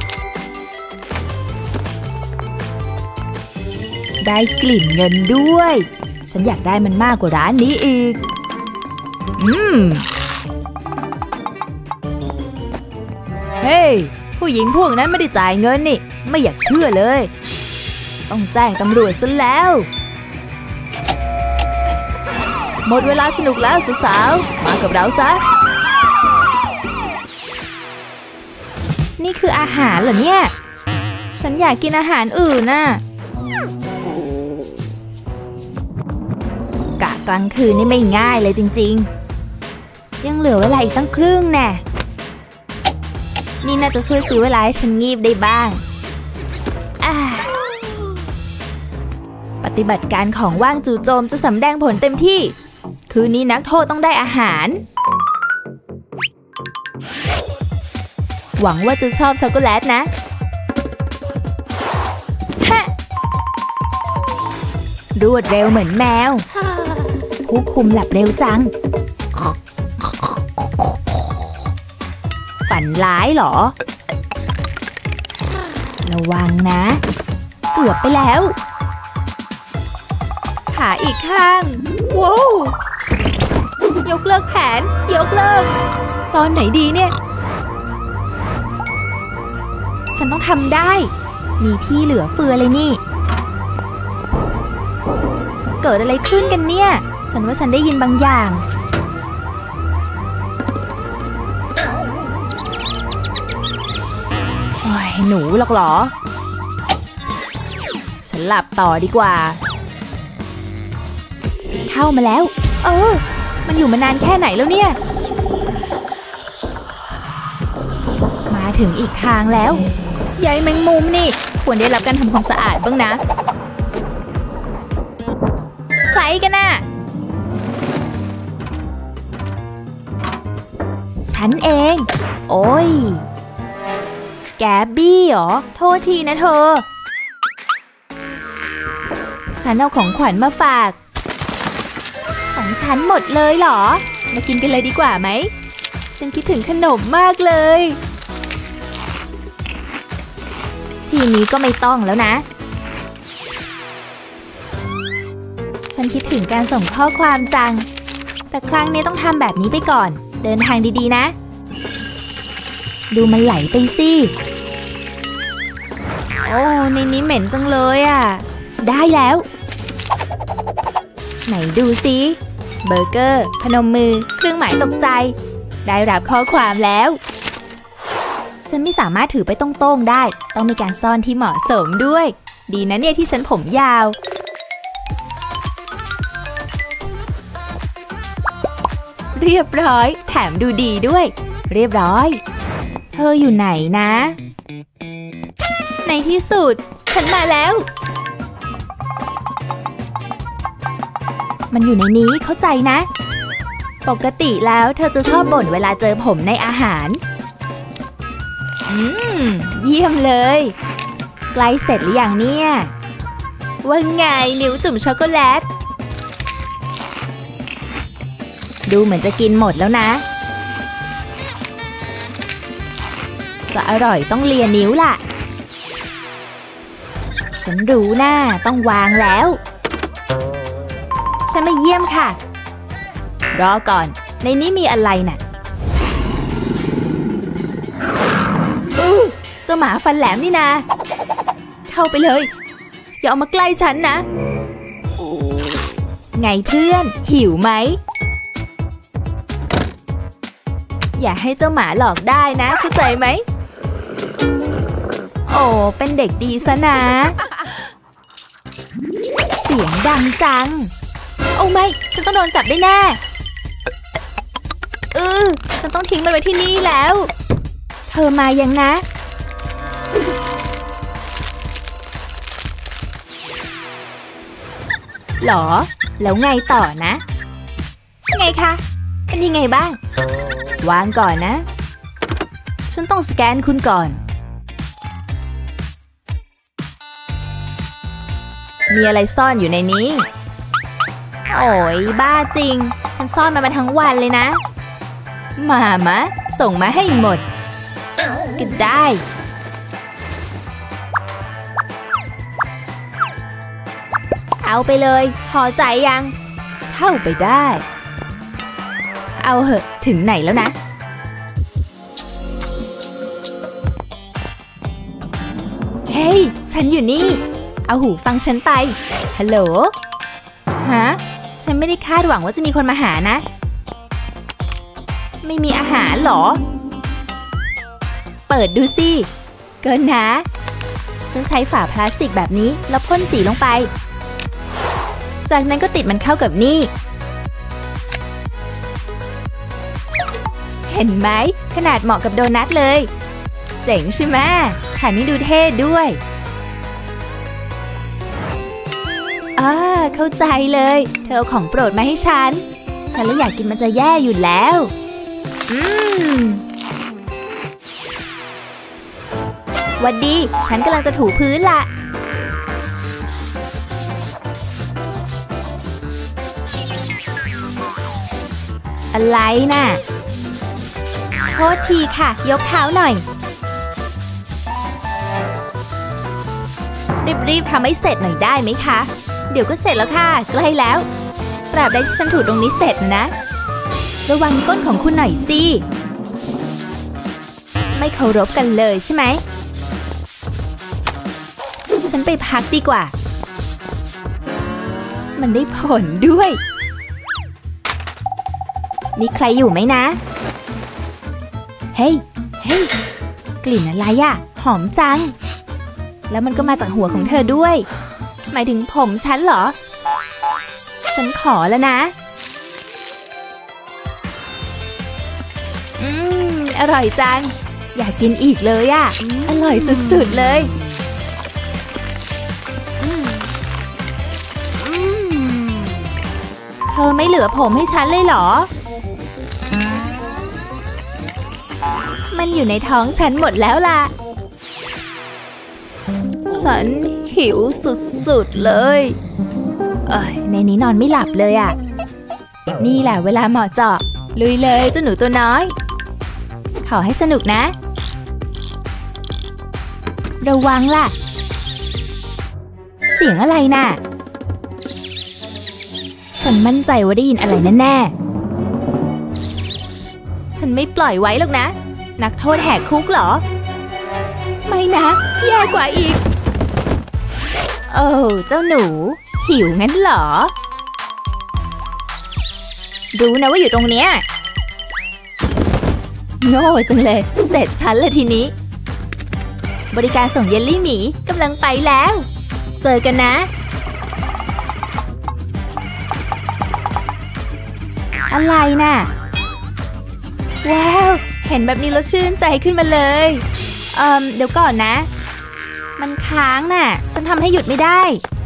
ได้กลิ่นเงินด้วยฉันอยากได้มันมากกว่าร้านนี้อีกเฮ้ยผู้หญิงพวกนั้นไม่ได้จ่ายเงินนี่ไม่อยากเชื่อเลยต้องแจ้งตำรวจซะแล้วหมดเวลาสนุกแล้วสาวๆมากับเราซะนี่คืออาหารเหรอเนี่ยฉันอยากกินอาหารอื่นน่ะกะกลางคืนนี่ไม่ง่ายเลยจริงๆยังเหลือเวลาอีกตั้งครึ่งแน่นี่น่าจะช่วยซื้อเวลาให้ฉันงีบได้บ้างปฏิบัติการของว่างจู่โจมจะสำแดงผลเต็มที่คืนนี้นักโทษต้องได้อาหารหวังว่าจะชอบช็อกโกแลตนะฮะรวดเร็วเหมือนแมวผู้คุมหลับเร็วจังฝันร้ายเหรอระวังนะเกือบไปแล้วขาอีกข้างว้าวยกเลิกแผนยกเลิกซ่อนไหนดีเนี่ยฉันต้องทำได้มีที่เหลือเฟือเลยนี่เกิดอะไรขึ้นกันเนี่ยฉันว่าฉันได้ยินบางอย่างโอ้ยหนูหรอกเหรอฉันหลับต่อดีกว่าเข้ามาแล้วมันอยู่มานานแค่ไหนแล้วเนี่ยมาถึงอีกทางแล้วใยแมงมุมนี่ควรได้รับการทำความสะอาดบ้างนะใครกันน่ะฉันเองโอ้ยแกบบี้เหรอโทษทีนะเธอฉันเอาของขวัญมาฝากของฉันหมดเลยเหรอมากินกันเลยดีกว่าไหมฉันคิดถึงขนมมากเลยทีนี้ก็ไม่ต้องแล้วนะฉันคิดถึงการส่งข้อความจังแต่ครั้งนี้ต้องทำแบบนี้ไปก่อนเดินทางดีๆนะดูมันไหลไปสิโอ้ในนี้เหม็นจังเลยอ่ะได้แล้วไหนดูสิเบอร์เกอร์พนมมือเครื่องหมายตกใจได้รับข้อความแล้วฉันไม่สามารถถือไปตรงๆได้ต้องมีการซ่อนที่เหมาะสมด้วยดีนะเนี่ยที่ฉันผมยาวเรียบร้อยแถมดูดีด้วยเรียบร้อยเธออยู่ไหนนะในที่สุดฉันมาแล้วมันอยู่ในนี้เข้าใจนะปกติแล้วเธอจะชอบบ่นเวลาเจอผมในอาหารเยี่ยมเลยใกล้เสร็จหรือยังเนี่ยว่าไงนิ้วจุ่มช็อกโกแลตดูเหมือนจะกินหมดแล้วนะจะอร่อยต้องเลียนิ้วล่ะฉันรู้นะต้องวางแล้วฉันมาเยี่ยมค่ะรอก่อนในนี้มีอะไรน่ะเจ้าหมาฟันแหลมนี่นะเข้าไปเลยอย่าเอามาใกล้ฉันนะไงเพื่อนหิวไหมอย่าให้เจ้าหมาหลอกได้นะเข้าใจไหมโอ้เป็นเด็กดีซะนะเสียงดังจังโอ้ไม่ฉันต้องโดนจับได้แน่ฉันต้องทิ้งมันไว้ที่นี่แล้วเธอมายังนะหรอแล้วไงต่อนะไงคะเป็นยังไงบ้างวางก่อนนะฉันต้องสแกนคุณก่อนมีอะไรซ่อนอยู่ในนี้โอ้ยบ้าจริงฉันซ่อนมันมาทั้งวันเลยนะมามะส่งมาให้หมดก็ได้เอาไปเลยพอใจยังเข้าไปได้เอาเหอะถึงไหนแล้วนะเฮ้ยฉันอยู่นี่เอาหูฟังฉันไปฮัลโหลฮะฉันไม่ได้คาดหวังว่าจะมีคนมาหานะไม่มีอาหารหรอเปิดดูสิเกินนะฉันใช้ฝาพลาสติกแบบนี้แล้วพ่นสีลงไปจากนั้นก็ติดมันเข้ากับนี่เห็นไหมขนาดเหมาะกับโดนัทเลยเจ๋งใช่ไหมแถมยังดูเท่ด้วยเข้าใจเลยเธอเอาของโปรดมาให้ฉันแล้วอยากกินมันจะแย่อยู่แล้วหวัดดีฉันกำลังจะถูพื้นล่ะอะไรน่ะโทษทีค่ะยกเท้าหน่อยรีบๆทำให้เสร็จหน่อยได้ไหมคะเดี๋ยวก็เสร็จแล้วค่ะใกล้แล้วตราบใดที่ฉันถูตรงนี้เสร็จนะระวังก้นของคุณหน่อยสิไม่เคารพกันเลยใช่ไหมฉันไปพักดีกว่ามันได้ผลด้วยมีใครอยู่ไหมนะเฮ้ยกลิ่นอะไรอะหอมจังแล้วมันก็มาจากหัวของเธอด้วยหมายถึงผมฉันเหรอฉันขอแล้วนะอร่อยจังอยากกินอีกเลยอะอร่อยสุดๆเลยเธอไม่เหลือผมให้ฉันเลยเหรอมันอยู่ในท้องฉันหมดแล้วล่ะฉันหิวสุดๆเลยในนี้นอนไม่หลับเลยอ่ะนี่แหละเวลาเหมาะเจาะลุยเลยเจ้าหนูตัวน้อยขอให้สนุกนะระวังล่ะเสียงอะไรน่ะฉันมั่นใจว่าได้ยินอะไรแน่ๆฉันไม่ปล่อยไว้หรอกนะนักโทษแหกคุกเหรอไม่นะแย่กว่าอีกเจ้าหนูหิวงั้นเหรอรู้นะว่าอยู่ตรงเนี้ยโง่จังเลยเสร็จฉันเลยทีนี้บริการส่งเยลลี่หมีกำลังไปแล้วเจอกันนะอะไรน่ะว้าวเห็นแบบนี้แล้วชื่นใจขึ้นมาเลยเดี๋ยวก่อนนะมันค้างน่ะฉันทำให้หยุดไม่ได้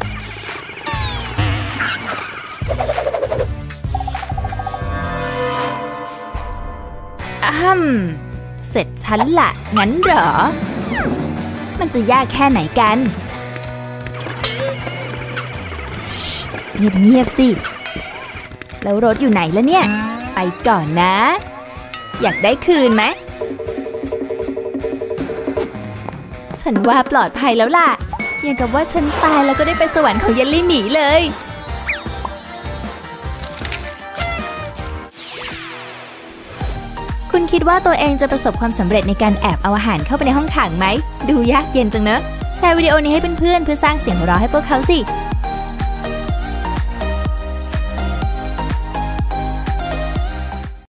เสร็จฉันละงั้นเหรอมันจะยากแค่ไหนกันเงียบๆสิแล้วรถอยู่ไหนแล้วเนี่ยไปก่อนนะอยากได้คืนไหมฉันว่าปลอดภัยแล้วล่ะอย่างกับว่าฉันตายแล้วก็ได้ไปสวรรค์ของเยลลี่หมีเลยคุณคิดว่าตัวเองจะประสบความสำเร็จในการแอบเอาอาหารเข้าไปในห้องขังไหมดูยากเย็นจังเนอะแชร์วิดีโอนี้ให้เพื่อนๆเพื่อสร้างเสียงหัวเราะให้พวกเขาสิ